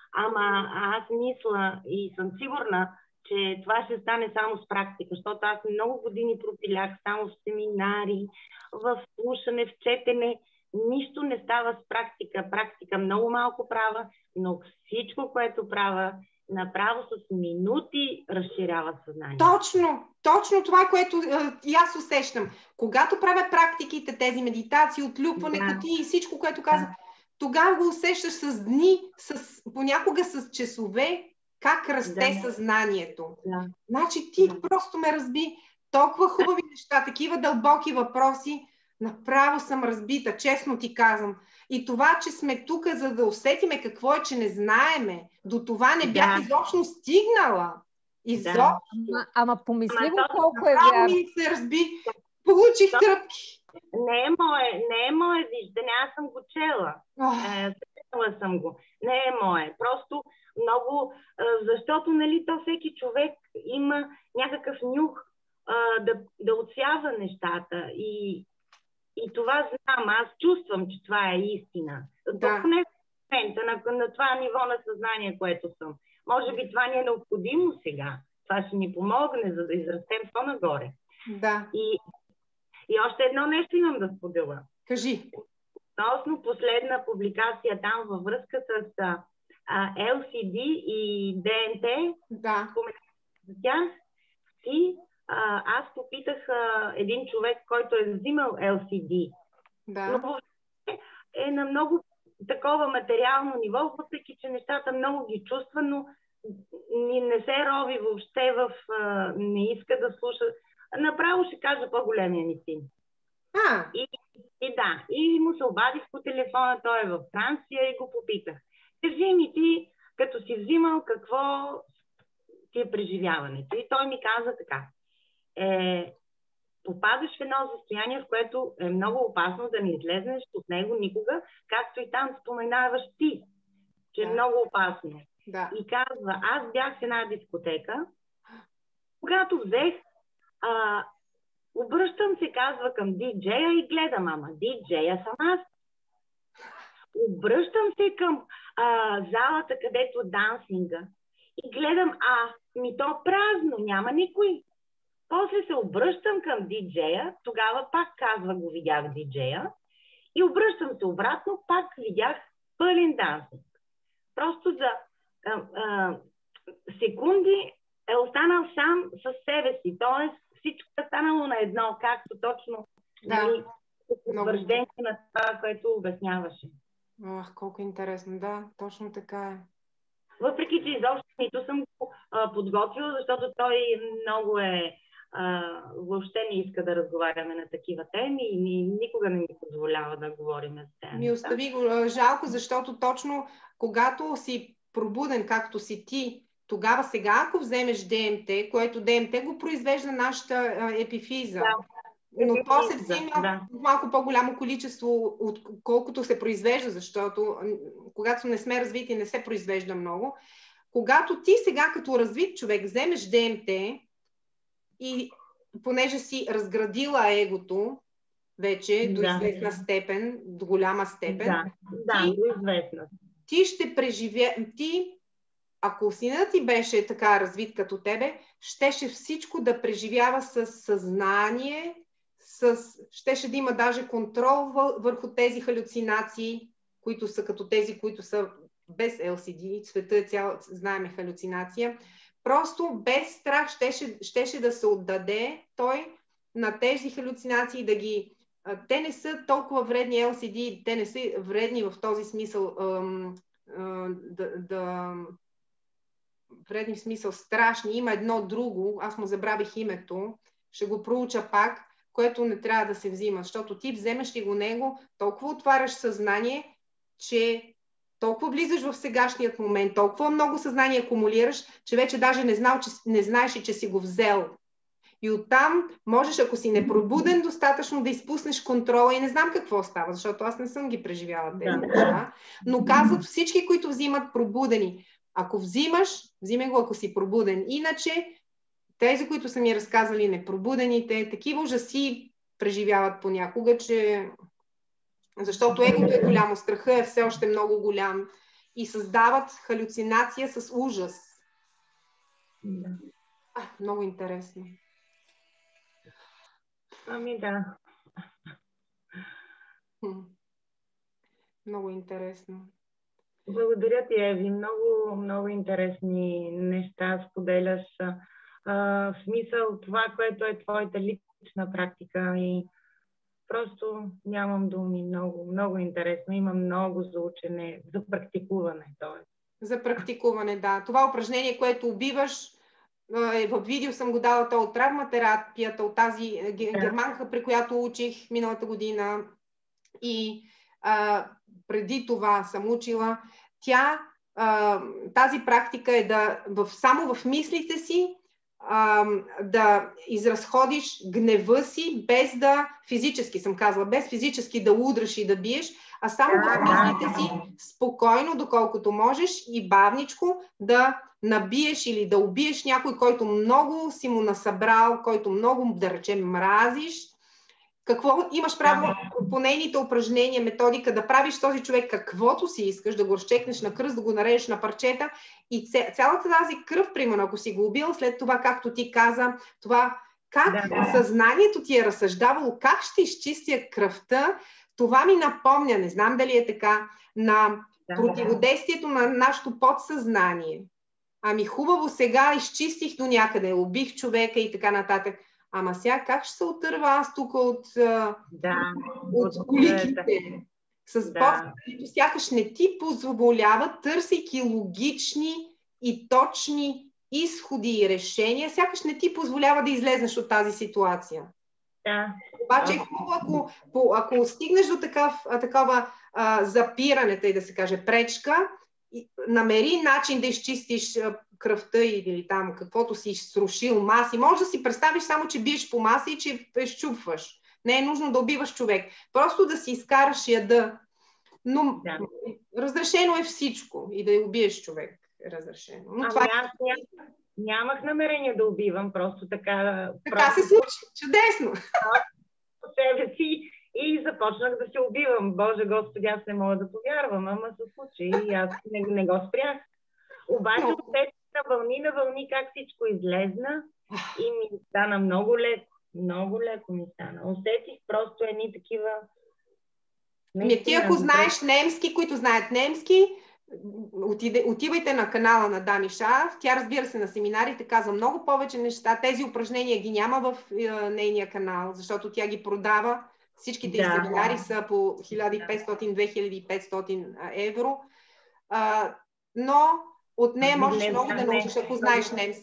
Ама аз мисля и съм сигурна, че това ще стане само с практика, защото аз много години пропилях само в семинари, в слушане, в четене. Нищо не става с практика. Практика много малко права, но всичко, което права, направо с минути разширява съзнанието. Точно, точно това, което е, и аз усещам. Когато правя практиките, тези медитации, отлюпване, Да. кутии и всичко, което казах, да. Тогава го усещаш с дни, с, понякога с часове, как расте Да. съзнанието. Да. Значи ти Да. просто ме разби толкова хубави неща, такива дълбоки въпроси. Направо съм разбита, честно ти казвам. И това, че сме тук, за да усетиме какво е, че не знаеме, до това не бях Да. изобщо стигнала. Изобщо. Да. Ама, ама помисли Ама го то- колко е Право вярно. ми се разби. Получих тръпки. Не е мое, не е мое виждане, аз съм го чела. Ох, Е, срещала съм го. Не е мое. Просто много, е, защото нали, то всеки човек има някакъв нюх е, да, да отсява нещата. И, и това знам. Аз чувствам, че това е истина. Да. Поне в момента, на, на това ниво на съзнание, което съм. Може би това ни е необходимо сега. Това ще ни помогне, за да израстем по-нагоре. да. И, и още едно нещо имам да споделя. Кажи. Относно последна публикация там във връзка с а, Ел Си Ди и Д Н Т, Да. за тях си, а, аз попитах а, един човек, който е взимал Ел Си Ди, но Да. въобще е на много такова материално ниво, въпреки че нещата много ги чувства, но ни не се рови въобще в... А, не иска да слуша. Направо ще кажа по-големия ми син. А, И, и да, и му се обадих по телефона, той е във Франция и го попитах. Кажи ми ти, като си взимал, какво ти е преживяването? И той ми каза така. Е, попадаш в едно състояние, в което е много опасно да не излезнеш от него никога, както и там споменаваш ти, че е Да. много опасно. да. И казва, аз бях в една дискотека, когато взех, а, обръщам се, казва, към диджея и гледам, ама диджея съм аз. Обръщам се към а, залата, където дансинга и гледам, а, ми то празно, няма никой. После се обръщам към диджея, тогава пак казва, го видях диджея, и обръщам се обратно, пак видях пълен дансинг. Просто за а, а, секунди е останал сам със себе си, т.е. всичко е станало на едно, както точно Да. нали, Много. потвърждение на това, което обясняваше. Ах, колко интересно. Да, точно така е. Въпреки, че изобщо нито съм го а, подготвила, защото той много е а, въобще не иска да разговаряме на такива теми и ни, никога не ми позволява да говорим с тях. Ми остави го. А, жалко, защото точно когато си пробуден, както си ти, тогава сега, ако вземеш Д М Т, което Д М Т го произвежда нашата а, епифиза, Да. но то се Епифиза, взима да. в малко по-голямо количество, отколкото се произвежда, защото м, когато не сме развити, не се произвежда много. Когато ти сега като развит човек вземеш Д М Т и понеже си разградила егото вече до Да. известна степен, до голяма степен, Да, да, Ти- до известна. ти ще преживе... Ти, ако синът ти беше така развит като тебе, щеше всичко да преживява с съзнание, с... щеше да има даже контрол въ- върху тези халюцинации, които са като тези, които са без Ел Си Ди, света е цял, знаеме, халюцинация. Просто без страх щеше, щеше да се отдаде той на тези халюцинации, да ги... а, Те не са толкова вредни Ел Си Ди, те не са вредни в този смисъл, ам, а, да, да... вредни в смисъл страшни. Има едно друго, аз му забравих името, ще го проуча пак, което не трябва да се взима, защото ти вземеш ли го него, толкова отваряш съзнание, че толкова влизаш в сегашният момент, толкова много съзнание акумулираш, че вече даже не, знал, че, не знаеш и че си го взел. И оттам можеш, ако си непробуден, достатъчно да изпуснеш контрола и не знам какво става, защото аз не съм ги преживяла тези Да. неща. Но казват всички, които взимат пробудени. Ако взимаш, взимай го, ако си пробуден. Иначе, тези, които са ми разказали непробудените, такива ужаси преживяват понякога, че... Защото егото е голямо, страха е все още много голям. и създават халюцинация с ужас. Да. А, много интересно. Ами да. Хм. Много интересно. Благодаря ти, Еви. Много, много интересни неща споделяш. А, в смисъл това, което е твоята лична практика и просто нямам думи. Много, много интересно. Има много за учене, за практикуване. Тоест. За практикуване, да. Това упражнение, което убиваш, е, в видео съм го дала то от травматерапията, от тази германка, при която учих миналата година и а, преди това съм учила. Тя, а, тази практика е да в, само в мислите си а, да изразходиш гнева си, без да, физически съм казала, без физически да удръш и да биеш, а само в мислите си спокойно, доколкото можеш и бавничко да набиеш или да убиеш някой, който много си му насъбрал, който много, да речем, мразиш. Какво имаш право по нейните упражнения, методика, да правиш този човек каквото си искаш, да го разчекнеш на кръст, да го нарежеш на парчета и цялата тази кръв, примерно, ако си го убил, след това, както ти каза, това как да. съзнанието ти е разсъждавало, как ще изчистя кръвта, това ми напомня, не знам дали е така, на да. противодействието на нашето подсъзнание. Ами хубаво, сега изчистих до някъде, убих човека и така нататък. Ама сега как ще се отърва аз тук от, да, от коликите? С да. Подсъзнанието сякаш не ти позволява, търсейки логични и точни изходи и решения, сякаш не ти позволява да излезнеш от тази ситуация. Да. Обаче е хубаво, ако, ако стигнеш до такъв, такова а, запиране, тъй да се каже, пречка, намери начин да изчистиш кръвта или там каквото си срушил маси. Може да си представиш само, че биеш по маса и че изчупваш. Не е нужно да убиваш човек. Просто да си изкараш яда. Но да. разрешено е всичко. И да убиеш човек е разрешено. Но а, това аз е... нямах намерение да убивам. Просто така... Така просто... се случи. Чудесно. По себе си и започнах да се убивам. Боже Господи, аз не мога да повярвам, ама се случи и аз не, не го спрях. Обаче Но... усетих на вълни на вълни как всичко излезна и ми стана много леко. Много леко ми стана. Усетих просто едни такива... Не, ти ако знаеш немски, които знаят немски, отиде, отивайте на канала на Дани Шаф. Тя, разбира се, на семинарите казва много повече неща. Тези упражнения ги няма в е, нейния канал, защото тя ги продава. Всичките да. семинари са по хиляда и петстотин до две хиляди и петстотин евро. А, но от нея можеш не, много не, да научиш, ако знаеш немски.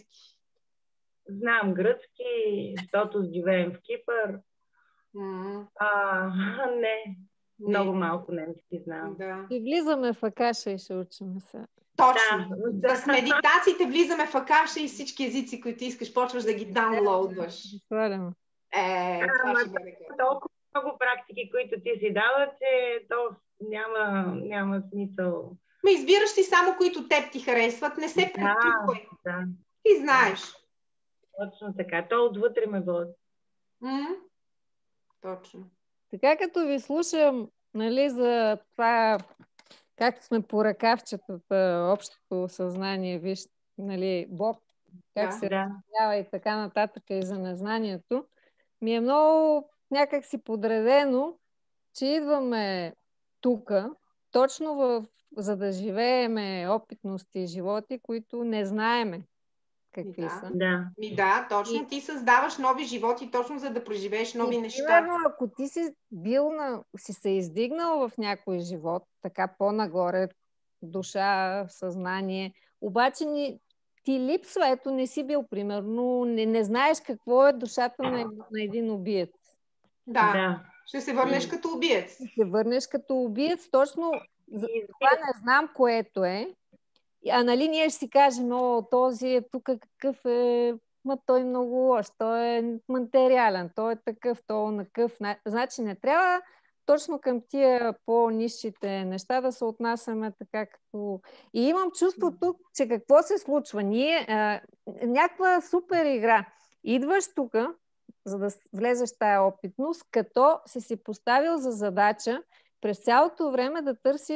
Знам гръцки, защото живеем в Кипър. Mm. А, не, много не. малко немски знам. Да. И влизаме в Акаша и ще учим се. Точно. Да. С медитациите влизаме в Акаша и всички езици, които искаш, почваш да ги даунлоудваш. Свалям. Е, това а, ще бъде толкова много практики, които ти си дала, че то няма, няма смисъл. Ме избираш си само, които теб ти харесват, не се практикувай. Да, да. Ти знаеш. Точно така. То отвътре ме води. М-м? Точно. Така като ви слушам, нали, за това как сме по ръкавчетата, общото съзнание, виж, нали, Бог, как да, се да. разявява и така нататък и за незнанието, ми е много някак си подредено, че идваме тука, точно в, за да живееме опитности и животи, които не знаеме какви да. са. Да. Ми да, точно. И... ти създаваш нови животи, точно за да преживееш нови и, неща. Примерно, ако ти си бил на, си се издигнал в някой живот, така по-нагоре, душа, съзнание, обаче ни, ти липсва, ето не си бил, примерно, не, не знаеш какво е душата на, на един убиец. Да. да, ще се върнеш и... като убиец. Ще се върнеш като убиец, точно за това не знам което е. А нали ние ще си кажем, о, този е тук какъв е, ма той е много лош, той е материален, той е такъв, той е накъв. Значи не трябва точно към тия по-нисшите неща да се отнасяме така като... И имам чувство тук, че какво се случва? Ние, а, някаква супер игра. Идваш тук, за да влезеш в тая опитност, като си си поставил за задача през цялото време да търсиш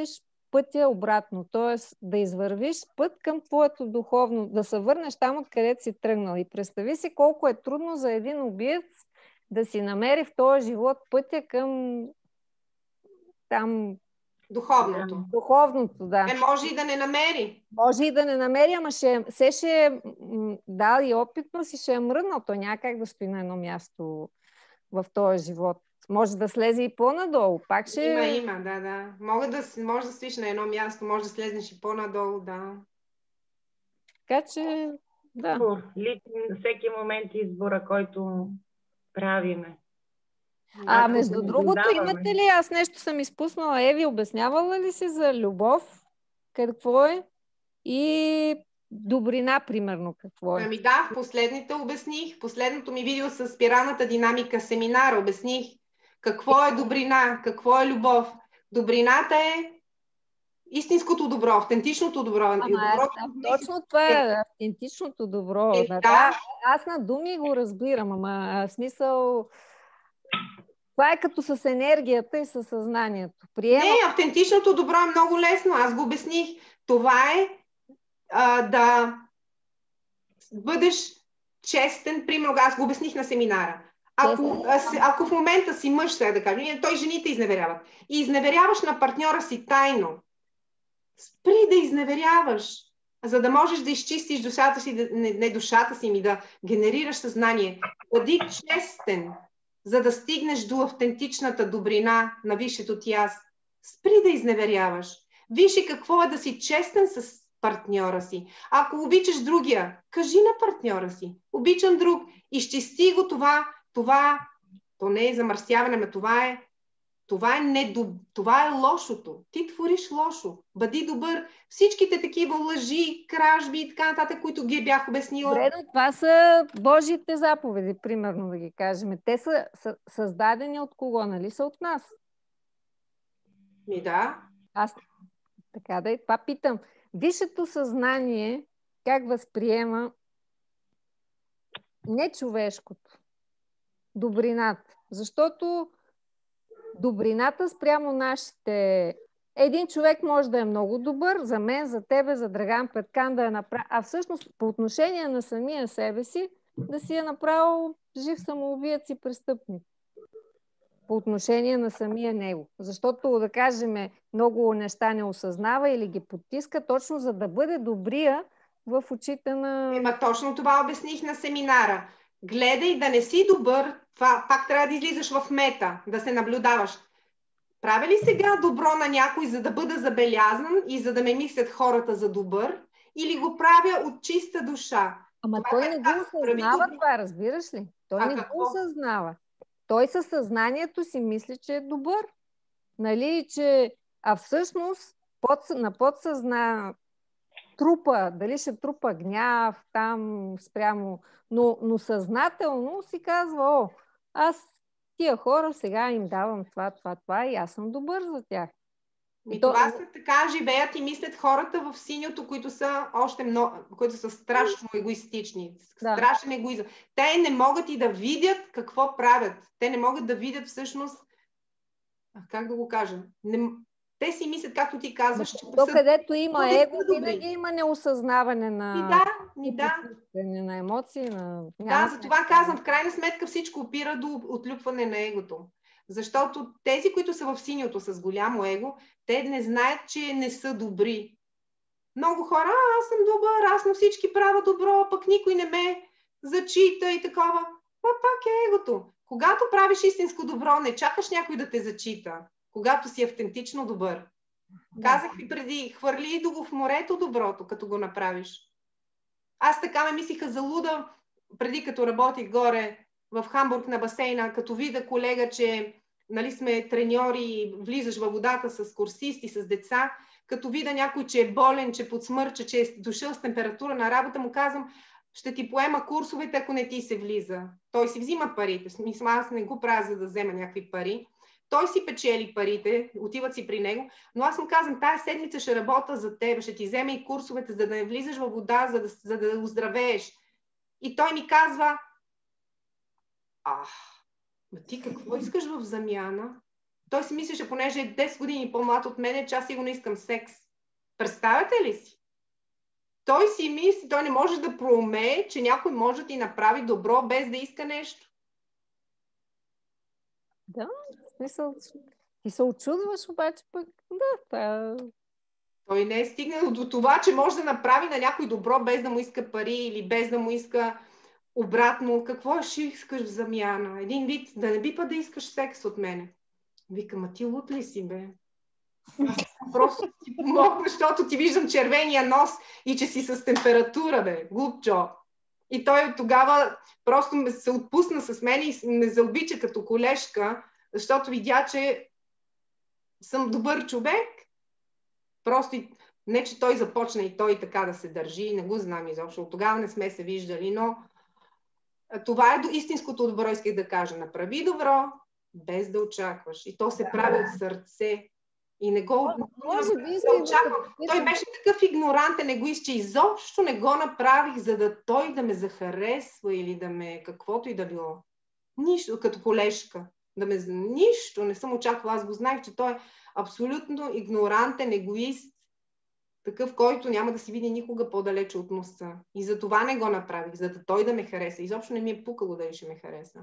пътя обратно, т.е. да извървиш път към твоето духовно, да се върнеш там, откъдето си тръгнал. И представи си колко е трудно за един убиец да си намери в този живот пътя към там... Духовното. Духовното, да. Е, може и да не намери. Може и да не намери, ама ще, се ще дал и опитно си, ще е мръднал. Той няма как да стои на едно място в този живот. Може да слезе и по-надолу. Пак ще... Има, има, да, да. Мога да, може да стоиш на едно място, може да слезнеш и по-надолу, да. Така че, да. Лично всеки момент избора, който правиме. А, между другото, имате ли, аз нещо съм изпуснала, Еви, обяснявала ли си за любов? Какво е? И добрина, примерно, какво е? Ами да, в последните обясних. Последното ми видео с спиралната динамика семинара обясних какво е добрина, какво е любов. Добрината е истинското добро, автентичното добро. Ама, доброто, да, точно това е автентичното добро. Е, да, да. Аз на думи го разбирам, ама в смисъл... Това е като с енергията и със съзнанието. Приема... Не, автентичното добро е много лесно. Аз го обясних. Това е а, да бъдеш честен. Примерно, аз го обясних на семинара. Ако, ако в момента си мъж, сега да кажем, той жените изневеряват. И изневеряваш на партньора си тайно. Спри да изневеряваш, за да можеш да изчистиш душата си, не, не душата си, ми да генерираш съзнание. Бъди честен, за да стигнеш до автентичната добрина на висшето ти аз. Спри да изневеряваш. Виж какво е да си честен с партньора си. Ако обичаш другия, кажи на партньора си. Обичам друг. Изчисти го това. Това, то не е замърсяване, но това е Това е, недоб... това е лошото. Ти твориш лошо. Бъди добър. Всичките такива лъжи, кражби и така нататък, които ги бях обяснила. Добре, това са Божиите заповеди, примерно да ги кажем. Те са, са създадени от кого, нали? Са от нас. Ми да. Аз така да и това питам. Висшето съзнание как възприема не човешкото, добрината. Защото добрината спрямо нашите... Един човек може да е много добър, за мен, за тебе, за Драган Петкан да е направил, а всъщност по отношение на самия себе си да си е направил жив самоубиец и престъпник. По отношение на самия него. Защото, да кажем, много неща не осъзнава или ги потиска, точно за да бъде добрия в очите на... Ема точно това обясних на семинара. Гледай да не си добър, това пак трябва да излизаш в мета, да се наблюдаваш. Правя ли сега добро на някой, за да бъда забелязан и за да ме мислят хората за добър, или го правя от чиста душа? Ама това той е не го да, осъзнава прави... това, разбираш ли? Той а не какво? го осъзнава. Той със съзнанието си мисли, че е добър. Нали, че... А всъщност под... на подсъзна трупа, дали ще трупа гняв там спрямо, но, но съзнателно си казва, о, аз тия хора сега им давам това, това, това и аз съм добър за тях. И то... това са така живеят и мислят хората в синьото, които са още много, които са страшно егоистични. Да. Страшен егоизъм. Те не могат и да видят какво правят. Те не могат да видят всъщност, как да го кажа, не... те си мислят, както ти казваш, че то, където има его, винаги добри. Има неосъзнаване на... И да, и да. На емоции, на... Да, за това казвам, в крайна сметка всичко опира до отлюпване на егото. Защото тези, които са в синьото с голямо его, те не знаят, че не са добри. Много хора, а, аз съм добър, аз на всички правя добро, пък никой не ме зачита и такова. А пак е егото. Когато правиш истинско добро, не чакаш някой да те зачита. Когато си автентично добър. Да. Казах ви преди, хвърли и го в морето доброто, като го направиш. Аз така ме мислиха за луда, преди като работих горе в Хамбург на басейна, като видя колега, че нали, сме треньори и влизаш във водата с курсисти, с деца, като видя някой, че е болен, че подсмърча, че е дошъл с температура на работа, му казвам, ще ти поема курсовете, ако не ти се влиза. Той си взима парите. Смисъл, аз не го правя, за да взема някакви пари. Той си печели парите, отиват си при него, но аз му казвам, тая седмица ще работя за теб, ще ти взема и курсовете, за да не влизаш във вода, за да, за да оздравееш. И той ми казва, ах, ма ти какво искаш в замяна? Той си мислеше, понеже е десет години по-млад от мене, че аз сигурно искам секс. Представяте ли си? Той си мисли, той не може да проумее, че някой може да ти направи добро без да иска нещо. Да, в смисъл, ти се очудваш, обаче пък, да, това... Той не е стигнал до това, че може да направи на някой добро без да му иска пари или без да му иска обратно. Какво ще искаш в замяна? Един вид, да не би па да искаш секс от мене. Викам, а ти лут ли си, бе? Аз просто ти помогна, защото ти виждам червения нос и че си с температура, бе. Глупчо. И той тогава просто се отпусна с мен и ме заобича като колежка, защото видя, че съм добър човек. Просто не, че той започна и той така да се държи, не го знам изобщо. От тогава не сме се виждали, но това е до истинското добро, исках да кажа. Направи добро, без да очакваш. И то се прави от сърце. И не го може би да очаквам. Той беше такъв игнорантен егоист, че изобщо не го направих, за да той да ме захаресва или да ме каквото и да било. Нищо, като колежка. Да ме... Нищо не съм очаквала. Аз го знаех, че той е абсолютно игнорантен егоист, такъв, който няма да си види никога по-далече от носа. И за това не го направих, за да той да ме хареса. Изобщо не ми е пукало дали ще ме хареса.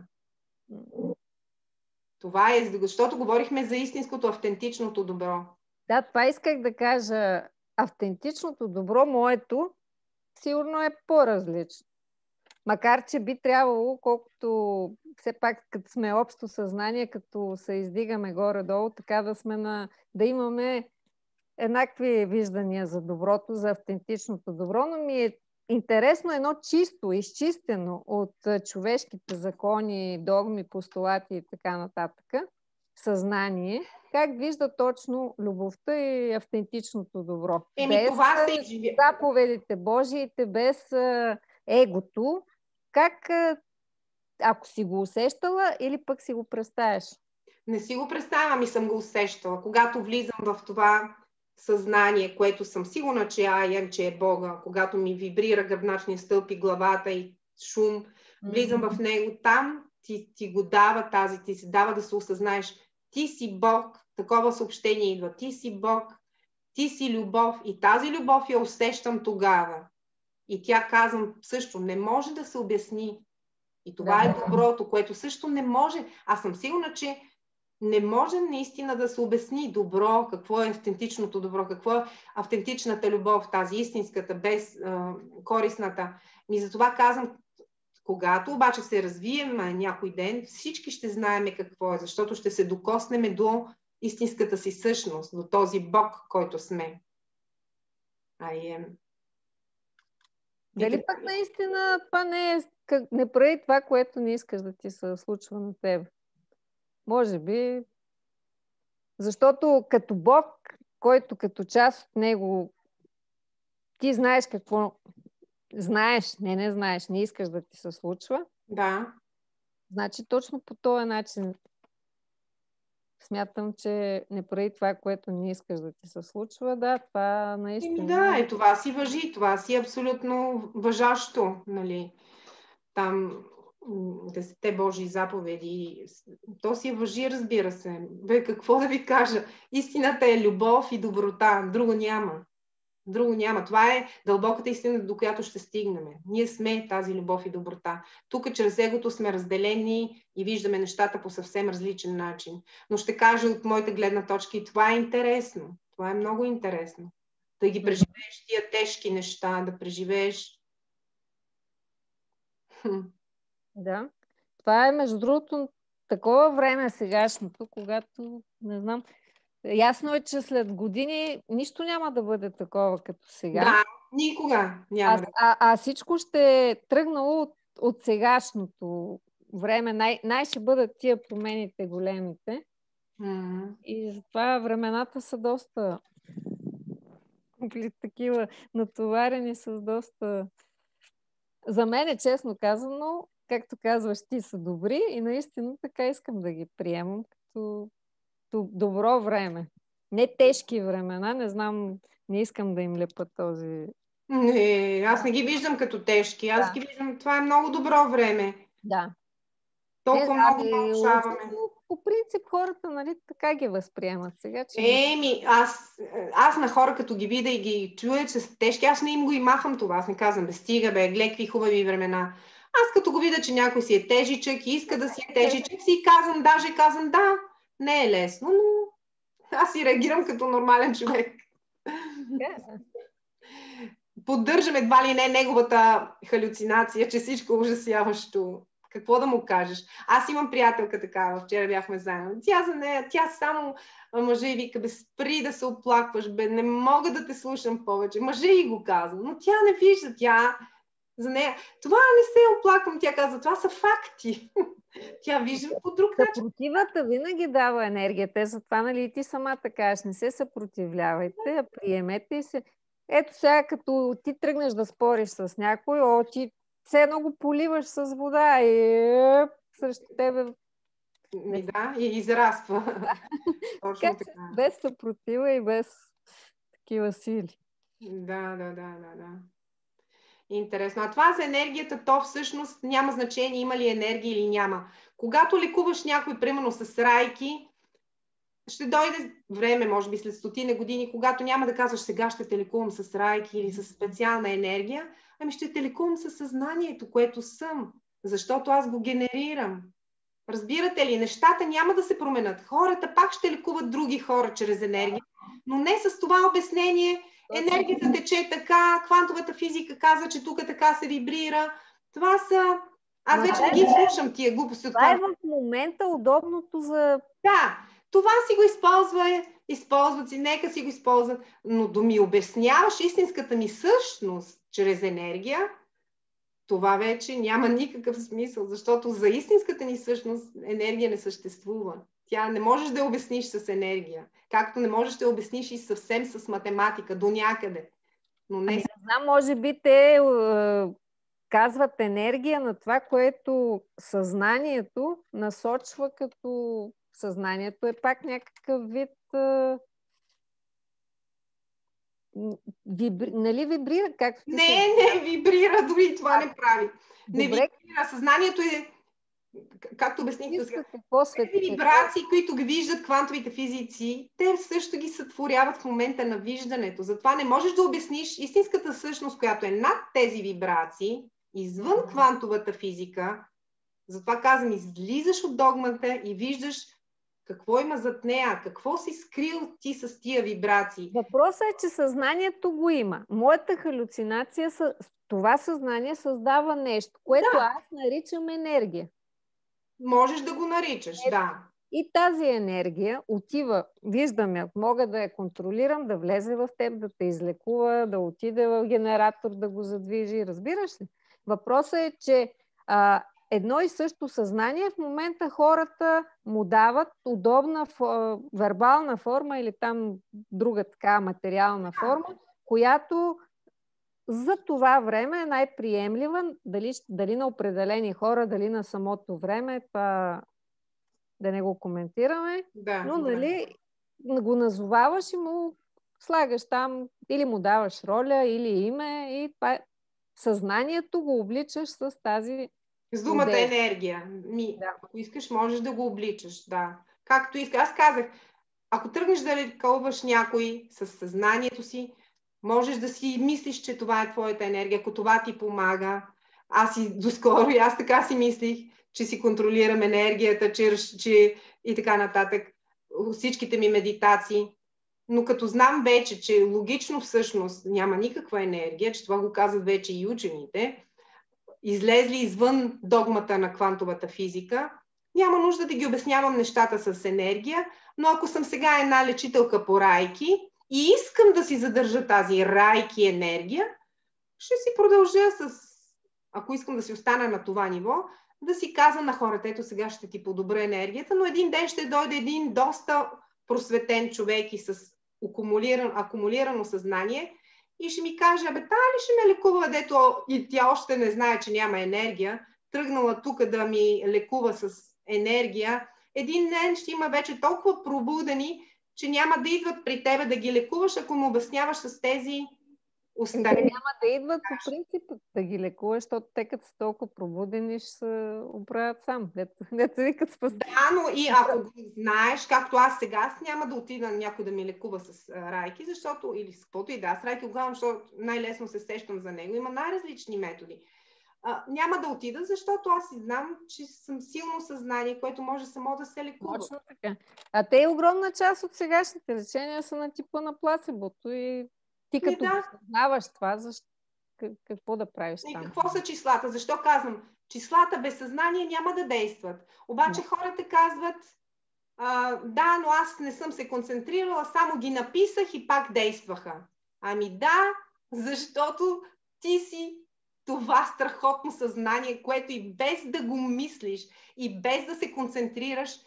Това е, защото говорихме за истинското, автентичното добро. Да, това исках да кажа. Автентичното добро, моето, сигурно е по-различно. Макар, че би трябвало, колкото все пак, като сме общо съзнание, като се издигаме горе-долу, така да сме на... да имаме еднакви виждания за доброто, за автентичното добро, но ми е интересно едно чисто, изчистено от човешките закони, догми, постулати и така нататък съзнание, как вижда точно любовта и автентичното добро. Еми, без това се изживя. заповедите Божиите, без а, егото. Как, а, ако си го усещала или пък си го представяш? Не си го представям и съм го усещала. Когато влизам в това съзнание, което съм сигурна, че I am, че е Бога, когато ми вибрира гръбначния стълб и главата и шум, влизам mm-hmm. в него, там ти, ти го дава тази, ти се дава да се осъзнаеш. Ти си Бог, такова съобщение идва. Ти си Бог, ти си любов и тази любов я усещам тогава. И тя, казвам, също не може да се обясни. И това да. е доброто, което също не може. Аз съм сигурна, че не може наистина да се обясни добро, какво е автентичното добро, какво е автентичната любов, тази истинската, без а, корисната. И затова казвам, когато обаче се развием някой ден, всички ще знаем какво е, защото ще се докоснем до истинската си същност, до този Бог, който сме. I am. Дали пък наистина това не е, не прави това, което не искаш да ти се случва на теб? Може би, защото като Бог, който като част от него ти знаеш какво знаеш, не, не знаеш, не искаш да ти се случва. Да. Значи точно по този начин смятам, че не прави това, което не искаш да ти се случва. Да, това наистина... Да, е, това си важи, това си абсолютно важащо, нали. Там десетте Божии заповеди, то си важи, разбира се. Бе, какво да ви кажа? Истината е любов и доброта, друго няма. Друго няма. Това е дълбоката истина, до която ще стигнем. Ние сме тази любов и доброта. Тук чрез егото сме разделени и виждаме нещата по съвсем различен начин. Но ще кажа от моята гледна точка и това е интересно. Това е много интересно. Да ги преживееш тия тежки неща, да преживееш... Да. Това е, между другото, такова време сегашното, когато, не знам, ясно е, че след години нищо няма да бъде такова като сега. Да, никога няма. А, а, а всичко ще е тръгнало от, от сегашното време. Най, най ще бъдат тия промените големите. Mm-hmm. И затова времената са доста такива натоварени с доста... За мен е, честно казано, както казваш, ти са добри и наистина така искам да ги приемам като добро време. Не тежки времена, не знам, не искам да им лепа този... Не, аз не ги виждам като тежки, аз да. ги виждам, това е много добро време. Да. Толкова не, много ами, научаваме. По принцип хората, нали, така ги възприемат сега, че... Еми, аз, аз на хора, като ги видя и ги чуя, че са тежки, аз не им го и махам това. Аз не казвам, бе, стига, бе, гледай какви хубави времена. Аз като го видя, че някой си е тежичък и иска да си е тежичък, си казвам, даже казвам, да, не е лесно, но аз си реагирам като нормален човек. Поддържам едва ли не неговата халюцинация, че всичко е ужасяващо. Какво да му кажеш? Аз имам приятелка такава, вчера бяхме заедно. Тя за нея, тя само мъже и вика, бе, спри да се оплакваш, бе, не мога да те слушам повече. Мъже и го казва, но тя не вижда, тя за нея. Това не се оплаквам, тя казва, това са факти. Тя вижда по друг начин. Съпротивата винаги дава енергия. Те затова, нали, и ти самата кажеш, не се съпротивлявайте, а приемете и се... Ето сега, като ти тръгнеш да спориш с някой, о, ти все едно го поливаш с вода и е, срещу тебе... Ми да, и израства. Точно така. Без съпротива и без такива сили. Да, да, да, да, да. Интересно. А това за енергията, то всъщност няма значение има ли енергия или няма. Когато лекуваш някой, примерно с райки, ще дойде време, може би след стотина години, когато няма да казваш сега ще те лекувам с райки или с специална енергия, ами ще те лекувам със съзнанието, което съм, защото аз го генерирам. Разбирате ли? Нещата няма да се променят. Хората пак ще лекуват други хора чрез енергия, но не с това обяснение. Енергията тече така, квантовата физика казва, че тук така се вибрира. Това са... Аз вече не ги слушам тия глупости. Това е в момента удобното за... Да, това си го използва, използват си, нека си го използват, но да ми обясняваш истинската ми същност чрез енергия, това вече няма никакъв смисъл, защото за истинската ни същност енергия не съществува. Тя не можеш да я обясниш с енергия, както не можеш да я обясниш и съвсем с математика, до някъде. Но не... Не знам, може би те е, казват енергия на това, което съзнанието насочва, като съзнанието е пак някакъв вид... Е... Вибри... Нали вибрира? Както ти не, се... не вибрира, дори това не прави. Не вибрира. Съзнанието е, както обясних до сега, тези вибрации, които ги виждат квантовите физици, те също ги сътворяват в момента на виждането. Затова не можеш да обясниш истинската същност, която е над тези вибрации, извън квантовата физика. Затова казвам, излизаш от догмата и виждаш какво има зад нея, какво си скрил ти с тия вибрации. Въпросът е, че съзнанието го има. Моята халюцинация, това съзнание създава нещо, което да. Аз наричам енергия. Можеш да го наричаш, е, да. И тази енергия отива, виждам я, мога да я контролирам, да влезе в теб, да те излекува, да отиде в генератор, да го задвижи. Разбираш ли? Въпросът е, че а, едно и също съзнание в момента хората му дават удобна вербална форма или там друга така материална форма, която за това време е най-приемлива, дали, дали на определени хора, дали на самото време, това да не го коментираме, да, но да. Нали, го назоваваш и му слагаш там, или му даваш роля, или име и това, съзнанието го обличаш с тази с думата идея. Енергия. Ми, да. Ако искаш, можеш да го обличаш, да. Както искаш. Аз казах, ако тръгнеш да лекуваш някой със съзнанието си, можеш да си мислиш, че това е твоята енергия, ако това ти помага. Аз и доскоро, и аз така си мислих, че си контролирам енергията, че, че и така нататък. Всичките ми медитации. Но като знам вече, че логично всъщност няма никаква енергия, че това го казват вече и учените, излезли извън догмата на квантовата физика, няма нужда да ги обяснявам нещата с енергия, но ако съм сега една лечителка по райки и искам да си задържа тази райки енергия, ще си продължа с, ако искам да си остана на това ниво, да си казвам на хората, ето сега ще ти подобра енергията, но един ден ще дойде един доста просветен човек и с акумулиран, акумулирано съзнание и ще ми каже, абе, тая ли ще ме лекува, дето и тя още не знае, че няма енергия, тръгнала тук да ми лекува с енергия, един ден ще има вече толкова пробудени, че няма да идват при тебе да ги лекуваш, ако му обясняваш с тези остане. Те няма да идват по принцип да ги лекуваш, защото те като са толкова пробудени, ще се оправят сам. Дето викат спасти. Да, но и ако го знаеш, както аз сега, аз няма да отида някой да ми лекува с а, райки, защото, или с каквото и да, аз райки главно, защото най-лесно се сещам за него. Има най-различни методи. А, няма да отида, защото аз си знам, че съм силно съзнание, което може само да се лекува. Точно така. А те и огромна част от сегашните лечения са на типа на плацебото и ти като да. да съзнаваш това, защо, какво да правиш И там? какво са числата? Защо казвам? Числата без съзнание няма да действат. Обаче Да. хората казват, а, да, но аз не съм се концентрирала, само ги написах и пак действаха. Ами да, защото ти си това страхотно съзнание, което и без да го мислиш, и без да се концентрираш,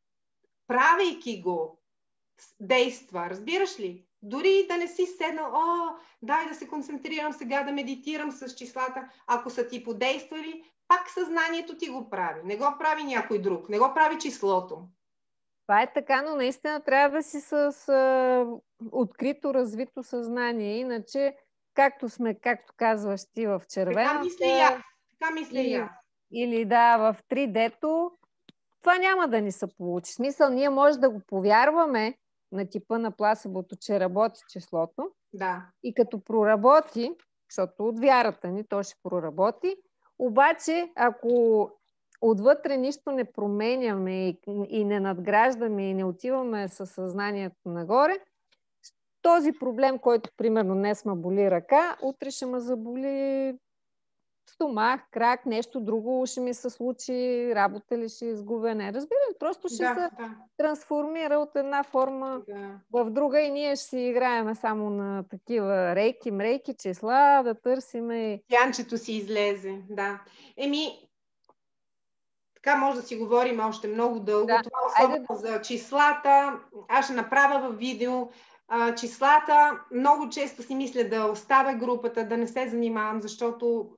правейки го, действа. Разбираш ли? Дори да не си седнал, о, дай да се концентрирам сега, да медитирам с числата, ако са ти подействали, пак съзнанието ти го прави. Не го прави някой друг, не го прави числото. Това е така, но наистина трябва да си с а, открито, развито съзнание. Иначе, както сме, както казваш ти в червената... Така мисля и аз. Така мисля и аз. Или да, в три Д-то, това няма да ни се получи. В смисъл, ние може да го повярваме на типа на пласебото, че работи числото. Да. И като проработи, защото от вярата ни то ще проработи, обаче ако отвътре нищо не променяме и, и не надграждаме и не отиваме със съзнанието нагоре, този проблем, който примерно днес ме боли ръка, утре ще ме заболи стомах, крак, нещо друго ще ми се случи, работа ли ще изгубя, не разбира, просто ще Да, се да. трансформира от една форма Да. в друга и ние ще си играем само на такива рейки, мрейки, числа, да търсиме. Янчето си излезе, да. Еми, така може да си говорим още много дълго. Да. Това особено Айде... за числата. Аз ще направя във видео а, числата. Много често си мисля да оставя групата, да не се занимавам, защото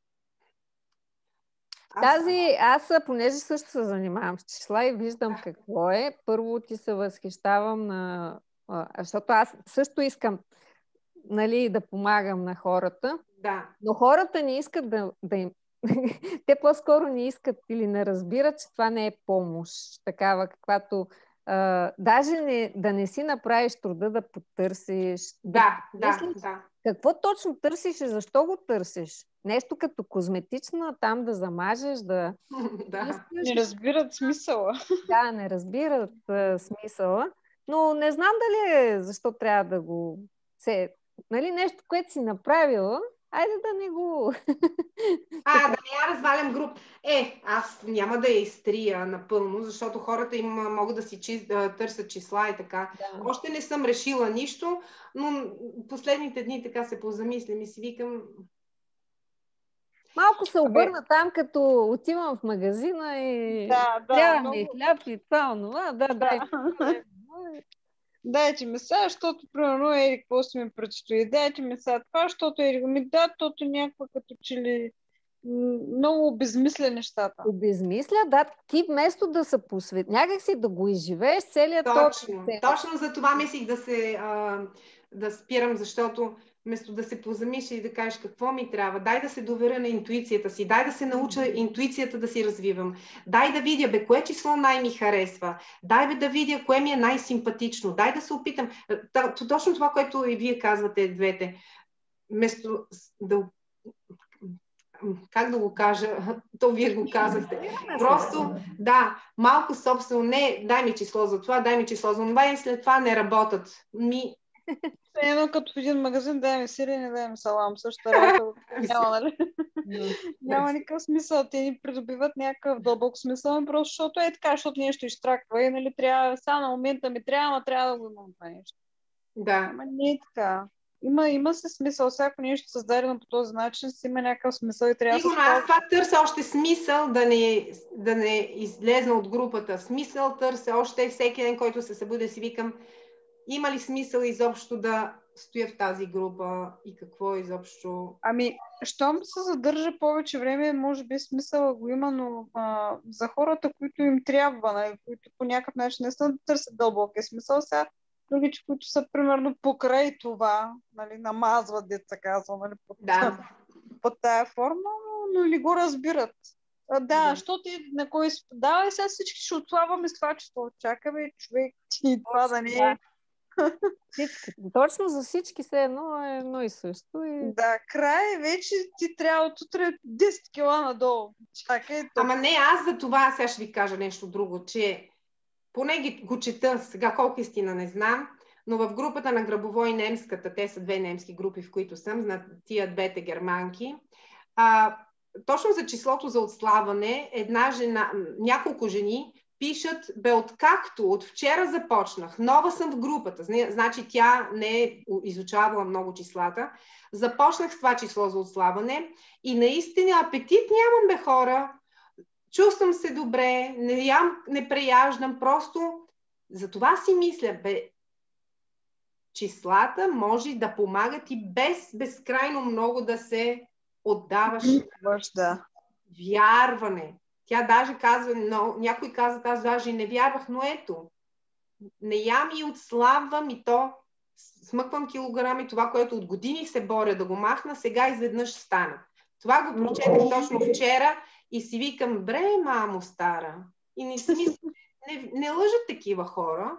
Аз... Тази, аз понеже също се занимавам с числа и виждам какво е. Първо ти се възхищавам на... Защото аз също искам, нали, да помагам на хората. Да. Но хората не искат да, да им... Те по-скоро не искат или не разбират, че това не е помощ. Такава, каквато... А, даже не, да не си направиш труда да потърсиш. Да, да, мислиш, да. Какво точно търсиш и защо го търсиш? Нещо като козметично, там да замажеш, да... Да. Не разбират смисъла. Да, не разбират а, смисъла. Но не знам дали е защо трябва да го... Се... Нали, нещо, което си направила, айде да не го... А, да не я развалям груп. Е, аз няма да я изтрия напълно, защото хората им могат да си чи... да търсят числа и така. Да. Още не съм решила нищо, но последните дни така се позамислям и си викам... Малко се обърна там, като отивам в магазина и Да, да, трябва много... ми хляб и това, онова. Да, дай. Дайте ми сега, защото примерно ери какво си ми предстои. Дайте ми сега това, защото ери ми да, защото някаква като че ли много обезмисля нещата. Обезмисля, да, ти вместо да се посвет, някак си да го изживееш целият Точно, този... точно за това мислих да се а, да спирам, защото вместо да се позамисля и да кажеш какво ми трябва, дай да се доверя на интуицията си, дай да се науча интуицията да си развивам, дай да видя, бе, кое число най-ми харесва, дай бе да видя кое ми е най-симпатично, дай да се опитам. Точно това, което и вие казвате двете, вместо да... Как да го кажа? То вие го казахте. Просто, да, малко собствено, не дай ми число за това, дай ми число за това и след това не работят. Ми... Едно като в един магазин, дай ми сирене, дай ми салам. Същата работа няма, нали? Няма никакъв смисъл. Те ни придобиват някакъв дълбок смисъл, просто защото е така, защото нещо изтраква и, нали, трябва, сега на момента ми трябва, ама трябва да го имам това нещо. Да. Ама не е така. Има, има се смисъл. Всяко нещо създадено по този начин си има някакъв смисъл и трябва да се... Сигурно, аз това търся още смисъл да не, да не излезна от групата. Смисъл търся още всеки ден, който се събудя, си викам, има ли смисъл изобщо да стоя в тази група и какво изобщо... Ами, щом се задържа повече време, може би смисъл го има, но а, за хората, които им трябва, нали, които по някакъв начин не са да търсят дълбокия смисъл, сега другите, които са примерно покрай това, нали, намазват, деца казва, нали, под, Да. под тая форма, но, но не го разбират. А, да, Да. защото ти на кой си... Да, сега всички ще отслабваме с това число. Чакаме човек ти това да не е... Всички. Точно за всички се едно е едно и също. И... Да, край вече ти трябва от утре десет кила надолу. Чакай, то... Ама не, аз за това сега ще ви кажа нещо друго, че поне ги, го чета, сега колко истина не знам, но в групата на Грабово и немската, те са две немски групи, в които съм, на тия двете германки, а, точно за числото за отслабване, една жена, няколко жени пишат, бе, откакто от вчера започнах, нова съм в групата, значи тя не е изучавала много числата, започнах с това число за отслабване и наистина апетит нямам, бе, хора, чувствам се добре, не ям, не преяждам, просто за това си мисля, бе, числата може да помагат и без безкрайно много да се отдаваш да. вярване. Тя даже казва, но, някой казва, аз даже не вярвах, но ето, не ям и отслабвам и то смъквам килограми, това, което от години се боря да го махна, сега изведнъж стана. Това го прочетах точно вчера и си викам, бре, мамо стара. И не, си мисля, не, не лъжат такива хора.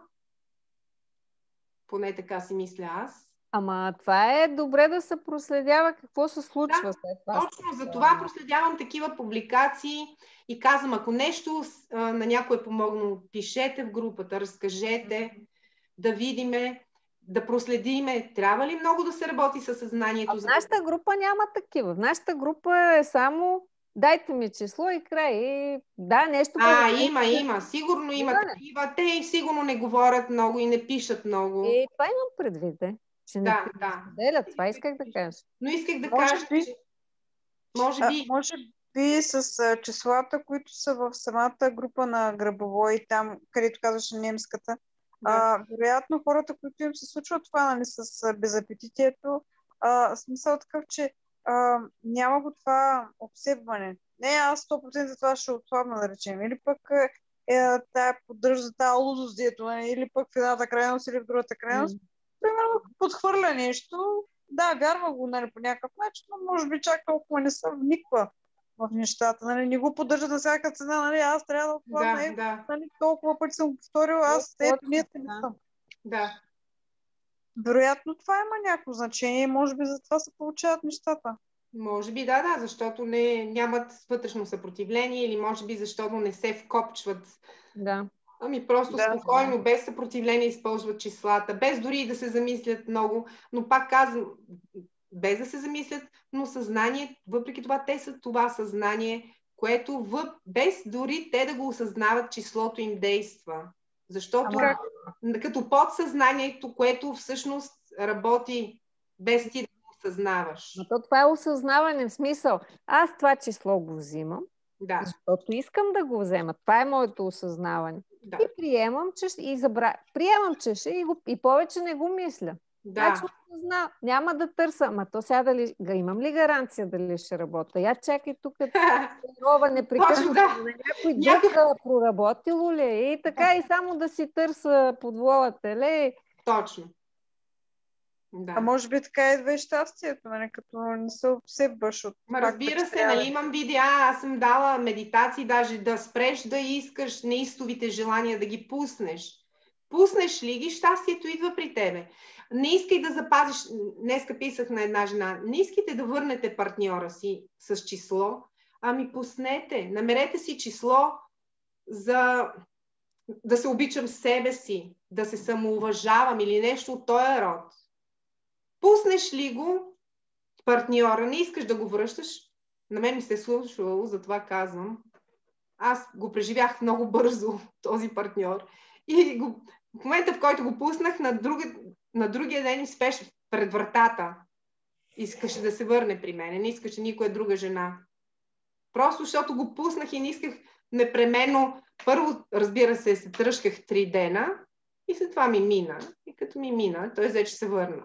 Поне така си мисля аз. Ама това е добре да се проследява какво се случва Да, след това. Точно за това проследявам такива публикации и казвам, ако нещо а, на някой е помогнало, пишете в групата, разкажете, да видиме, да проследиме, трябва ли много да се работи със съзнанието. А в нашата група няма такива. В нашата група е само дайте ми число и край. И... Да, нещо... А, по- има, има. Сигурно има да. такива. Те сигурно не говорят много и не пишат много. И това имам предвид, е. Че не Да, да. споделят. Това исках да кажа. Но исках да Може кажа, би- че може би... А, може би с а, числата, които са в самата група на Грабово и там, където казваше немската, а, вероятно хората, които им се случва това, нали, с а, безапетитието, а, смисъл такъв, че а, няма го това обсебване. Не, аз сто процента това ще отслабна, да речем. Или пък е, тая поддържа тази лудост, дето, нали, или пък в едната крайност, или в другата крайност. Примерно подхвърля нещо, да, вярва го, нали, по някакъв начин, но може би чак толкова не се вниква в нещата, нали, не го поддържат на всяка цена, нали, аз трябва да отхвърля, Да, е, да, нали, толкова пъти съм го повторил, аз ето, ние не съм. да. Вероятно това има някакво значение, може би за това се получават нещата. Може би да, да, защото не, нямат вътрешно съпротивление или може би защото не се вкопчват. Да. Ами просто Да. спокойно, без съпротивление използват числата, без дори и да се замислят много, но пак казвам, без да се замислят, но съзнание, въпреки това те са това съзнание, което въп, без дори те да го осъзнават, числото им действа. Защото Ама... като подсъзнанието, което всъщност работи без ти да го осъзнаваш. Но то това е осъзнаване, в смисъл. Аз това число го взимам, Да. защото искам да го взема. Това е моето осъзнаване. Да. И приемам, че ще, и забра... приемам, че ще и, го... и повече не го мисля. Да. Значи, осъзна... няма да търся. Ма то сега дали... имам ли гаранция дали ще работя? Я чакай тук, това непрекъснато да. на някой друг да проработило ли? И така и само да си търся подволата ли? Точно. Да. А може би така идва и щастието, нали, като не се обсебваш от Ма, факта, разбира че се, трябва. нали, имам видеа, аз съм дала медитации, даже да спреш да искаш неистовите желания, да ги пуснеш. Пуснеш ли ги, щастието идва при тебе. Не искай да запазиш, днеска писах на една жена, не искайте да върнете партньора си с число, ами пуснете, намерете си число за да се обичам себе си, да се самоуважавам или нещо от този род. Пуснеш ли го, партньора, не искаш да го връщаш, на мен ми се е случвало, затова казвам. Аз го преживях много бързо, този партньор. И го, в момента, в който го пуснах, на, друга, на другия ден ми спеше пред вратата. Искаше да се върне при мен, не искаше никоя друга жена. Просто защото го пуснах и не исках непременно. Първо, разбира се, се тръжках три дена и след това ми мина. И като ми мина, той взе, че се върна.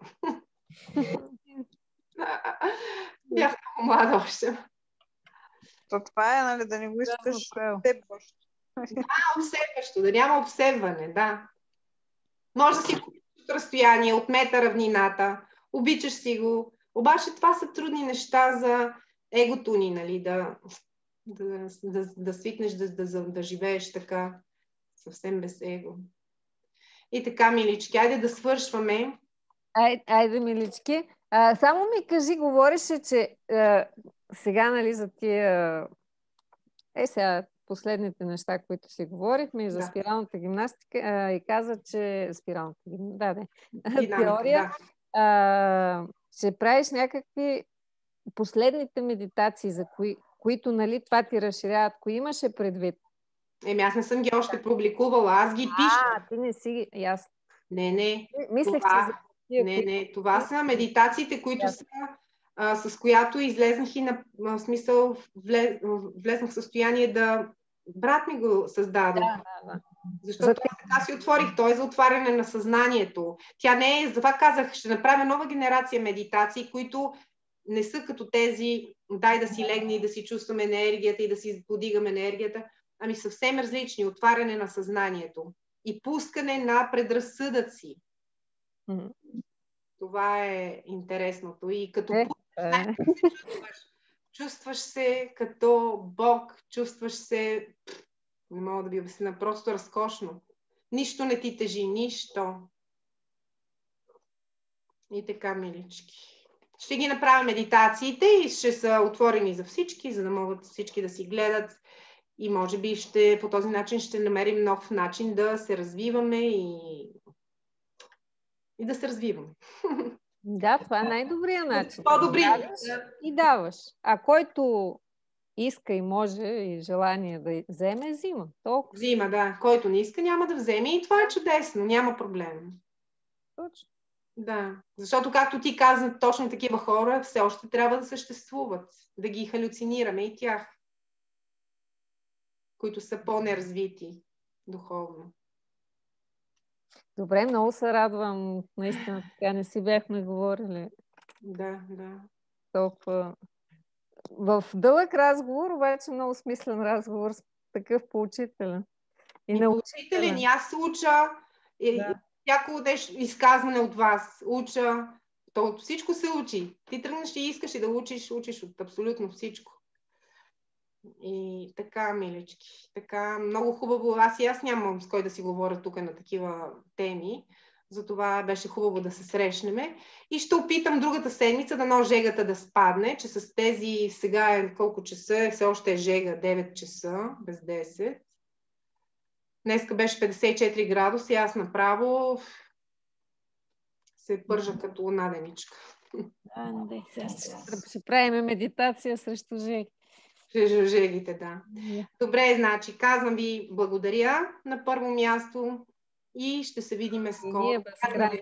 Бях много млада още. То това е, нали, да не го искаш обсебващо. Да, обсебващо, да няма обсебване, да. Може да си същото разстояние, отмета равнината, обичаш си го. Обаче това са трудни неща за егото ни, нали, да, да, да, да свикнеш да, да, да живееш така, съвсем без его. И така, милички, айде да свършваме. Ай, айде, милички. А, само ми кажи, говореше, че а, сега, нали, за тия... Е, сега, последните неща, които си говорихме и за Да. спиралната гимнастика, а, и каза, че спиралната гимнастика, да, да, Динамика, теория, да. а, ще правиш някакви последните медитации, за кои, които, нали, това ти разширяват, кои имаше предвид? Еми, аз не съм ги още публикувала, аз ги пиша. А, ти не си, ясно. Не, не. Мислех, Това, че за тия, не, които... не, това са медитациите, които Да. са, а, с която излезнах и на в смисъл влез, влезнах в състояние да... Брат ми го създаде. Да, да, да. Защото За- аз така си отворих. Той е за отваряне на съзнанието. Тя не е... Затова казах, ще направя нова генерация медитации, които не са като тези дай да си легне и да си чувстваме енергията и да си подигаме енергията, ами съвсем различни. Отваряне на съзнанието и пускане на предразсъдъци. Мгм. Това е интересното. И като Е, пускаш, е. как се чувстваш? Чувстваш се като Бог, чувстваш се, не мога да ви обясня, просто разкошно. Нищо не ти тежи, нищо. И така, милички. Ще ги направя медитациите и ще са отворени за всички, за да могат всички да си гледат. И може би ще, по този начин ще намерим нов начин да се развиваме и, и да се развиваме. Да, това е най-добрият начин. По-добри. Даваш и даваш. А който иска и може и желание да вземе, взима. Толкова. Взима, да. Който не иска, няма да вземе. И това е чудесно. Няма проблем. Точно. Да. Защото, както ти каза, точно такива хора все още трябва да съществуват. Да ги халюцинираме и тях. Които са по-неразвити духовно. Добре, много се радвам. Наистина, така не си бяхме говорили Да, да. толкова. В дълъг разговор, обаче много смислен разговор, с такъв поучителен. И, И поучителен, и аз уча, и Да. всяко нещо изказване от вас уча. То от всичко се учи. Ти тръгнеш и искаш и да учиш, учиш от абсолютно всичко. И така, милички, така много хубаво. Аз и аз нямам с кой да си говоря тук на такива теми. Затова беше хубаво да се срещнем. И ще опитам другата седмица да но жегата да спадне, че с тези, сега е колко часа, все още е жега, девет часа, без десет. Днеска беше петдесет и четири градуса и аз направо се пържа като наденичка. Да, не, сега ще, ще правим медитация срещу жеги. Жегите, да. Добре, значи, казвам ви благодаря на първо място и ще се видим скоро. Ние безкрайно.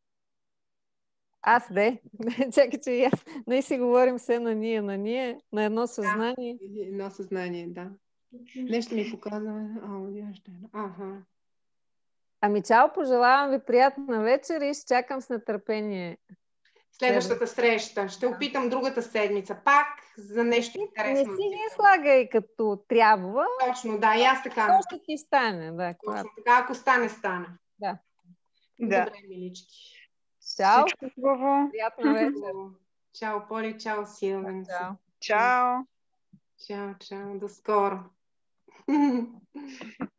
Аз де. Чакай, че и аз. Ние си говорим все на ние, на ние, на едно съзнание. Да, едно съзнание, да. Нещо ми показва. Ага. Ами чао, пожелавам ви приятна вечер и ще чакам с нетърпение. Следващата среща. Ще опитам другата седмица. Пак за нещо интересно. Не си ги слагай като трябва. Точно, да, и аз така. То ще ти стане, да. Точно така, ако стане, стане. Да. Добре, милички. Чао. Всичко хубаво. Приятна вечер. Чао, Поли, чао, Силвен. Чао. Чао. Чао, чао. До скоро.